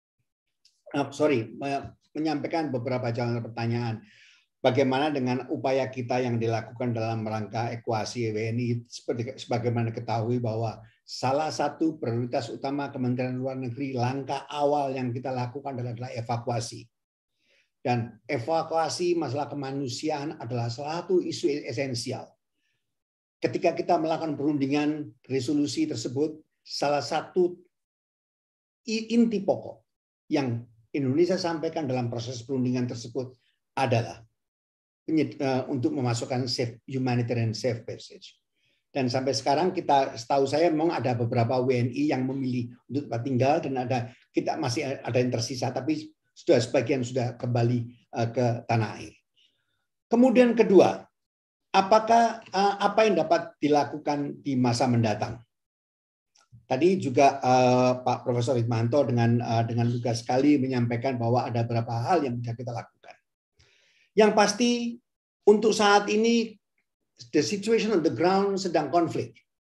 Menyampaikan beberapa jawaban pertanyaan. Bagaimana dengan upaya kita yang dilakukan dalam rangka ekuasi WNI, sebagaimana ketahui bahwa salah satu prioritas utama Kementerian Luar Negeri, langkah awal yang kita lakukan adalah evakuasi. Dan evakuasi masalah kemanusiaan adalah salah satu isu esensial. Ketika kita melakukan perundingan resolusi tersebut, salah satu inti pokok yang Indonesia sampaikan dalam proses perundingan tersebut adalah untuk memasukkan humanitarian safe passage. Dan sampai sekarang setahu saya memang ada beberapa WNI yang memilih untuk tempat tinggal, dan kita masih ada yang tersisa, tapi sebagian sudah kembali ke tanah air. Kemudian kedua, apa yang dapat dilakukan di masa mendatang? Tadi juga Pak Profesor Hikmahanto dengan lugas sekali menyampaikan bahwa ada beberapa hal yang bisa kita lakukan. Yang pasti untuk saat ini the situation on the ground sedang konflik.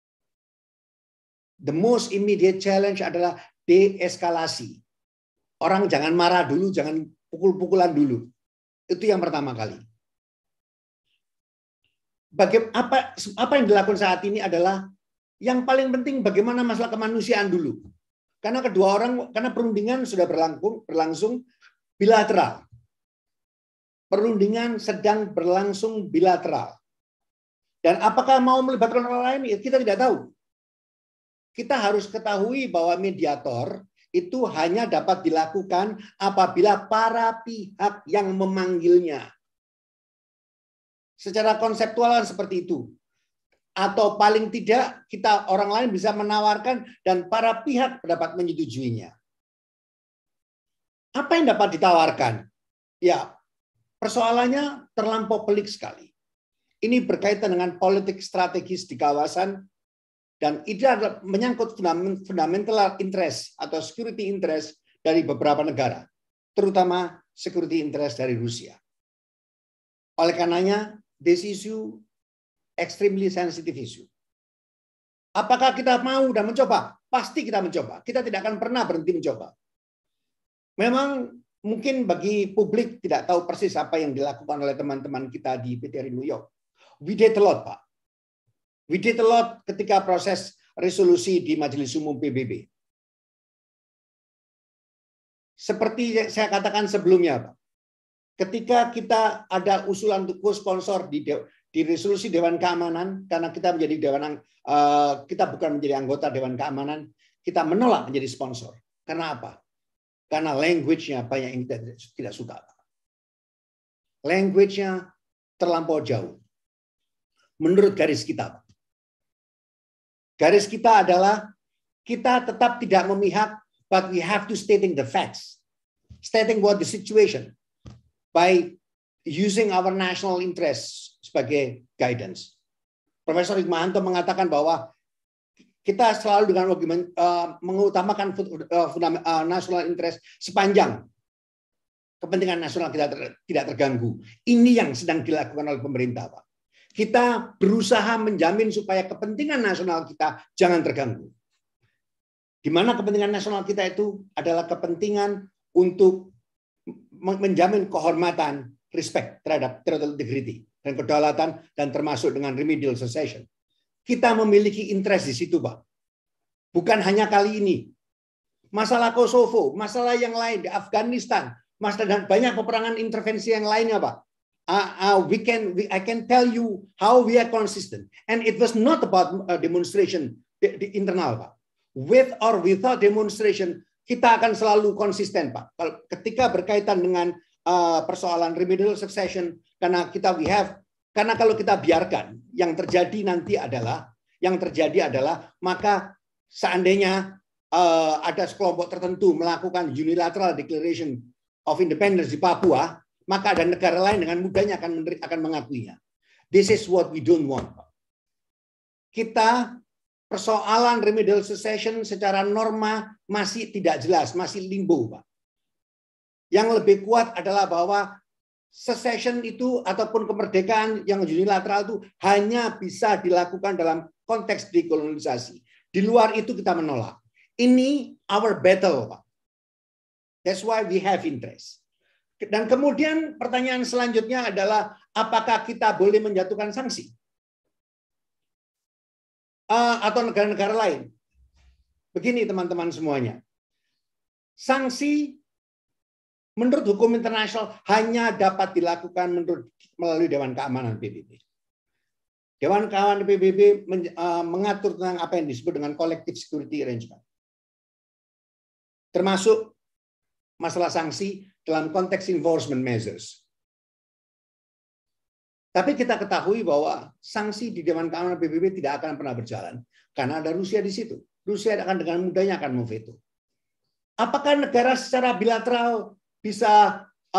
The most immediate challenge adalah deeskalasi. Orang jangan marah dulu, jangan pukul-pukulan dulu. Itu yang pertama kali. Apa yang dilakukan saat ini adalah yang paling penting bagaimana masalah kemanusiaan dulu. Karena karena perundingan sudah berlangsung bilateral. Perundingan sedang berlangsung bilateral. Dan apakah mau melibatkan orang lain? Kita tidak tahu. Kita harus ketahui bahwa mediator itu hanya dapat dilakukan apabila para pihak yang memanggilnya. Secara konseptual seperti itu. Atau paling tidak orang lain bisa menawarkan dan para pihak dapat menyetujuinya. Apa yang dapat ditawarkan? Ya, persoalannya terlampau pelik sekali. Ini berkaitan dengan politik strategis di kawasan, dan itu adalah menyangkut fundamental interest atau security interest dari beberapa negara, terutama security interest dari Rusia. Oleh karenanya, this issue extremely sensitive issue. Apakah kita mau dan mencoba? Pasti kita mencoba. Kita tidak akan pernah berhenti mencoba. Memang mungkin bagi publik tidak tahu persis apa yang dilakukan oleh teman-teman kita di PTRI New York. We did a lot, Pak. We did a lot ketika proses resolusi di Majelis Umum PBB. Seperti yang saya katakan sebelumnya, Pak. Ketika kita ada usulan untuk co-sponsor di resolusi Dewan Keamanan, karena kita kita bukan menjadi anggota Dewan Keamanan, kita menolak menjadi sponsor. Karena apa? Karena language-nya banyak yang kita tidak suka. Language-nya terlampau jauh. Menurut garis kita. Garis kita adalah kita tetap tidak memihak, but we have to stating the facts. Stating what the situation by using our national interests sebagai guidance. Profesor Hikmahanto mengatakan bahwa kita selalu dengan mengutamakan national interest sepanjang kepentingan nasional kita tidak terganggu. Ini yang sedang dilakukan oleh pemerintah, Pak. Kita berusaha menjamin supaya kepentingan nasional kita jangan terganggu. Di mana kepentingan nasional kita itu adalah kepentingan untuk menjamin kehormatan, respect terhadap territorial integrity dan kedaulatan, dan termasuk dengan remedial secession. Kita memiliki interest di situ, Pak. Bukan hanya kali ini. Masalah Kosovo, masalah yang lain di Afghanistan, masalah dan banyak peperangan intervensi yang lainnya, Pak. I can tell you how we are consistent, and it was not about demonstration di internal, Pak. With or without demonstration, kita akan selalu konsisten, Pak. Ketika berkaitan dengan persoalan remedial succession, karena kalau kita biarkan, yang terjadi adalah maka seandainya ada sekelompok tertentu melakukan unilateral declaration of independence di Papua, maka ada negara lain dengan mudahnya akan mengakuinya. This is what we don't want, Pak. Kita persoalan remedial secession secara norma masih tidak jelas, masih limbo, Pak. Yang lebih kuat adalah bahwa secession itu ataupun kemerdekaan yang unilateral itu hanya bisa dilakukan dalam konteks dekolonisasi. Di luar itu kita menolak. Ini our battle, Pak. That's why we have interest. Dan kemudian pertanyaan selanjutnya adalah apakah kita boleh menjatuhkan sanksi? Atau negara-negara lain. Begini teman-teman semuanya. Sanksi menurut hukum internasional hanya dapat dilakukan melalui Dewan Keamanan PBB. Dewan Keamanan PBB mengatur tentang apa yang disebut dengan Collective Security Arrangement. Termasuk masalah sanksi dalam konteks enforcement measures. Tapi kita ketahui bahwa sanksi di Dewan Keamanan PBB tidak akan pernah berjalan karena ada Rusia di situ. Rusia akan dengan mudahnya akan memveto. Apakah negara secara bilateral bisa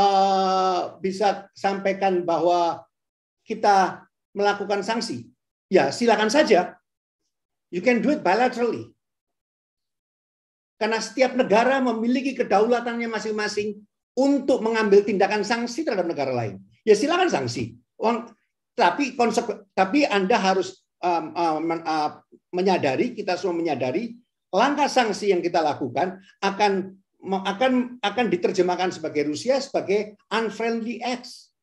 sampaikan bahwa kita melakukan sanksi? Ya, silakan saja. You can do it bilaterally. Karena setiap negara memiliki kedaulatannya masing-masing untuk mengambil tindakan sanksi terhadap negara lain. Ya silakan sanksi. Tapi Anda harus menyadari, kita semua menyadari, langkah sanksi yang kita lakukan akan diterjemahkan sebagai Rusia sebagai unfriendly acts,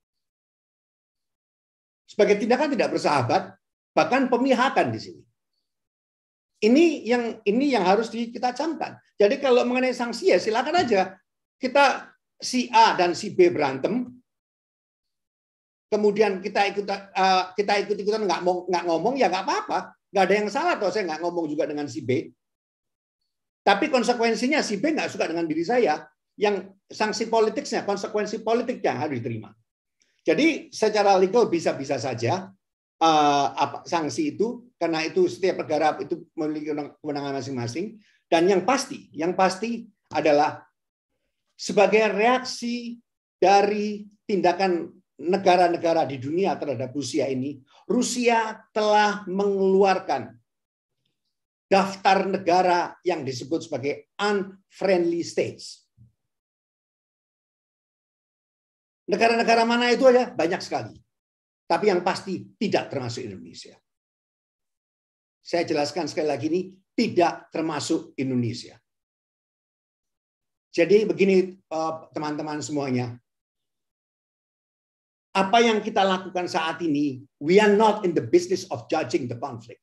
sebagai tindakan tidak bersahabat, bahkan pemihakan di sini. Ini yang harus kita camkan. Jadi kalau mengenai sanksi ya silakan aja. Kita si A dan si B berantem, kemudian kita ikut-ikutan nggak ngomong ya nggak apa-apa, nggak ada yang salah toh saya nggak ngomong juga dengan si B. Tapi konsekuensinya si B nggak suka dengan diri saya, yang sanksi politiknya, konsekuensi politik yang harus diterima. Jadi secara legal bisa-bisa saja sanksi itu, karena itu setiap negara itu memiliki kewenangan masing-masing. Dan yang pasti adalah sebagai reaksi dari tindakan negara-negara di dunia terhadap Rusia ini, Rusia telah mengeluarkan daftar negara yang disebut sebagai unfriendly states. Negara-negara mana itu aja? Banyak sekali. Tapi yang pasti tidak termasuk Indonesia. Saya jelaskan sekali lagi ini, tidak termasuk Indonesia. Jadi begini teman-teman semuanya. apa yang kita lakukan saat ini, we are not in the business of judging the conflict.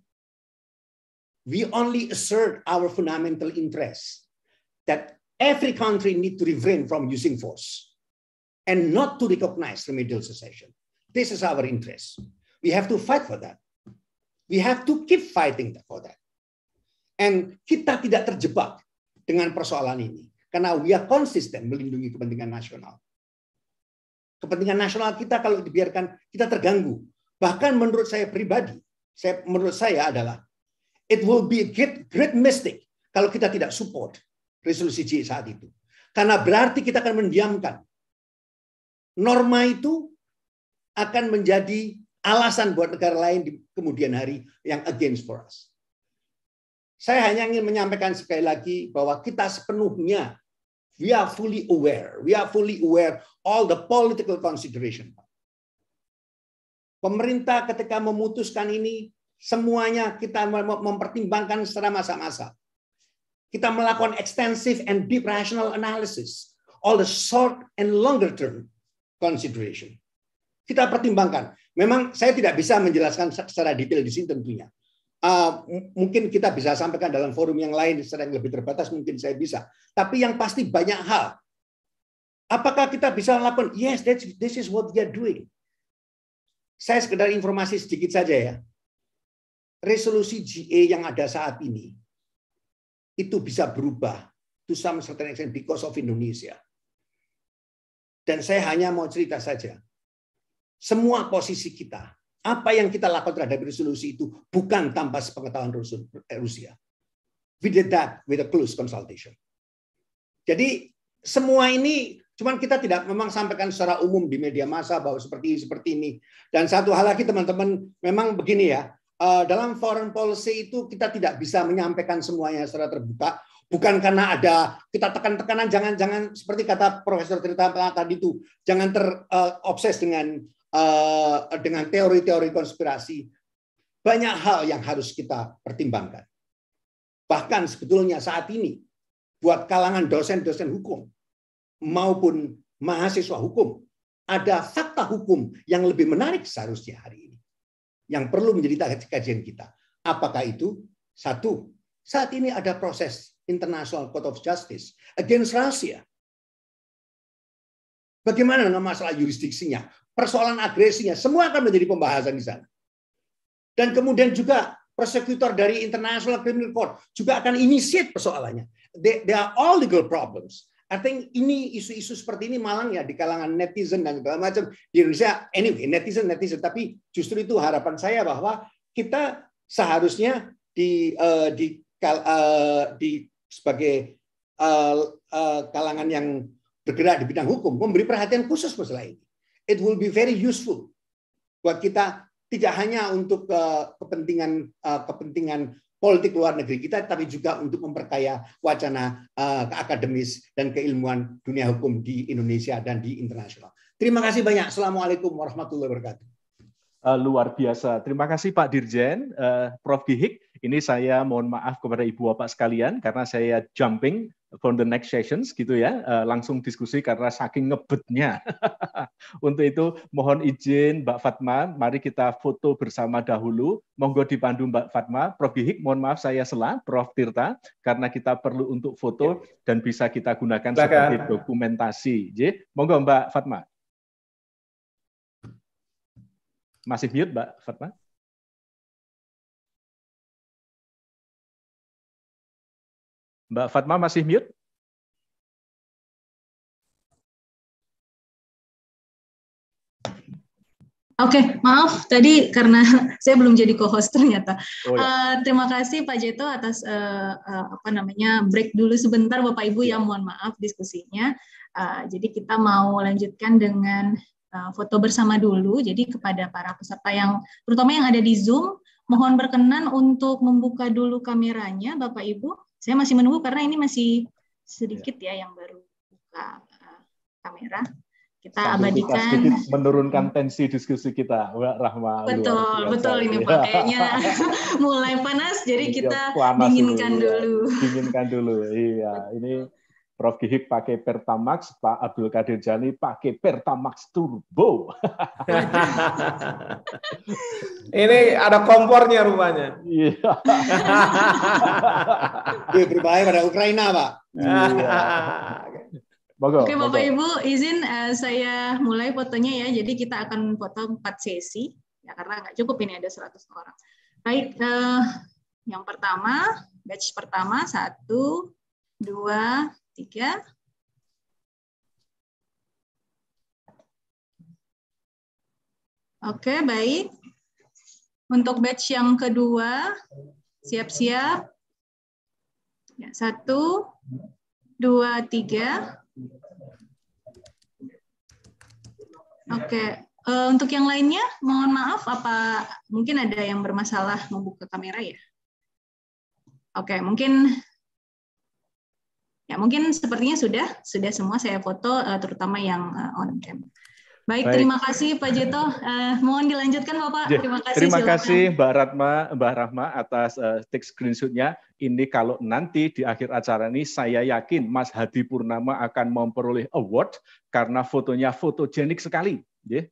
We only assert our fundamental interest that every country need to refrain from using force and not to recognize remedial secession. This is our interest. We have to fight for that. We have to keep fighting for that. And kita tidak terjebak dengan persoalan ini karena we are consistent melindungi kepentingan nasional. Kepentingan nasional kita kalau dibiarkan kita terganggu. Bahkan menurut saya pribadi, menurut saya adalah it will be a great mistake kalau kita tidak support resolusi J saat itu. Karena berarti kita akan mendiamkan. Norma itu akan menjadi alasan buat negara lain di kemudian hari yang against for us. Saya hanya ingin menyampaikan sekali lagi bahwa kita sepenuhnya, we are fully aware all the political consideration. Pemerintah ketika memutuskan ini, semuanya kita mempertimbangkan secara masa-masa. Kita melakukan extensive and deep rational analysis, all the short and longer term consideration. Kita pertimbangkan. Memang saya tidak bisa menjelaskan secara detail di sini tentunya. Mungkin kita bisa sampaikan dalam forum yang lain secara yang lebih terbatas, mungkin saya bisa. Tapi yang pasti banyak hal. Apakah kita bisa melakukan? Yes, this is what we are doing. Saya sekedar informasi sedikit saja ya. Resolusi GA yang ada saat ini itu bisa berubah to some certain extent because of Indonesia. Dan saya hanya mau cerita saja. Semua posisi kita, apa yang kita lakukan terhadap resolusi itu bukan tanpa sepengetahuan Rusia. We did that with a close consultation. Jadi semua ini cuman kita tidak memang sampaikan secara umum di media massa bahwa seperti ini. Dan satu hal lagi teman-teman, memang begini ya. Dalam foreign policy itu kita tidak bisa menyampaikan semuanya secara terbuka, bukan karena ada kita tekan-tekanan, jangan seperti kata Profesor Tirta tadi itu, jangan terobses dengan teori-teori konspirasi. Banyak hal yang harus kita pertimbangkan. Bahkan sebetulnya saat ini buat kalangan dosen-dosen hukum maupun mahasiswa hukum ada fakta hukum yang lebih menarik seharusnya hari ini, yang perlu menjadi kajian kita. Apakah itu? Satu, saat ini ada proses International Court of Justice against Russia. Bagaimana dengan masalah jurisdiksinya, persoalan agresinya, semua akan menjadi pembahasan di sana. Dan kemudian juga prosekutor dari International Criminal Court juga akan initiate persoalannya. They are all legal problems. I think ini isu-isu seperti ini malang ya di kalangan netizen dan segala macam di Indonesia. Anyway, netizen, tapi justru itu harapan saya bahwa kita seharusnya sebagai kalangan yang bergerak di bidang hukum memberi perhatian khusus masalah ini. It will be very useful buat kita, tidak hanya untuk kepentingan politik luar negeri kita, tapi juga untuk memperkaya wacana akademis dan keilmuan dunia hukum di Indonesia dan di internasional. Terima kasih banyak. Assalamualaikum warahmatullahi wabarakatuh. Luar biasa. Terima kasih Pak Dirjen, Prof. Gihik. Ini saya mohon maaf kepada Ibu Bapak sekalian karena saya jumping from the next sessions gitu ya, langsung diskusi karena saking ngebetnya. Untuk itu mohon izin Mbak Fatma, mari kita foto bersama dahulu. Monggo dipandu Mbak Fatma. Prof. Gihik, mohon maaf saya sela, Prof. Tirta, karena kita perlu untuk foto dan bisa kita gunakan sebagai dokumentasi. Monggo Mbak Fatma. Masih mute Mbak Fatma? Mbak Fatma masih mute? Oke, maaf tadi karena saya belum jadi co-host ternyata. Terima kasih Pak Jeto atas break dulu sebentar Bapak Ibu ya, mohon maaf diskusinya. Jadi kita mau lanjutkan dengan foto bersama dulu. Jadi kepada para peserta yang terutama yang ada di Zoom, mohon berkenan untuk membuka dulu kameranya Bapak Ibu. Saya masih menunggu karena ini masih sedikit ya yang baru buka kamera. Kita abadikan. Sedikit menurunkan tensi diskusi kita, Mbak Rahma. Betul ini Pak. Kayaknya mulai panas, jadi kita dinginkan dulu. Dinginkan dulu, iya. Ini Prof. Gihik pakai Pertamax, Pak Abdul Qadir Jailani pakai Pertamax Turbo. Ini ada kompornya rupanya. Iya. Berbahaya pada Ukraina, Pak. Oke, Bapak Ibu, izin saya mulai fotonya ya. Jadi kita akan foto 4 sesi, ya karena nggak cukup ini ada 100 orang. Baik, yang pertama, batch pertama, 1, 2, 3. Oke, baik. Untuk batch yang kedua, siap-siap. Ya, 1, 2, 3. Oke, untuk yang lainnya, mohon maaf, apa mungkin ada yang bermasalah membuka kamera ya? Oke, mungkin sepertinya sudah semua saya foto, terutama yang on cam. Baik, terima kasih Pak Jeto. Mohon dilanjutkan Bapak. Terima kasih Mbak Rahma atas take screenshot-nya. Ini kalau nanti di akhir acara ini saya yakin Mas Hadi Purnama akan memperoleh award karena fotonya fotogenik sekali.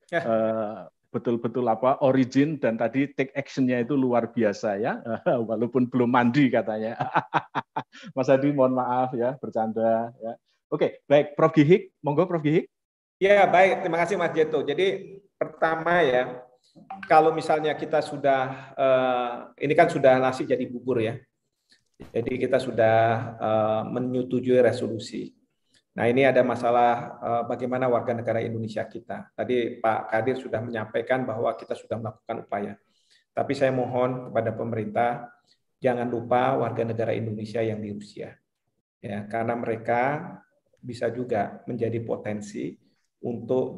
Betul-betul origin dan tadi take action-nya itu luar biasa ya, walaupun belum mandi katanya. Mas Hadi mohon maaf ya, bercanda ya. Oke, baik Prof. Gihik, monggo Prof. Gihik. Ya, baik, terima kasih Mas Jeto. Jadi pertama ya, kalau misalnya kita sudah ini kan sudah nasi jadi bubur ya. Jadi kita sudah menyetujui resolusi. Nah, ini ada masalah bagaimana warga negara Indonesia kita. Tadi Pak Kadir sudah menyampaikan bahwa kita sudah melakukan upaya. Tapi saya mohon kepada pemerintah, jangan lupa warga negara Indonesia yang di Rusia. Ya, karena mereka bisa juga menjadi potensi untuk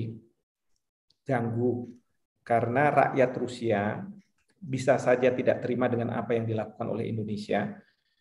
diganggu. Karena rakyat Rusia bisa saja tidak terima dengan apa yang dilakukan oleh Indonesia.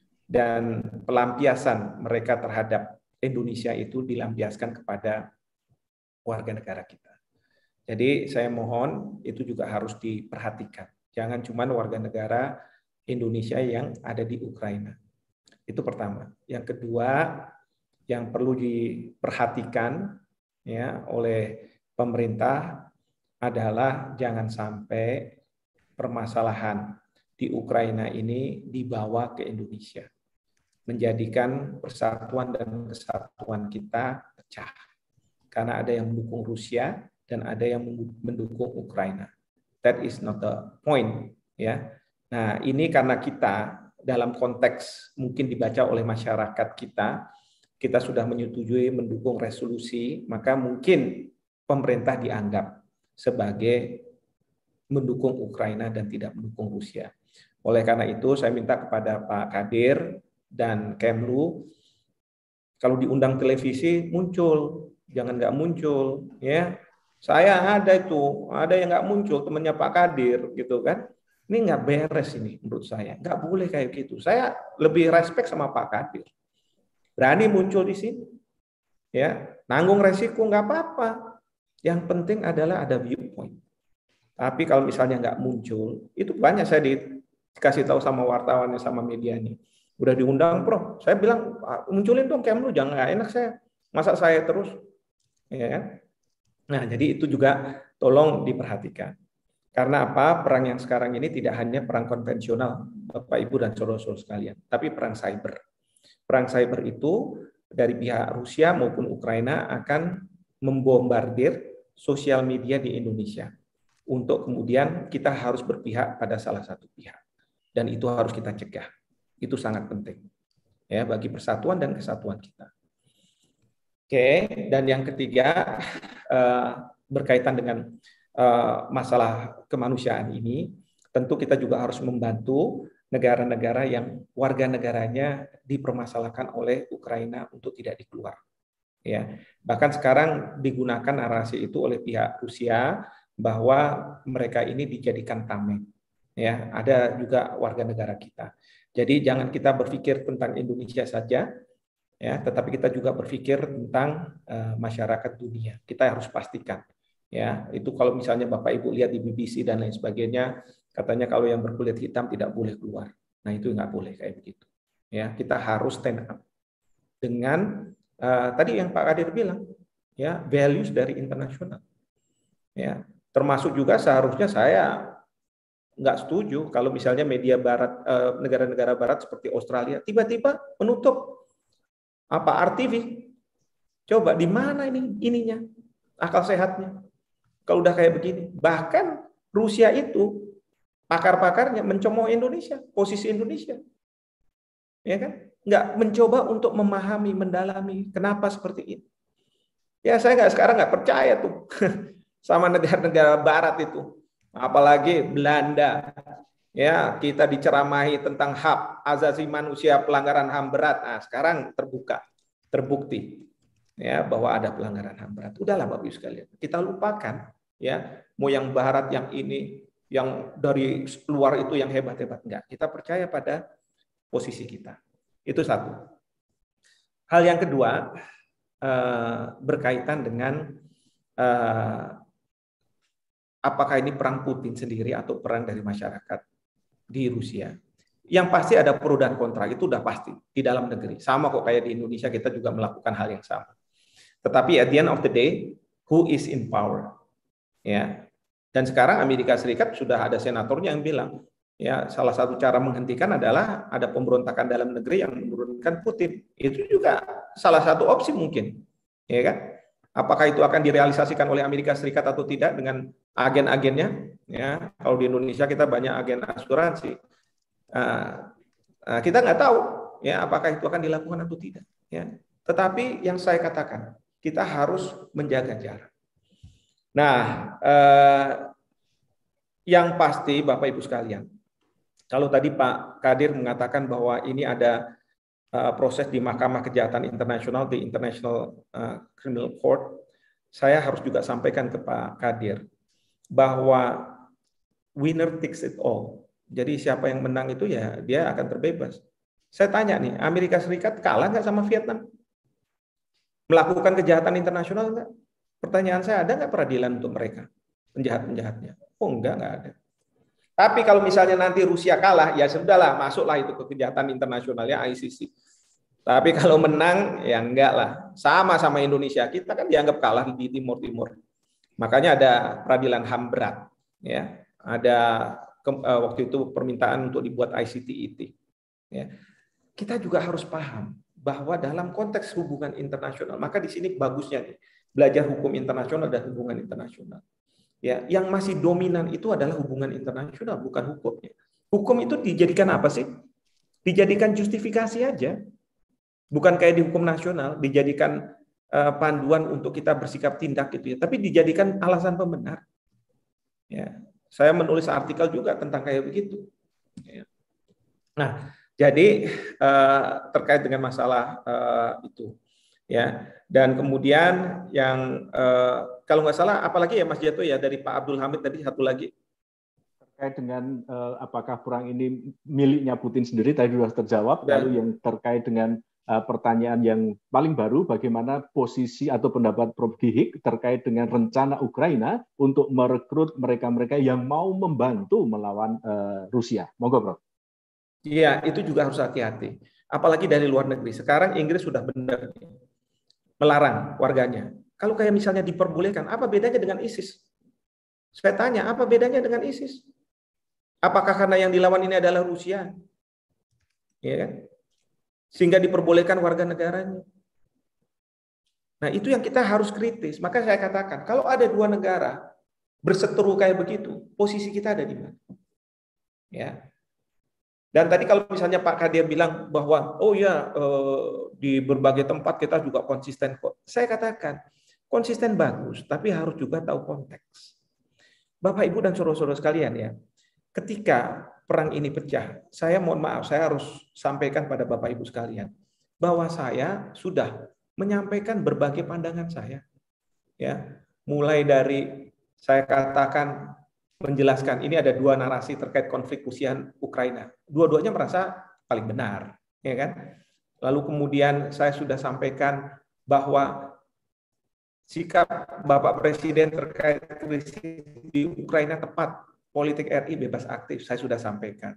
Dan pelampiasan mereka terhadap Indonesia itu dilampiaskan kepada warga negara kita. Jadi saya mohon itu juga harus diperhatikan. Jangan cuma warga negara Indonesia yang ada di Ukraina. Itu pertama. Yang kedua, yang perlu diperhatikan ya oleh pemerintah adalah jangan sampai permasalahan di Ukraina ini dibawa ke Indonesia. Menjadikan persatuan dan kesatuan kita pecah. Karena ada yang mendukung Rusia dan ada yang mendukung Ukraina. That is not the point. Ya. Nah, ini karena kita dalam konteks mungkin dibaca oleh masyarakat kita sudah menyetujui mendukung resolusi, maka mungkin pemerintah dianggap sebagai mendukung Ukraina dan tidak mendukung Rusia. Oleh karena itu, saya minta kepada Pak Kadir dan Kemlu, kalau diundang televisi muncul, jangan nggak muncul, ya. Saya ada yang nggak muncul, temannya Pak Kadir, gitu kan. Ini nggak beres ini menurut saya, nggak boleh kayak gitu. Saya lebih respect sama Pak Kadir, berani muncul di sini, ya, nanggung resiko nggak apa-apa. Yang penting adalah ada viewpoint. Tapi kalau misalnya nggak muncul, itu banyak saya dikasih tahu sama wartawannya sama media nih. Udah diundang, Prof. Saya bilang, munculin dong Kemlu, jangan nggak enak saya. Masa saya terus? Ya kan? Nah, jadi itu juga tolong diperhatikan. Karena apa? Perang yang sekarang ini tidak hanya perang konvensional, Bapak, Ibu, dan saudara-saudara sekalian, tapi perang cyber. Perang cyber itu dari pihak Rusia maupun Ukraina akan membombardir sosial media di Indonesia. Untuk kemudian kita harus berpihak pada salah satu pihak. Dan itu harus kita cegah. Itu sangat penting ya bagi persatuan dan kesatuan kita. Oke, dan yang ketiga berkaitan dengan masalah kemanusiaan ini, tentu kita juga harus membantu negara-negara yang warga negaranya dipermasalahkan oleh Ukraina untuk tidak dikeluar. Ya, bahkan sekarang digunakan narasi itu oleh pihak Rusia bahwa mereka ini dijadikan tameng. Ya, ada juga warga negara kita. Jadi jangan kita berpikir tentang Indonesia saja, ya, tetapi kita juga berpikir tentang masyarakat dunia. Kita harus pastikan, ya, itu kalau misalnya Bapak Ibu lihat di BBC dan lain sebagainya, katanya kalau yang berkulit hitam tidak boleh keluar. Nah itu nggak boleh kayak begitu. Ya, kita harus stand up. dengan tadi yang Pak Kadir bilang, ya, values dari internasional. Ya, termasuk juga seharusnya saya nggak setuju kalau misalnya media barat, negara-negara barat seperti Australia tiba-tiba menutup RTV. Coba di mana ininya akal sehatnya kalau udah kayak begini. Bahkan Rusia itu pakar-pakarnya mencemooh Indonesia, posisi Indonesia, ya kan? Nggak mencoba untuk memahami, mendalami kenapa seperti ini. Ya saya sekarang nggak percaya tuh sama negara-negara Barat itu, apalagi Belanda. Ya, kita diceramahi tentang hak asasi manusia, pelanggaran HAM berat. Nah, sekarang terbukti ya bahwa ada pelanggaran HAM berat. Udahlah Bapak Ibu sekalian, kita lupakan ya, mau yang Barat, yang ini, yang dari luar itu yang hebat-hebat, enggak. Kita percaya pada posisi kita. Itu satu. Hal yang kedua berkaitan dengan apakah ini perang Putin sendiri atau perang dari masyarakat di Rusia. Yang pasti ada pro dan kontra, itu udah pasti di dalam negeri. Sama kok kayak di Indonesia, kita juga melakukan hal yang sama. Tetapi at the end of the day, who is in power? Ya. Dan sekarang Amerika Serikat sudah ada senatornya yang bilang, ya, salah satu cara menghentikan adalah ada pemberontakan dalam negeri yang menurunkan Putin. Itu juga salah satu opsi mungkin, ya kan? Apakah itu akan direalisasikan oleh Amerika Serikat atau tidak dengan agen-agennya? Ya, kalau di Indonesia kita banyak agen asuransi. Kita nggak tahu, ya, apakah itu akan dilakukan atau tidak. Ya. Tetapi yang saya katakan, kita harus menjaga jarak. Nah, yang pasti Bapak Ibu sekalian, kalau tadi Pak Kadir mengatakan bahwa ini ada proses di Mahkamah Kejahatan Internasional, di International Criminal Court, saya harus juga sampaikan ke Pak Kadir bahwa winner takes it all. Jadi siapa yang menang itu ya dia akan terbebas. Saya tanya nih, Amerika Serikat kalah nggak sama Vietnam? Melakukan kejahatan internasional nggak? Pertanyaan saya, ada nggak peradilan untuk mereka? Penjahat-penjahatnya? Oh nggak ada. Tapi kalau misalnya nanti Rusia kalah, ya sudahlah, masuklah itu ke kejahatan internasionalnya ICC. Tapi kalau menang, ya enggak lah. Sama Indonesia, kita kan dianggap kalah di Timur-Timur. Makanya ada peradilan HAM berat. Ya. Ada waktu itu permintaan untuk dibuat ICTIT. Ya. Kita juga harus paham bahwa dalam konteks hubungan internasional, maka di sini bagusnya nih, belajar hukum internasional dan hubungan internasional. Ya, yang masih dominan itu adalah hubungan internasional, bukan hukumnya. Hukum itu dijadikan apa sih? Dijadikan justifikasi aja. Bukan kayak di hukum nasional, dijadikan panduan untuk kita bersikap tindak gitu ya. Tapi dijadikan alasan pembenar. Ya, saya menulis artikel juga tentang kayak begitu. Ya. Nah, jadi terkait dengan masalah itu. Ya, dan kemudian yang kalau nggak salah, apalagi ya Mas Jato ya dari Pak Abdul Hamid tadi satu lagi terkait dengan apakah perang ini miliknya Putin sendiri tadi sudah terjawab. Dan lalu yang terkait dengan pertanyaan yang paling baru, bagaimana posisi atau pendapat Prof. Gihik terkait dengan rencana Ukraina untuk merekrut mereka-mereka yang mau membantu melawan Rusia. Monggo, Prof. Iya, itu juga harus hati-hati. Apalagi dari luar negeri. Sekarang Inggris sudah benar melarang warganya. Kalau kayak misalnya diperbolehkan, apa bedanya dengan ISIS? Saya tanya, apa bedanya dengan ISIS? Apakah karena yang dilawan ini adalah Rusia? Ya kan? Sehingga diperbolehkan warga negaranya. Nah, itu yang kita harus kritis. Maka saya katakan, kalau ada dua negara berseteru kayak begitu, posisi kita ada di mana? Ya. Dan tadi kalau misalnya Pak Kadir bilang bahwa oh ya di berbagai tempat kita juga konsisten kok. Saya katakan konsisten bagus, tapi harus juga tahu konteks. Bapak Ibu dan saudara-saudara sekalian ya, ketika perang ini pecah, saya mohon maaf, saya harus sampaikan pada Bapak Ibu sekalian bahwa saya sudah menyampaikan berbagai pandangan saya. Ya, mulai dari saya katakan menjelaskan ini ada dua narasi terkait konflik Rusia Ukraina. Dua-duanya merasa paling benar, ya kan? Lalu kemudian saya sudah sampaikan bahwa sikap Bapak Presiden terkait krisis di Ukraina tepat, politik RI bebas aktif, saya sudah sampaikan.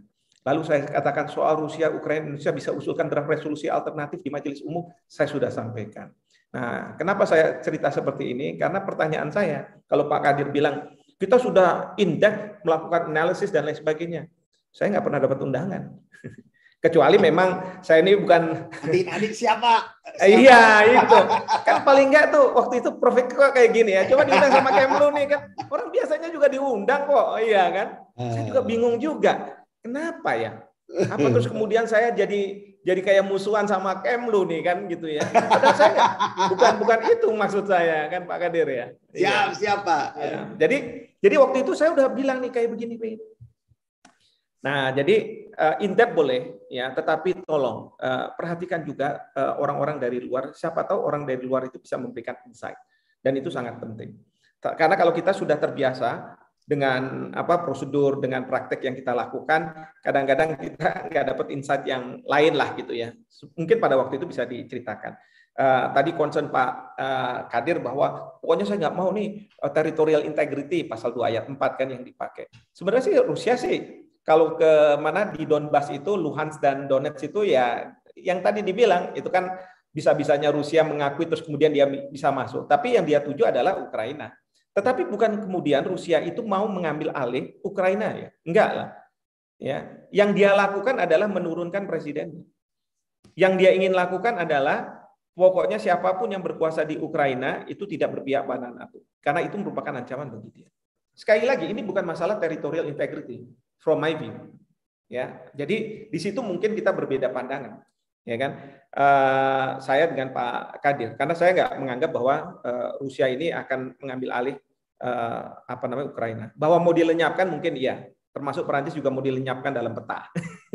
Lalu saya katakan soal Rusia, Ukraina, Indonesia bisa usulkan draft resolusi alternatif di Majelis Umum, saya sudah sampaikan. Nah, kenapa saya cerita seperti ini? Karena pertanyaan saya, kalau Pak Kadir bilang, kita sudah in-depth melakukan analisis dan lain sebagainya. Saya nggak pernah dapat undangan. Kecuali memang saya ini bukan... Adik siapa? Iya, itu. Kan paling nggak tuh, waktu itu Prof. kok kayak gini ya, coba diundang sama Kemlu nih kan. Orang biasanya juga diundang kok, iya kan. Saya juga bingung juga. Kenapa ya? Apa terus kemudian saya jadi kayak musuhan sama Kemlu nih kan gitu ya? Padahal saya bukan itu maksud saya kan Pak Kadir ya. Siapa? Ya. Jadi waktu itu saya udah bilang nih kayak begini. Nah jadi in-depth boleh ya, tetapi tolong perhatikan juga orang-orang dari luar. Siapa tahu orang dari luar itu bisa memberikan insight dan itu sangat penting. Karena kalau kita sudah terbiasa dengan prosedur, dengan praktek yang kita lakukan, kadang-kadang kita nggak dapat insight yang lain lah gitu ya. Mungkin pada waktu itu bisa diceritakan. Tadi concern Pak Kadir bahwa pokoknya saya nggak mau nih territorial integrity pasal 2 ayat 4 kan yang dipakai. Sebenarnya sih Rusia sih kalau ke mana di Donbas itu, Luhansk dan Donetsk itu ya yang tadi dibilang itu kan bisa-bisanya Rusia mengakui terus kemudian dia bisa masuk. Tapi yang dia tuju adalah Ukraina. Tetapi bukan kemudian Rusia itu mau mengambil alih Ukraina ya. Enggak lah. Ya, yang dia lakukan adalah menurunkan presidennya. Yang dia ingin lakukan adalah pokoknya siapapun yang berkuasa di Ukraina itu tidak berpihak pada NATO. Karena itu merupakan ancaman bagi dia. Sekali lagi ini bukan masalah territorial integrity from my view. Ya, jadi di situ mungkin kita berbeda pandangan. Ya kan? Saya dengan Pak Kadir, karena saya nggak menganggap bahwa Rusia ini akan mengambil alih Ukraina. Bahwa mau dilenyapkan mungkin iya, termasuk Perancis juga mau dilenyapkan dalam peta,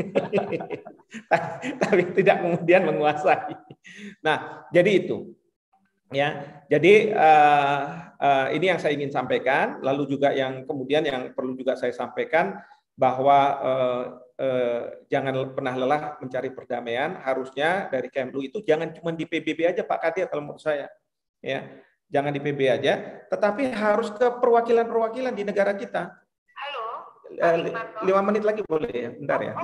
tapi tidak kemudian menguasai. Nah, jadi itu, ya. Jadi ini yang saya ingin sampaikan. Lalu juga yang kemudian yang perlu juga saya sampaikan bahwa jangan pernah lelah mencari perdamaian. Harusnya dari Kemlu itu jangan cuma di PBB aja Pak Kadir kalau menurut saya. Ya, jangan di PBB aja, tetapi harus ke perwakilan-perwakilan di negara kita. Halo. 5 menit lagi boleh ya, bentar ya.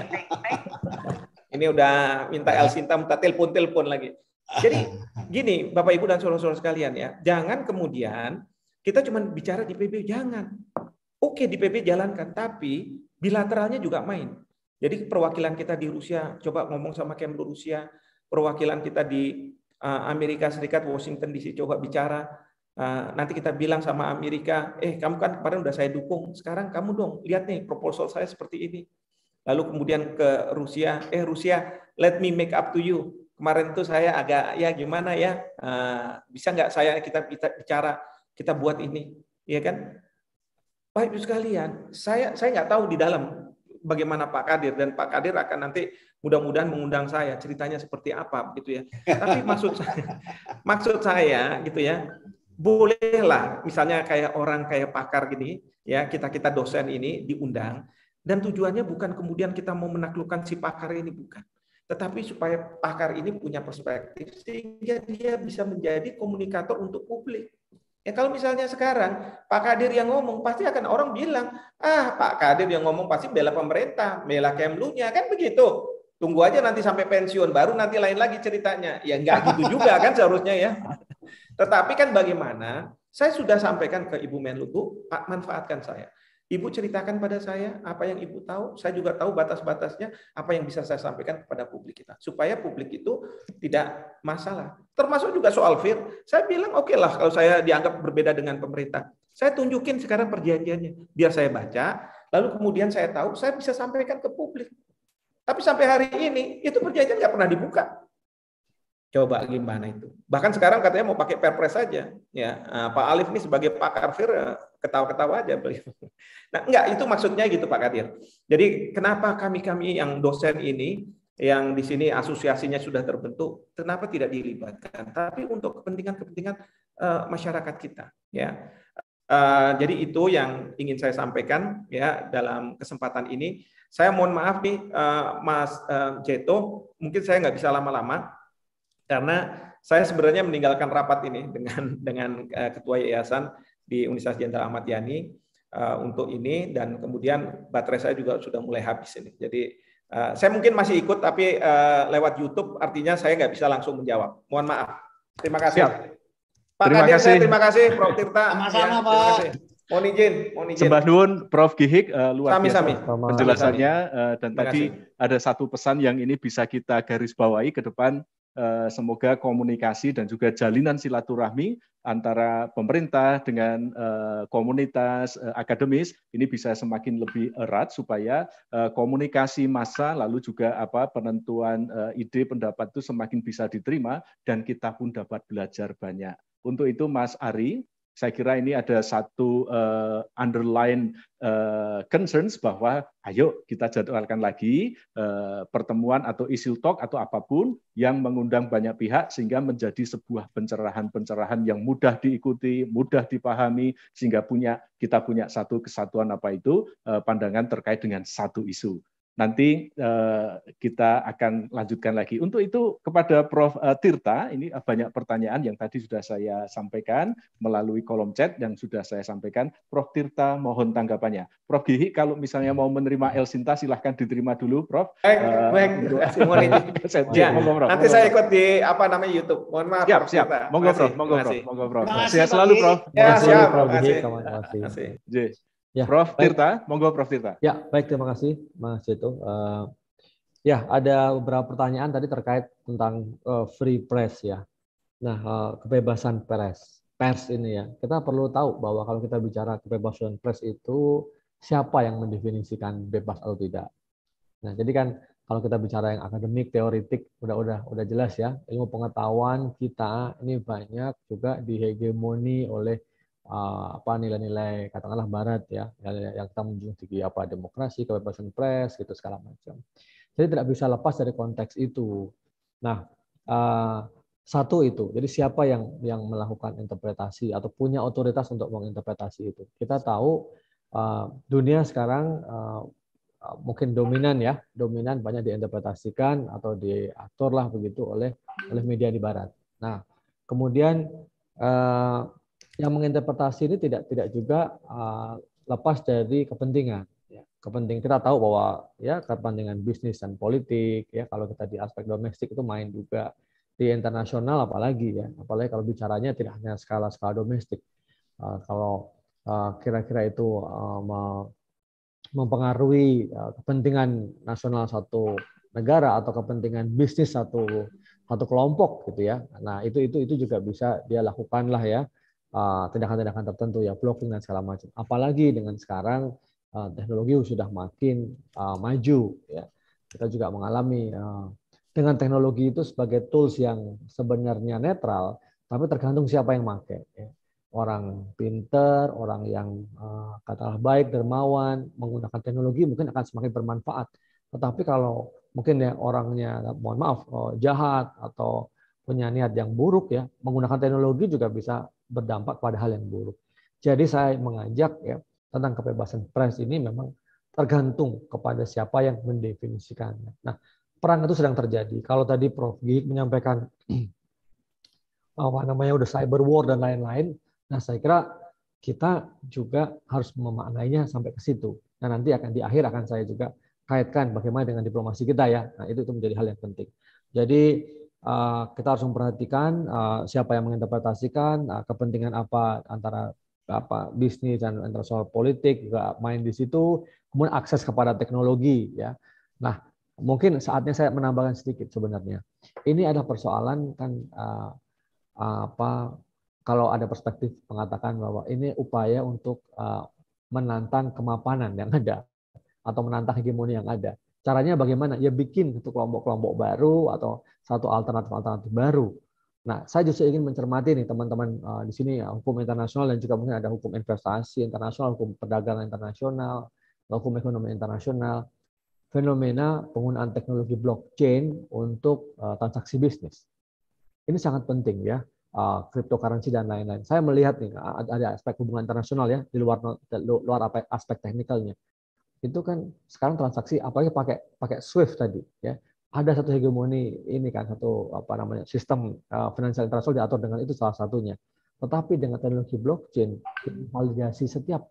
Ini udah minta El Sinta minta telepon lagi. Jadi gini Bapak Ibu dan saudara-saudara sekalian ya, jangan kemudian kita cuma bicara di PBB, jangan. Oke di PBB jalankan, tapi bilateralnya juga main. Jadi perwakilan kita di Rusia, coba ngomong sama Kemlu Rusia, perwakilan kita di Amerika Serikat, Washington DC, coba bicara. Nanti kita bilang sama Amerika, kamu kan kemarin udah saya dukung, sekarang kamu dong, lihat nih proposal saya seperti ini. Lalu kemudian ke Rusia, Rusia, let me make up to you. Kemarin itu saya agak, ya gimana ya, bisa nggak kita bicara, kita buat ini, ya kan? Baik Ibu sekalian, saya nggak tahu di dalam bagaimana Pak Kadir, dan Pak Kadir akan nanti mudah-mudahan mengundang saya, ceritanya seperti apa gitu ya. Tapi maksud saya gitu ya, bolehlah misalnya kayak orang kayak pakar gini ya, kita dosen ini diundang, dan tujuannya bukan kemudian kita mau menaklukkan si pakar ini, bukan. Tetapi supaya pakar ini punya perspektif sehingga dia bisa menjadi komunikator untuk publik. Ya kalau misalnya sekarang Pak Kadir yang ngomong, pasti akan orang bilang, Pak Kadir yang ngomong pasti bela pemerintah, bela Kemlunya, kan begitu. Tunggu aja nanti sampai pensiun, baru nanti lain lagi ceritanya. Ya nggak gitu juga kan seharusnya ya. Tetapi kan bagaimana, saya sudah sampaikan ke Ibu Menlu, Bu, Pak manfaatkan saya. Ibu ceritakan pada saya apa yang Ibu tahu, saya juga tahu batas-batasnya, apa yang bisa saya sampaikan kepada publik kita. Supaya publik itu tidak masalah. Termasuk juga soal FIR, saya bilang oke lah kalau saya dianggap berbeda dengan pemerintah. Saya tunjukin sekarang perjanjiannya, biar saya baca, lalu kemudian saya tahu, saya bisa sampaikan ke publik. Tapi sampai hari ini, itu perjanjian nggak pernah dibuka. Coba gimana itu? Bahkan sekarang katanya mau pakai perpres saja. Ya, Pak Alif ini sebagai pakar FIR ketawa-ketawa aja beliau. Nah, enggak, itu maksudnya gitu Pak Kadir. Jadi kenapa kami yang dosen ini, yang di sini asosiasinya sudah terbentuk, kenapa tidak dilibatkan? Tapi untuk kepentingan masyarakat kita. Ya, jadi itu yang ingin saya sampaikan ya dalam kesempatan ini. Saya mohon maaf nih, Mas Jeto, mungkin saya nggak bisa lama-lama. Karena saya sebenarnya meninggalkan rapat ini dengan Ketua Yayasan di Universitas Jenderal Ahmad Yani. untuk ini, dan kemudian baterai saya juga sudah mulai habis ini. Jadi saya mungkin masih ikut, tapi lewat YouTube, artinya saya nggak bisa langsung menjawab. Mohon maaf. Terima kasih. Siap. Pak Kadir, terima kasih. Prof Tirta. Sama-sama, ya, Pak. Mohon izin. Sembah nuwun Prof Gihik, luar Sami-sami. biasa penjelasannya, dan Terima tadi kasih. ada satu pesan yang ini bisa kita garis bawahi ke depan. Semoga komunikasi dan juga jalinan silaturahmi antara pemerintah dengan komunitas akademis ini bisa semakin lebih erat, supaya komunikasi massa lalu juga penentuan ide pendapat itu semakin bisa diterima dan kita pun dapat belajar banyak. Untuk itu Mas Ari, saya kira ini ada satu underline concerns bahwa ayo kita jadwalkan lagi pertemuan atau issue talk atau apapun yang mengundang banyak pihak sehingga menjadi sebuah pencerahan-pencerahan yang mudah diikuti, mudah dipahami, sehingga kita punya satu kesatuan pandangan terkait dengan satu isu. Nanti kita akan lanjutkan lagi. Untuk itu kepada Prof. Tirta, ini banyak pertanyaan yang tadi sudah saya sampaikan melalui kolom chat yang sudah saya sampaikan. Prof. Tirta mohon tanggapannya. Prof. Gihik kalau misalnya mau menerima El Sinta silahkan diterima dulu, Prof. Baik. Nanti saya ikut di YouTube. Mohon maaf. Siap. Monggo Prof. Sehat selalu Prof. Ya, siap. Terima kasih. Ya, Prof. Tirta, monggo Prof. Tirta. Ya, baik, terima kasih Mas Jeto. Ya, ada beberapa pertanyaan tadi terkait tentang free press ya. Nah, kebebasan pers ini ya. Kita perlu tahu bahwa kalau kita bicara kebebasan pers itu siapa yang mendefinisikan bebas atau tidak. Nah, jadi kan kalau kita bicara yang akademik, teoritik, udah jelas ya. Ilmu pengetahuan kita ini banyak juga dihegemoni oleh nilai-nilai katakanlah Barat ya, yang kita menjunjung tinggi demokrasi, kebebasan pers gitu segala macam. Jadi tidak bisa lepas dari konteks itu. Nah, satu itu. Jadi siapa yang melakukan interpretasi atau punya otoritas untuk menginterpretasi itu? Kita tahu dunia sekarang mungkin dominan banyak diinterpretasikan atau diatur lah begitu oleh media di Barat. Nah, kemudian yang menginterpretasi ini tidak juga lepas dari kepentingan. Kepentingan kita tahu bahwa ya kepentingan bisnis dan politik ya, kalau kita di aspek domestik itu main juga, di internasional apalagi kalau bicaranya tidak hanya skala domestik. Kalau kira-kira itu mempengaruhi kepentingan nasional satu negara atau kepentingan bisnis satu kelompok gitu ya. Nah, itu juga bisa dia lakukan lah ya. Tindakan-tindakan tertentu ya, blocking dan segala macam. Apalagi dengan sekarang teknologi sudah makin maju ya. Kita juga mengalami dengan teknologi itu sebagai tools yang sebenarnya netral, tapi tergantung siapa yang pakai ya. Orang pinter, orang yang katakanlah baik, dermawan, menggunakan teknologi mungkin akan semakin bermanfaat. Tetapi kalau mungkin ya orangnya mohon maaf jahat atau punya niat yang buruk ya, menggunakan teknologi juga bisa berdampak pada hal yang buruk. Jadi saya mengajak ya tentang kebebasan pers ini memang tergantung kepada siapa yang mendefinisikannya. Nah, perang itu sedang terjadi. Kalau tadi Prof. Gihik menyampaikan udah cyber war dan lain-lain, nah saya kira kita juga harus memaknainya sampai ke situ. Nah, nanti di akhir akan saya juga kaitkan bagaimana dengan diplomasi kita ya. Nah, itu menjadi hal yang penting. Jadi kita harus memperhatikan siapa yang menginterpretasikan, kepentingan apa antara bisnis dan internasional politik juga main di situ, kemudian akses kepada teknologi ya. Nah, mungkin saatnya saya menambahkan sedikit sebenarnya. Ini ada persoalan kan kalau ada perspektif mengatakan bahwa ini upaya untuk menantang kemapanan yang ada atau menantang hegemoni yang ada. Caranya bagaimana? Ya bikin satu kelompok-kelompok baru atau satu alternatif baru. Nah, saya justru ingin mencermati nih teman-teman di sini ya, hukum internasional dan juga mungkin ada hukum investasi internasional, hukum perdagangan internasional, hukum ekonomi internasional, fenomena penggunaan teknologi blockchain untuk transaksi bisnis. Ini sangat penting ya, cryptocurrency dan lain-lain. Saya melihat nih ada aspek hubungan internasional ya di luar aspek teknikalnya. Itu kan sekarang transaksi apalagi pakai SWIFT tadi ya, ada satu hegemoni ini kan, satu sistem finansial internasional diatur dengan itu salah satunya. Tetapi dengan teknologi blockchain validasi setiap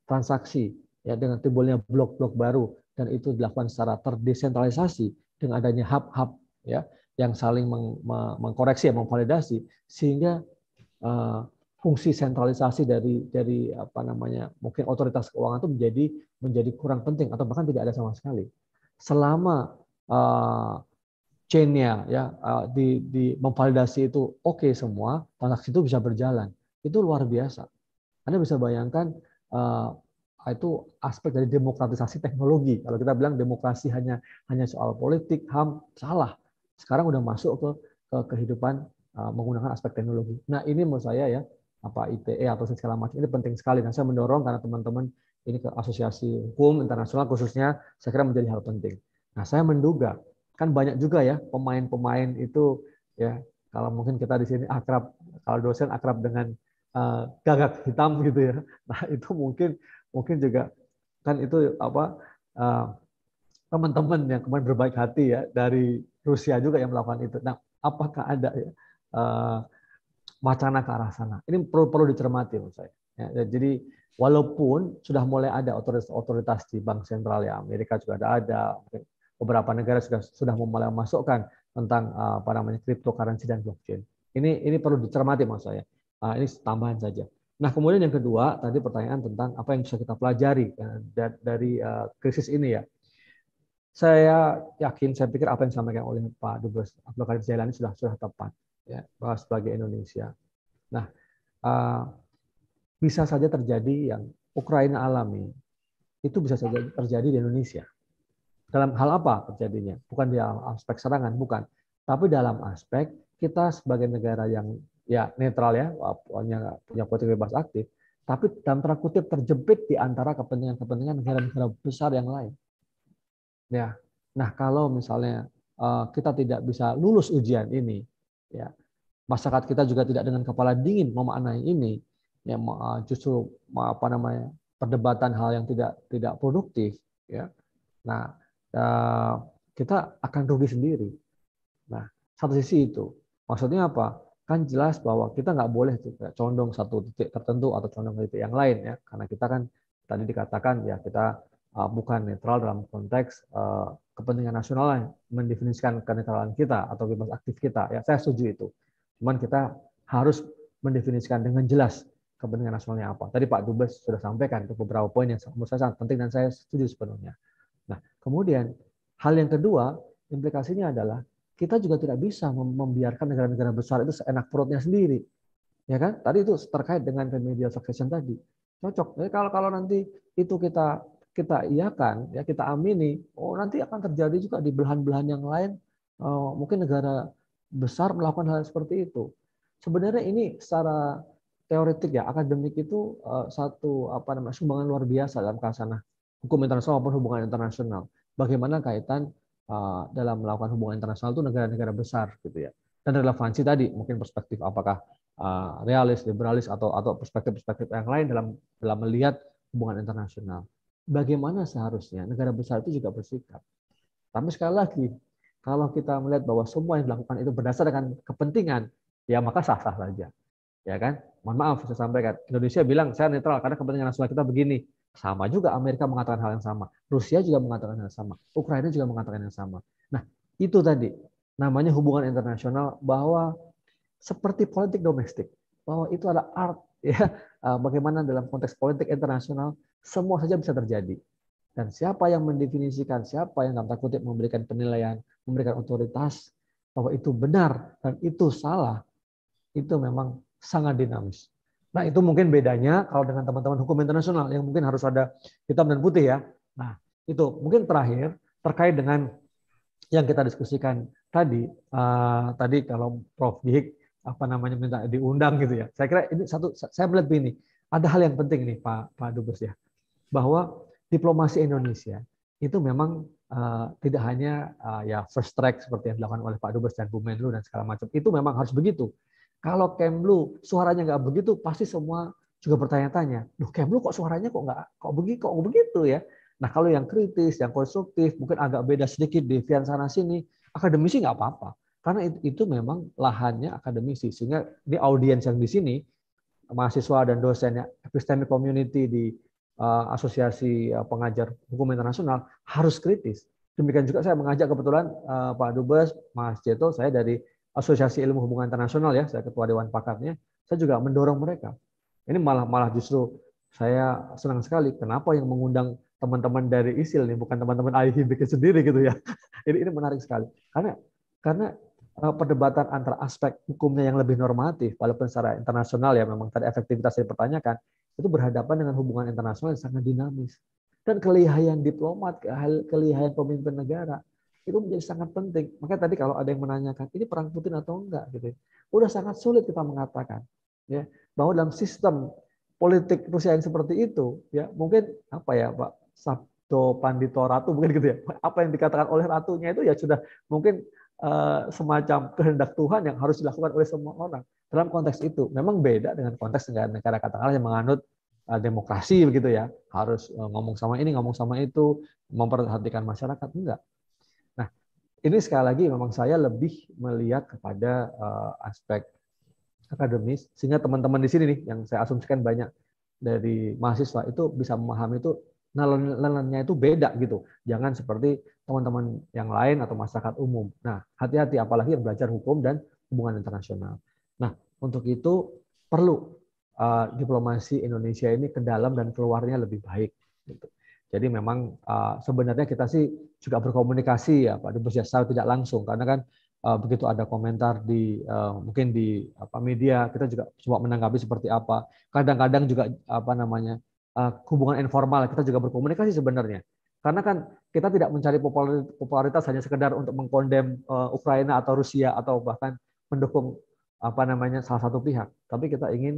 transaksi ya dengan timbulnya blok-blok baru dan itu dilakukan secara terdesentralisasi dengan adanya hub-hub ya yang saling mengkoreksi ya memvalidasi sehingga fungsi sentralisasi dari apa namanya mungkin otoritas keuangan itu menjadi kurang penting atau bahkan tidak ada sama sekali selama chain-nya ya di memvalidasi itu oke semua transaksi itu bisa berjalan itu luar biasa. Anda bisa bayangkan itu aspek dari demokratisasi teknologi. Kalau kita bilang demokrasi hanya soal politik, HAM, salah. Sekarang udah masuk ke kehidupan menggunakan aspek teknologi. Nah ini menurut saya ya apa ITE atau segala macam ini penting sekali. Dan saya mendorong karena teman-teman ini ke asosiasi hukum internasional khususnya saya kira menjadi hal penting. Nah saya menduga kan banyak juga ya pemain-pemain itu ya kalau mungkin kita di sini akrab kalau dosen akrab dengan gagak hitam gitu ya. Nah itu mungkin juga kan itu apa teman-teman yang kemudian berbaik hati ya dari Rusia juga yang melakukan itu. Nah apakah ada ya, wacana ke arah sana? Ini perlu dicermati menurut saya. Ya, jadi walaupun sudah mulai ada otoritas di bank sentral ya Amerika juga ada beberapa negara sudah mulai memasukkan tentang apa namanya cryptocurrency dan blockchain. Ini perlu dicermati maksud saya. Ini tambahan saja. Nah, kemudian yang kedua tadi pertanyaan tentang apa yang bisa kita pelajari dari krisis ini ya. Saya pikir apa yang disampaikan oleh Pak Dubes Abdul Qadir Jailani sudah tepat ya bahwa sebagai Indonesia. Nah, bisa saja terjadi yang Ukraina alami itu bisa saja terjadi di Indonesia. Dalam hal apa terjadinya? Bukan di aspek serangan, bukan. Tapi dalam aspek kita sebagai negara yang ya netral ya, punya politik bebas aktif, tapi dalam tanda kutip terjepit di antara kepentingan-kepentingan negara-negara besar yang lain. Ya. Nah, kalau misalnya kita tidak bisa lulus ujian ini, ya, masyarakat kita juga tidak dengan kepala dingin memaknai ini, ya justru apa namanya perdebatan hal yang tidak produktif, ya. Nah, kita akan rugi sendiri. Nah, satu sisi itu, maksudnya apa? Kan jelas bahwa kita nggak boleh condong satu titik tertentu atau condong ke titik yang lain ya, karena kita kan tadi dikatakan ya kita bukan netral dalam konteks kepentingan nasional yang mendefinisikan kenetralan kita atau bebas aktif kita. Ya, saya setuju itu. Cuman kita harus mendefinisikan dengan jelas kepentingan nasionalnya apa. Tadi Pak Dubes sudah sampaikan itu beberapa poin yang menurut saya sangat penting dan saya setuju sepenuhnya. Nah, kemudian hal yang kedua, implikasinya adalah kita juga tidak bisa membiarkan negara-negara besar itu seenak perutnya sendiri. Ya kan? Tadi itu terkait dengan remedial succession tadi. Cocok. Jadi kalau nanti itu kita iakan, ya kita amini, nanti akan terjadi juga di belahan-belahan yang lain, mungkin negara besar melakukan hal seperti itu. Sebenarnya ini secara teoretik ya, akademik itu satu sumbangan luar biasa dalam kasanah hukum internasional maupun hubungan internasional. Bagaimana kaitan dalam melakukan hubungan internasional itu negara-negara besar gitu ya. Dan relevansi tadi mungkin perspektif apakah realis, liberalis atau perspektif-perspektif yang lain dalam melihat hubungan internasional. Bagaimana seharusnya negara besar itu juga bersikap. Tapi sekali lagi, kalau kita melihat bahwa semua yang dilakukan itu berdasarkan kepentingan, ya maka sah-sah saja. Ya kan? Mohon maaf saya sampaikan, Indonesia bilang saya netral karena kepentingan nasional kita begini. Sama juga Amerika mengatakan hal yang sama. Rusia juga mengatakan hal yang sama. Ukraina juga mengatakan yang sama. Nah, itu tadi namanya hubungan internasional bahwa seperti politik domestik, bahwa itu ada art ya, bagaimana dalam konteks politik internasional semua saja bisa terjadi. Dan siapa yang mendefinisikan, siapa yang dalam tanda kutip memberikan penilaian, memberikan otoritas bahwa itu benar dan itu salah, itu memang sangat dinamis. Nah, itu mungkin bedanya kalau dengan teman-teman hukum internasional yang mungkin harus ada hitam dan putih ya. Nah, itu mungkin terakhir terkait dengan yang kita diskusikan tadi. Tadi kalau Prof. Gihik minta diundang gitu ya. Saya kira ini saya melihat begini, ada hal yang penting nih Pak Dubes ya, bahwa diplomasi Indonesia itu memang tidak hanya ya first track seperti yang dilakukan oleh Pak Dubes dan Bu Menlu dan segala macam. Itu memang harus begitu. Kalau Kemlu suaranya nggak begitu, pasti semua juga bertanya-tanya, loh Kemlu kok suaranya kok begitu ya? Nah kalau yang kritis, yang konstruktif, mungkin agak beda sedikit devian sana sini, akademisi nggak apa-apa, karena itu memang lahannya akademisi. Sehingga di audiens yang di sini, mahasiswa dan dosennya epistemic community di Asosiasi Pengajar Hukum Internasional harus kritis. Demikian juga saya mengajak kebetulan Pak Dubes, Mas Jeto, saya dari Asosiasi Ilmu Hubungan Internasional ya, saya ketua Dewan Pakarnya, saya juga mendorong mereka. Ini malah justru saya senang sekali. Kenapa yang mengundang teman-teman dari ISIL nih, bukan teman-teman IHIB sendiri gitu ya. Ini menarik sekali. Karena perdebatan antara aspek hukumnya yang lebih normatif, walaupun secara internasional ya memang tadi efektivitas dipertanyakan, itu berhadapan dengan hubungan internasional yang sangat dinamis. Dan kelihayan diplomat, kelihayan pemimpin negara, itu menjadi sangat penting. Makanya tadi kalau ada yang menanyakan, ini perang Putin atau enggak? Gitu. Udah sangat sulit kita mengatakan ya bahwa dalam sistem politik Rusia yang seperti itu, ya mungkin apa ya Pak Sabdo Pandito Ratu mungkin gitu ya, apa yang dikatakan oleh ratunya itu ya sudah mungkin semacam kehendak Tuhan yang harus dilakukan oleh semua orang. Dalam konteks itu memang beda dengan konteks negara katakanlah yang menganut demokrasi begitu ya, harus ngomong sama ini, ngomong sama itu, memperhatikan masyarakat, enggak. Nah, ini sekali lagi memang saya lebih melihat kepada aspek akademis, sehingga teman-teman di sini nih yang saya asumsikan banyak dari mahasiswa itu bisa memahami itu nalangnya itu beda gitu. Jangan seperti teman-teman yang lain atau masyarakat umum. Nah, hati-hati apalagi yang belajar hukum dan hubungan internasional. Nah, untuk itu perlu diplomasi Indonesia ini ke dalam dan keluarnya lebih baik. Gitu. Jadi memang sebenarnya kita sih juga berkomunikasi ya Pak Dubes ya, secara tidak langsung karena kan begitu ada komentar di mungkin di media kita juga coba menanggapi seperti apa. Kadang-kadang juga hubungan informal kita juga berkomunikasi sebenarnya. Karena kan kita tidak mencari popularitas hanya sekedar untuk mengkondem Ukraina atau Rusia atau bahkan mendukung salah satu pihak, tapi kita ingin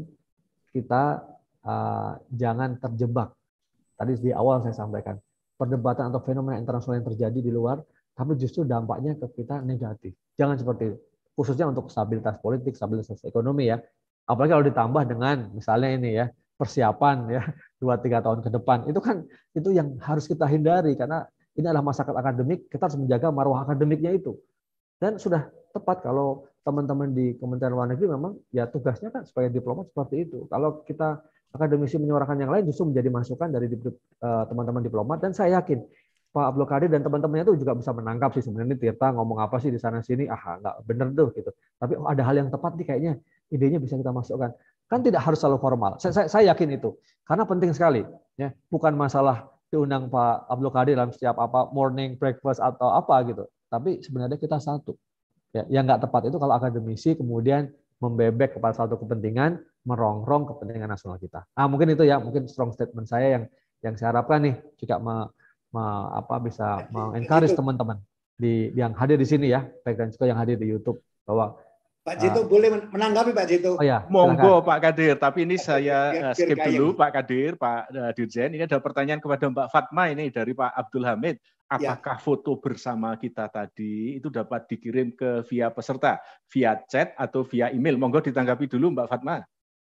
jangan terjebak. Tadi di awal saya sampaikan, perdebatan atau fenomena internasional yang terjadi di luar, tapi justru dampaknya ke kita negatif. Jangan seperti itu. Khususnya untuk stabilitas politik, stabilitas ekonomi ya. Apalagi kalau ditambah dengan misalnya ini ya, persiapan ya 2-3 tahun ke depan. Itu yang harus kita hindari karena ini adalah masyarakat akademik, kita harus menjaga marwah akademiknya itu. Dan sudah tepat kalau teman-teman di Kementerian Luar Negeri memang ya tugasnya kan sebagai diplomat seperti itu. Kalau kita akademisi menyuarakan yang lain justru menjadi masukan dari teman-teman diplomat, dan saya yakin Pak Abdul Qadir dan teman-temannya itu juga bisa menangkap sih sebenarnya ini Tirta ngomong apa sih di sana sini, nggak bener tuh gitu. Tapi ada hal yang tepat nih kayaknya idenya bisa kita masukkan. Kan tidak harus selalu formal. Saya yakin itu karena penting sekali ya. Bukan masalah diundang Pak Abdul Qadir dalam setiap morning breakfast atau apa gitu. Tapi sebenarnya kita satu. Ya, yang nggak tepat itu kalau akademisi kemudian membebek kepada satu kepentingan, merongrong kepentingan nasional kita. Mungkin itu ya, mungkin strong statement saya yang saya harapkan nih juga bisa mengencourage teman-teman yang hadir di sini ya, baik dan juga yang hadir di YouTube bahwa Pak Jito boleh menanggapi Pak Jito. Oh ya, monggo Pak Kadir, tapi ini saya skip dulu Pak Kadir, Pak Dirjen. Ini ada pertanyaan kepada Mbak Fatma ini dari Pak Abdul Hamid. Apakah foto bersama kita tadi itu dapat dikirim ke via peserta, via chat atau via email? Monggo ditanggapi dulu Mbak Fatma.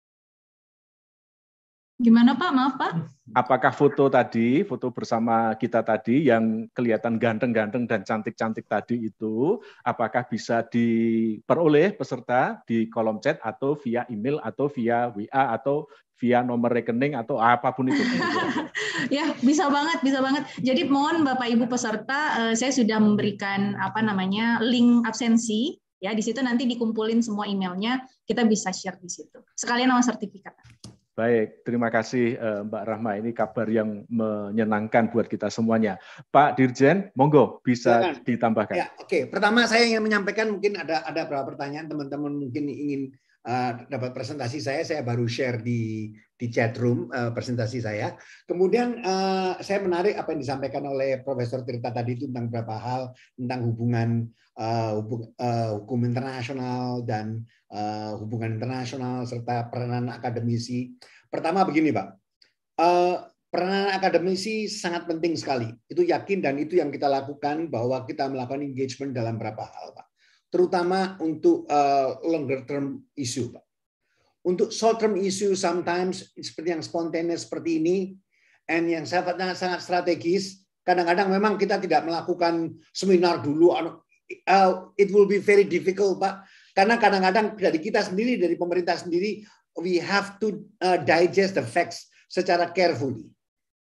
Gimana Pak? Maaf Pak. Apakah foto bersama kita tadi yang kelihatan ganteng-ganteng dan cantik-cantik tadi itu, apakah bisa diperoleh peserta di kolom chat atau via email atau via WA atau via nomor rekening atau apapun itu? Ya, bisa banget. Jadi mohon Bapak Ibu peserta, saya sudah memberikan link absensi. Ya, di situ nanti dikumpulin semua emailnya, kita bisa share di situ. Sekalian sama sertifikat. Baik, terima kasih Mbak Rahma. Ini kabar yang menyenangkan buat kita semuanya. Pak Dirjen, monggo bisa ditambahkan. Ya, oke. Pertama saya ingin menyampaikan mungkin ada beberapa pertanyaan teman-teman mungkin ingin dapat presentasi saya baru share di chat room presentasi saya. Kemudian saya menarik apa yang disampaikan oleh Profesor Tirta tadi itu tentang beberapa hal tentang hubungan hukum internasional dan hubungan internasional serta peranan akademisi. Pertama begini Pak, peranan akademisi sangat penting sekali. Itu yakin dan itu yang kita lakukan bahwa kita melakukan engagement dalam beberapa hal Pak. Terutama untuk longer term issue Pak. Untuk short term issue sometimes seperti yang spontaneous seperti ini, and yang sangat strategis, kadang-kadang memang kita tidak melakukan seminar dulu. It will be very difficult Pak. Karena kadang-kadang dari kita sendiri, dari pemerintah sendiri, we have to digest the facts secara carefully.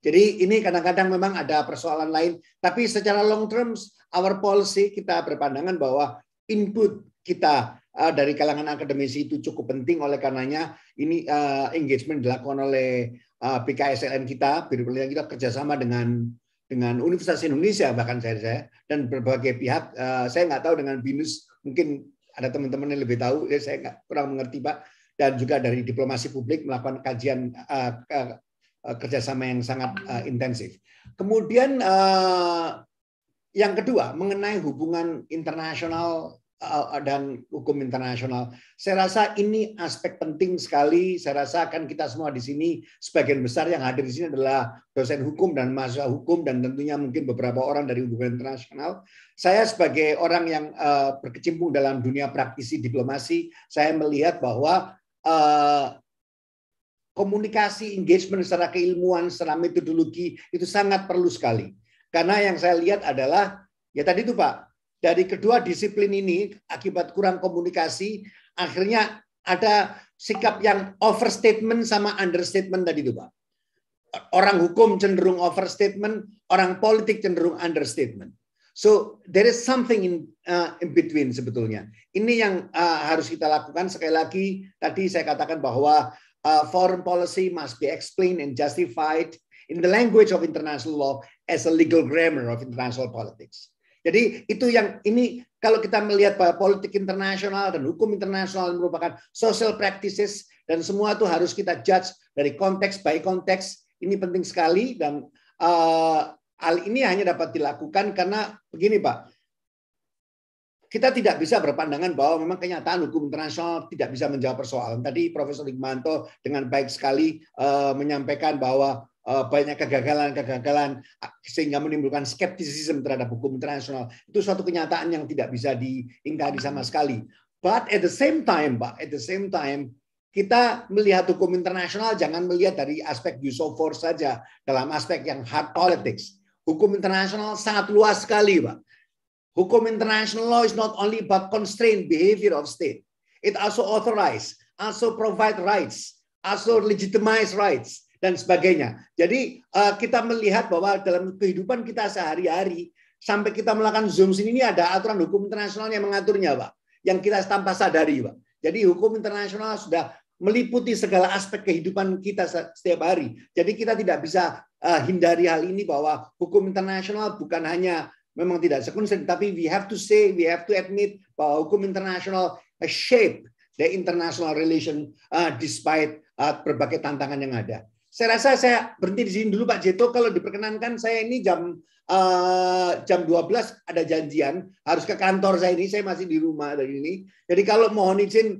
Jadi ini kadang-kadang memang ada persoalan lain, tapi secara long term, our policy kita berpandangan bahwa input kita dari kalangan akademisi itu cukup penting, oleh karenanya ini engagement dilakukan oleh BKSLN kita, Biro Penelitian kita kerjasama dengan Universitas Indonesia bahkan saya dan berbagai pihak. Saya nggak tahu dengan BINUS, mungkin ada teman-teman yang lebih tahu, saya kurang mengerti Pak. Dan juga dari diplomasi publik melakukan kajian kerjasama yang sangat intensif. Kemudian yang kedua mengenai hubungan internasional dan hukum internasional, saya rasa ini aspek penting sekali. Saya rasa kan kita semua di sini sebagian besar yang hadir di sini adalah dosen hukum dan mahasiswa hukum dan tentunya mungkin beberapa orang dari hubungan internasional. Saya sebagai orang yang berkecimpung dalam dunia praktisi diplomasi, saya melihat bahwa komunikasi, engagement secara keilmuan, secara metodologi itu sangat perlu sekali. Karena yang saya lihat adalah, ya tadi itu Pak, dari kedua disiplin ini akibat kurang komunikasi, akhirnya ada sikap yang overstatement sama understatement tadi itu Pak. Orang hukum cenderung overstatement, orang politik cenderung understatement. So there is something in between sebetulnya. Ini yang harus kita lakukan. Sekali lagi, tadi saya katakan bahwa foreign policy must be explained and justified in the language of international law as a legal grammar of international politics. Jadi itu yang ini kalau kita melihat bahwa politik internasional dan hukum internasional merupakan social practices dan semua itu harus kita judge dari konteks by konteks. Ini penting sekali dan hal ini hanya dapat dilakukan karena begini Pak. Kita tidak bisa berpandangan bahwa memang kenyataan hukum internasional tidak bisa menjawab persoalan. Tadi Profesor Hikmahanto dengan baik sekali menyampaikan bahwa banyak kegagalan-kegagalan sehingga menimbulkan skeptisisme terhadap hukum internasional. Itu suatu kenyataan yang tidak bisa diingkari sama sekali. But at the same time, Pak, kita melihat hukum internasional jangan melihat dari aspek use of force saja dalam aspek yang hard politics. Hukum internasional sangat luas sekali, Pak. Hukum international law is not only about constraint behavior of state. It also authorize, also provide rights, also legitimize rights, dan sebagainya. Jadi kita melihat bahwa dalam kehidupan kita sehari-hari, sampai kita melakukan Zoom sini, ini ada aturan hukum internasional yang mengaturnya, Pak. Yang kita tanpa sadari, Pak. Jadi hukum internasional sudah meliputi segala aspek kehidupan kita setiap hari. Jadi kita tidak bisa hindari hal ini bahwa hukum internasional bukan hanya memang tidak sekunder, tapi we have to admit bahwa hukum internasional shape the international relation despite berbagai tantangan yang ada. Saya rasa saya berhenti di sini dulu Pak Jeto. Kalau diperkenankan saya ini jam 12 ada janjian harus ke kantor saya ini. Saya masih di rumah dari ini. Jadi kalau mohon izin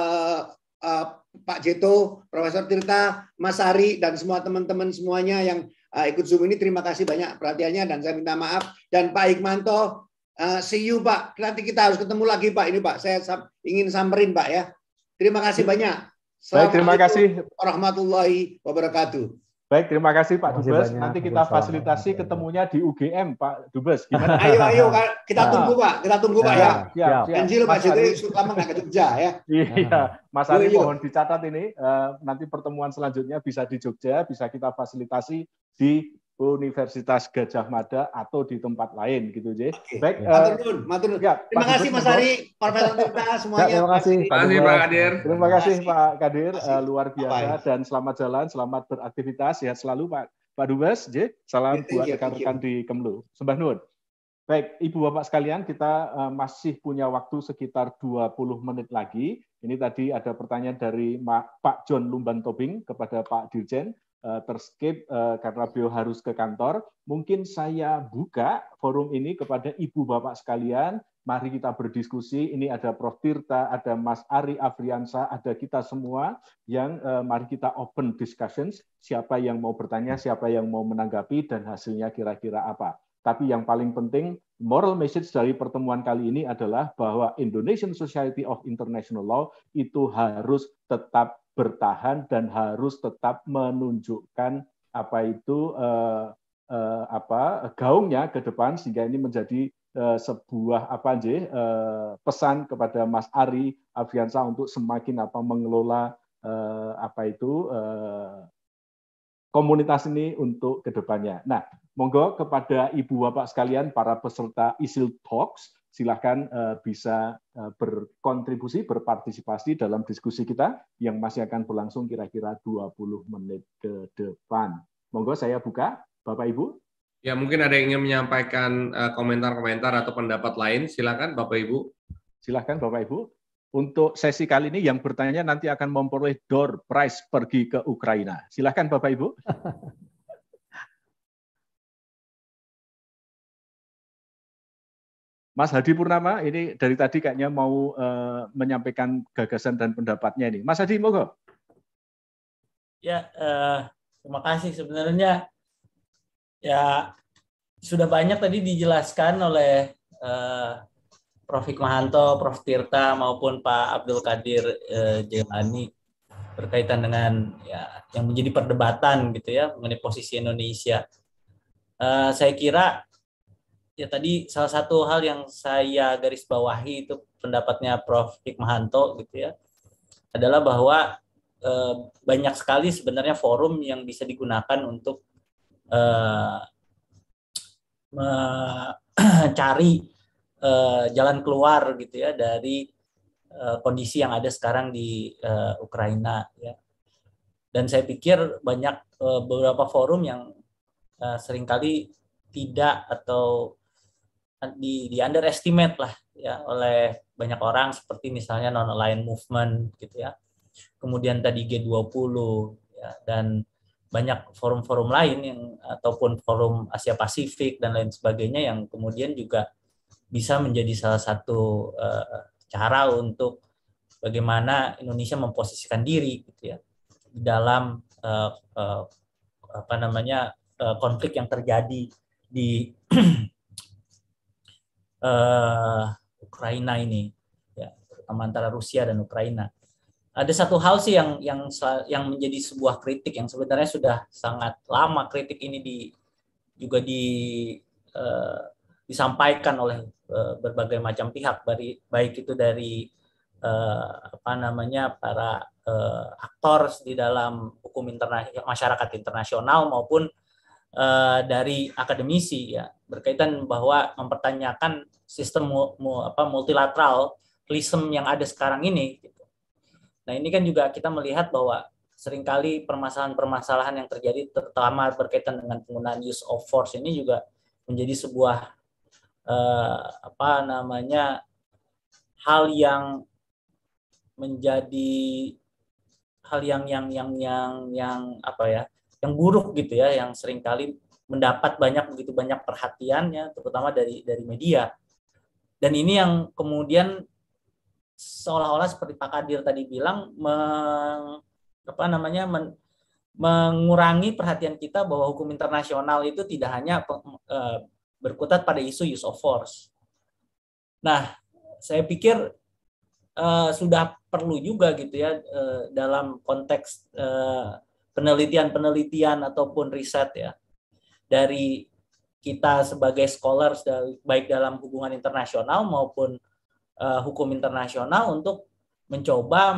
Pak Jeto, Profesor Tirta, Mas Ari dan semua teman-teman semuanya yang ikut Zoom ini, terima kasih banyak perhatiannya dan saya minta maaf. Dan Pak Hikmahanto, see you Pak. Nanti kita harus ketemu lagi Pak. Ini Pak, saya ingin samperin Pak ya. Terima kasih banyak. Baik, terima kasih. Warahmatullahi wabarakatuh. Baik, terima kasih Pak Dubes. Nanti kita fasilitasi ketemunya di UGM Pak Dubes. Gimana? Ayo kita tunggu Pak. Kita tunggu Pak ya. Janji loh Pak Jeto lama nggak ke Jogja ya. Iya, Mas Ari mohon dicatat ini. Nanti pertemuan selanjutnya bisa di Jogja, bisa kita fasilitasi di Universitas Gadjah Mada atau di tempat lain gitu, J. Baik, matur nuwun. Ya, terima kasih Mas Ari, Profesor Tirta semuanya. Terima kasih Pak Kadir. Terima kasih Pak Kadir, luar biasa dan selamat jalan, selamat beraktivitas, sehat selalu Pak Dubes, J. Salam buat rekan-rekan di Kemlu. Sembah nuwun. Baik, Ibu Bapak sekalian, kita masih punya waktu sekitar 20 menit lagi. Ini tadi ada pertanyaan dari Pak John Lumban Tobing kepada Pak Dirjen. Terskip karena beliau harus ke kantor. Mungkin saya buka forum ini kepada Ibu Bapak sekalian. Mari kita berdiskusi. Ini ada Prof. Tirta, ada Mas Ari Afriansa, ada kita semua yang mari kita open discussions. Siapa yang mau bertanya, siapa yang mau menanggapi, dan hasilnya kira-kira apa. Tapi yang paling penting, moral message dari pertemuan kali ini adalah bahwa Indonesian Society of International Law itu harus tetap bertahan dan harus tetap menunjukkan gaungnya ke depan sehingga ini menjadi sebuah pesan kepada Mas Ari Afriansa untuk semakin mengelola komunitas ini untuk kedepannya. Nah, monggo kepada Ibu Bapak sekalian, para peserta ISIL Talks, silahkan bisa berkontribusi, berpartisipasi dalam diskusi kita yang masih akan berlangsung kira-kira 20 menit ke depan. Monggo saya buka, Bapak Ibu. Ya, mungkin ada yang ingin menyampaikan komentar-komentar atau pendapat lain, silakan Bapak Ibu. Silakan Bapak Ibu. Untuk sesi kali ini yang bertanya nanti akan memperoleh door prize pergi ke Ukraina. Silakan Bapak Ibu. Mas Hadi Purnama ini dari tadi kayaknya mau menyampaikan gagasan dan pendapatnya ini. Mas Hadi, monggo. Ya, terima kasih. Sebenarnya ya sudah banyak tadi dijelaskan oleh Prof. Hikmahanto, Prof. Tirta maupun Pak Abdul Qadir Jailani berkaitan dengan ya yang menjadi perdebatan gitu ya mengenai posisi Indonesia. Saya kira ya tadi salah satu hal yang saya garis bawahi itu pendapatnya Prof. Hikmahanto gitu ya adalah bahwa banyak sekali sebenarnya forum yang bisa digunakan untuk mencari jalan keluar gitu ya dari kondisi yang ada sekarang di Ukraina ya. Dan saya pikir banyak beberapa forum yang seringkali tidak atau di underestimate lah ya oleh banyak orang seperti misalnya Non-Aligned Movement gitu ya. Kemudian tadi G20 ya, dan banyak forum-forum lain yang ataupun forum Asia Pasifik dan lain sebagainya yang kemudian juga bisa menjadi salah satu cara untuk bagaimana Indonesia memposisikan diri gitu ya di dalam konflik yang terjadi di Ukraina ini ya, terutama antara Rusia dan Ukraina. Ada satu hal sih yang menjadi sebuah kritik yang sebenarnya sudah sangat lama kritik ini disampaikan oleh berbagai macam pihak, baik itu dari para aktor di dalam hukum internasional, masyarakat internasional maupun dari akademisi ya berkaitan bahwa mempertanyakan sistem multilateralisme yang ada sekarang ini. Gitu. Nah ini kan juga kita melihat bahwa seringkali permasalahan-permasalahan yang terjadi terutama berkaitan dengan penggunaan use of force ini juga menjadi sebuah hal yang menjadi hal yang buruk gitu ya, yang seringkali mendapat begitu banyak perhatiannya terutama dari media. Dan ini yang kemudian seolah-olah seperti Pak Kadir tadi bilang mengurangi perhatian kita bahwa hukum internasional itu tidak hanya berkutat pada isu use of force. Nah, saya pikir sudah perlu juga gitu ya dalam konteks penelitian ataupun riset ya dari kita sebagai scholars baik dalam hubungan internasional maupun hukum internasional untuk mencoba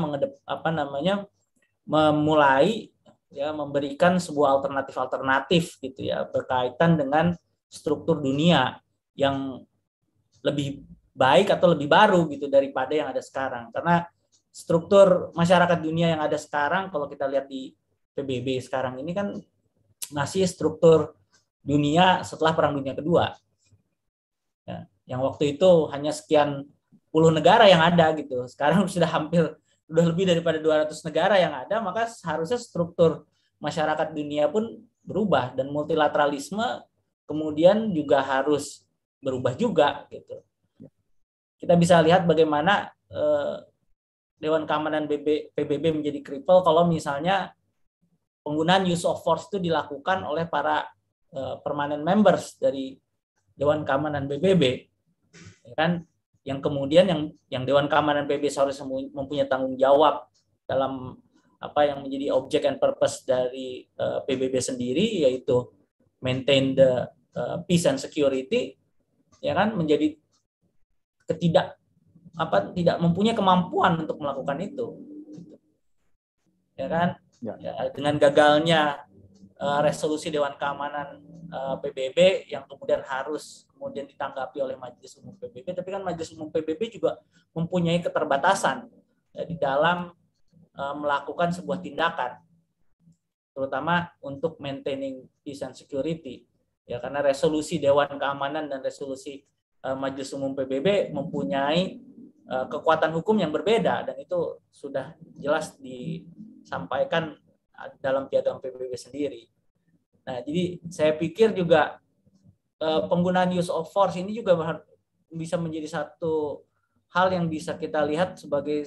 memulai ya memberikan sebuah alternatif gitu ya berkaitan dengan struktur dunia yang lebih baik atau lebih baru gitu daripada yang ada sekarang. Karena struktur masyarakat dunia yang ada sekarang kalau kita lihat di PBB sekarang ini kan masih struktur dunia setelah Perang Dunia Kedua. Ya, yang waktu itu hanya sekian puluh negara yang ada gitu. Sekarang sudah lebih daripada 200 negara yang ada, maka seharusnya struktur masyarakat dunia pun berubah dan multilateralisme kemudian juga harus berubah juga gitu. Kita bisa lihat bagaimana Dewan Keamanan PBB menjadi cripple kalau misalnya penggunaan use of force itu dilakukan oleh para permanent members dari Dewan Keamanan PBB, ya kan? Yang kemudian yang Dewan Keamanan PBB seharusnya mempunyai tanggung jawab dalam apa yang menjadi object and purpose dari PBB sendiri, yaitu maintain the peace and security, ya kan, menjadi tidak mempunyai kemampuan untuk melakukan itu, ya kan? Ya, dengan gagalnya resolusi Dewan Keamanan PBB yang kemudian harus ditanggapi oleh Majelis Umum PBB, tapi kan Majelis Umum PBB juga mempunyai keterbatasan di dalam melakukan sebuah tindakan, terutama untuk maintaining peace and security. Ya, karena resolusi Dewan Keamanan dan resolusi Majelis Umum PBB mempunyai kekuatan hukum yang berbeda, dan itu sudah jelas disampaikan dalam piagam PBB sendiri. Nah, jadi saya pikir juga penggunaan use of force ini juga bisa menjadi satu hal yang bisa kita lihat sebagai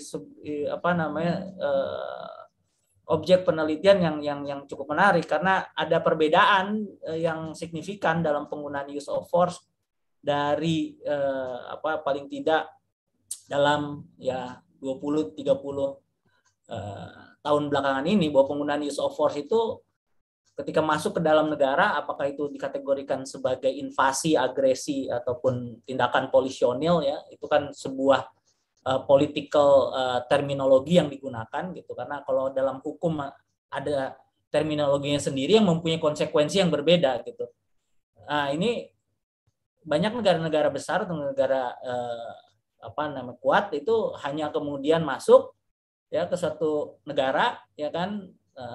objek penelitian yang cukup menarik, karena ada perbedaan yang signifikan dalam penggunaan use of force dari paling tidak dalam 20-30 tahun belakangan ini, bahwa penggunaan use of force itu ketika masuk ke dalam negara, apakah itu dikategorikan sebagai invasi, agresi, ataupun tindakan polisionil, ya, itu kan sebuah political terminologi yang digunakan gitu, karena kalau dalam hukum ada terminologinya sendiri yang mempunyai konsekuensi yang berbeda gitu. Nah, ini banyak negara-negara besar atau negara kuat itu hanya kemudian masuk ya ke suatu negara, ya kan,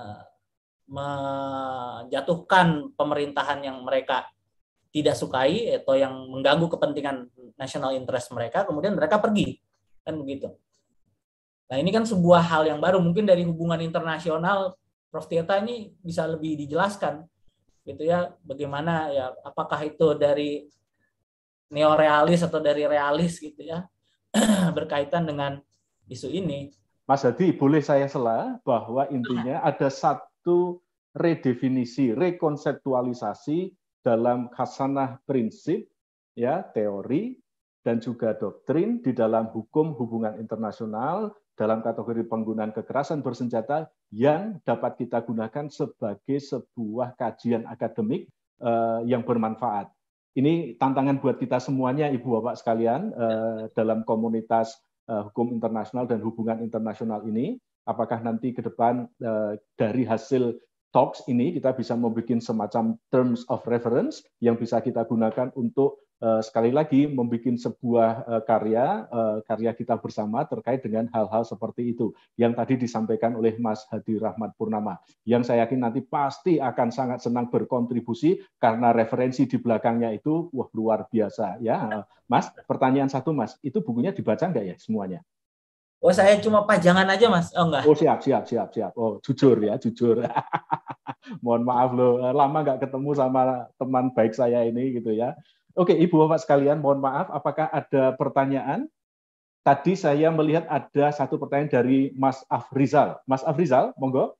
menjatuhkan pemerintahan yang mereka tidak sukai atau yang mengganggu kepentingan national interest mereka, kemudian mereka pergi, kan begitu. Nah, ini kan sebuah hal yang baru, mungkin dari hubungan internasional Prof. Tirta ini bisa lebih dijelaskan gitu ya, bagaimana ya, apakah itu dari neorealis atau dari realis gitu ya berkaitan dengan isu ini. Mas Hadi, boleh saya sela bahwa intinya ada satu redefinisi, rekonseptualisasi dalam khasanah prinsip, ya, teori dan juga doktrin di dalam hukum hubungan internasional dalam kategori penggunaan kekerasan bersenjata yang dapat kita gunakan sebagai sebuah kajian akademik yang bermanfaat. Ini tantangan buat kita semuanya, Ibu Bapak sekalian, dalam komunitas hukum internasional dan hubungan internasional ini. Apakah nanti ke depan dari hasil talks ini kita bisa membuat semacam terms of reference yang bisa kita gunakan untuk sekali lagi membuat sebuah karya kita bersama terkait dengan hal-hal seperti itu yang tadi disampaikan oleh Mas Hadi Rahmat Purnama, yang saya yakin nanti pasti akan sangat senang berkontribusi karena referensi di belakangnya itu wah luar biasa ya. Mas, pertanyaan satu Mas, itu bukunya dibaca nggak ya semuanya? Oh, saya cuma pajangan aja, Mas. Oh, enggak. Oh, siap. Oh, jujur ya, jujur. Mohon maaf loh, lama nggak ketemu sama teman baik saya ini gitu ya. Oke, Ibu Bapak sekalian, mohon maaf, apakah ada pertanyaan? Tadi saya melihat ada satu pertanyaan dari Mas Afrizal. Mas Afrizal, monggo.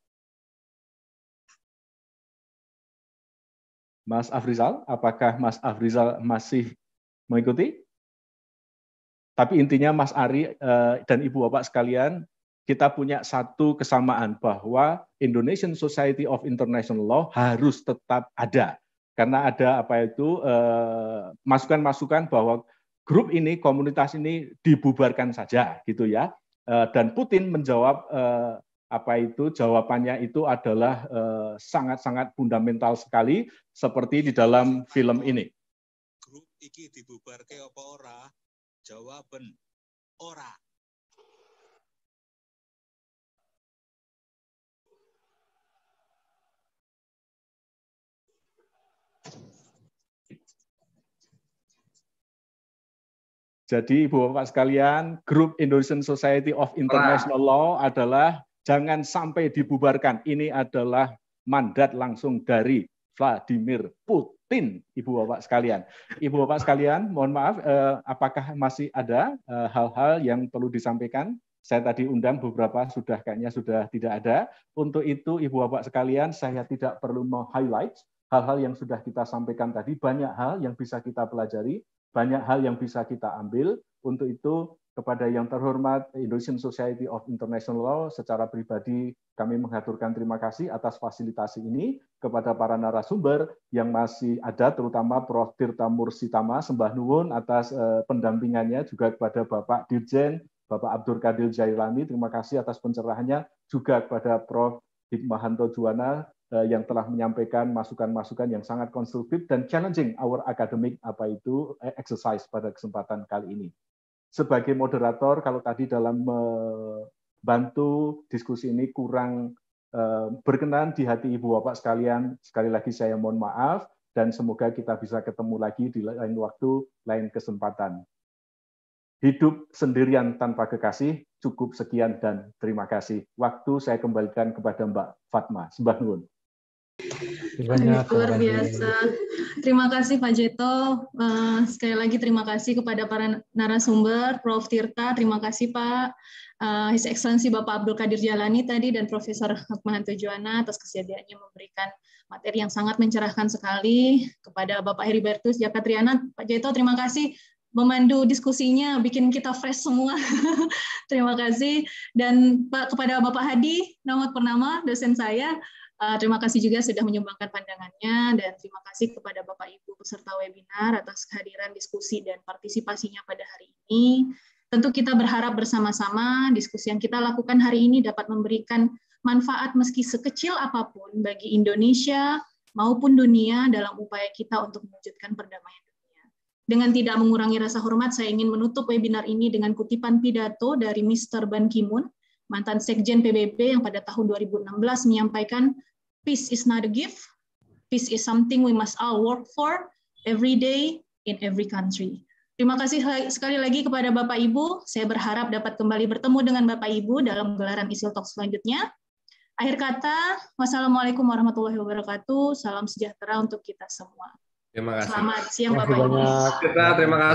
Mas Afrizal, apakah Mas Afrizal masih mengikuti? Tapi intinya Mas Ari dan Ibu Bapak sekalian, kita punya satu kesamaan bahwa Indonesian Society of International Law harus tetap ada. Karena ada masukan-masukan bahwa grup ini, komunitas ini dibubarkan saja gitu ya. Dan Putin menjawab jawabannya itu adalah sangat-sangat fundamental sekali seperti di dalam film ini. Grup iki dibubarke apa ora? Jawaban ora. Jadi Ibu Bapak sekalian, grup Indonesian Society of International Law adalah jangan sampai dibubarkan. Ini adalah mandat langsung dari Vladimir Putin, Ibu Bapak sekalian. Ibu Bapak sekalian, mohon maaf, apakah masih ada hal-hal yang perlu disampaikan? Saya tadi undang beberapa, kayaknya sudah tidak ada. Untuk itu, Ibu Bapak sekalian, saya tidak perlu meng-highlight hal-hal yang sudah kita sampaikan tadi. Banyak hal yang bisa kita pelajari, banyak hal yang bisa kita ambil. Untuk itu, kepada yang terhormat Indonesian Society of International Law, secara pribadi kami mengaturkan terima kasih atas fasilitasi ini, kepada para narasumber yang masih ada, terutama Prof. Tirta Mursitama, sembah nuwun atas pendampingannya, juga kepada Bapak Dirjen, Bapak Abdul Qadir Jailani, terima kasih atas pencerahannya, juga kepada Prof. Hikmahanto Juwana, yang telah menyampaikan masukan-masukan yang sangat konstruktif dan challenging our academic exercise pada kesempatan kali ini. Sebagai moderator, kalau tadi dalam membantu diskusi ini kurang berkenan di hati Ibu Bapak sekalian, sekali lagi saya mohon maaf, dan semoga kita bisa ketemu lagi di lain waktu, lain kesempatan. Hidup sendirian tanpa kekasih, cukup sekian dan terima kasih. Waktu saya kembalikan kepada Mbak Fatma. Sembah nuwun. Luar biasa. Terima kasih Pak Jeto. Sekali lagi terima kasih kepada para narasumber, Prof. Tirta, terima kasih Pak. His Excellency Bapak Abdul Qadir Jailani tadi dan Profesor Hikmahanto Juwana atas kesediaannya memberikan materi yang sangat mencerahkan sekali. Kepada Bapak Heribertus Jakatriana, Pak Jeto terima kasih memandu diskusinya, bikin kita fresh semua. Terima kasih. Dan Pak kepada Bapak Hadi Namat Purnama, dosen saya, terima kasih juga sudah menyumbangkan pandangannya, dan terima kasih kepada Bapak Ibu peserta webinar atas kehadiran diskusi dan partisipasinya pada hari ini. Tentu kita berharap bersama-sama diskusi yang kita lakukan hari ini dapat memberikan manfaat meski sekecil apapun bagi Indonesia maupun dunia dalam upaya kita untuk mewujudkan perdamaian dunia. Dengan tidak mengurangi rasa hormat, saya ingin menutup webinar ini dengan kutipan pidato dari Mr. Ban Ki-moon, mantan Sekjen PBB yang pada tahun 2016 menyampaikan, "Peace is not a gift, peace is something we must all work for every day in every country." Terima kasih sekali lagi kepada Bapak Ibu. Saya berharap dapat kembali bertemu dengan Bapak Ibu dalam gelaran Isil Talk selanjutnya. Akhir kata, wassalamualaikum warahmatullahi wabarakatuh. Salam sejahtera untuk kita semua. Terima kasih. Selamat siang Bapak Ibu. Terima kasih.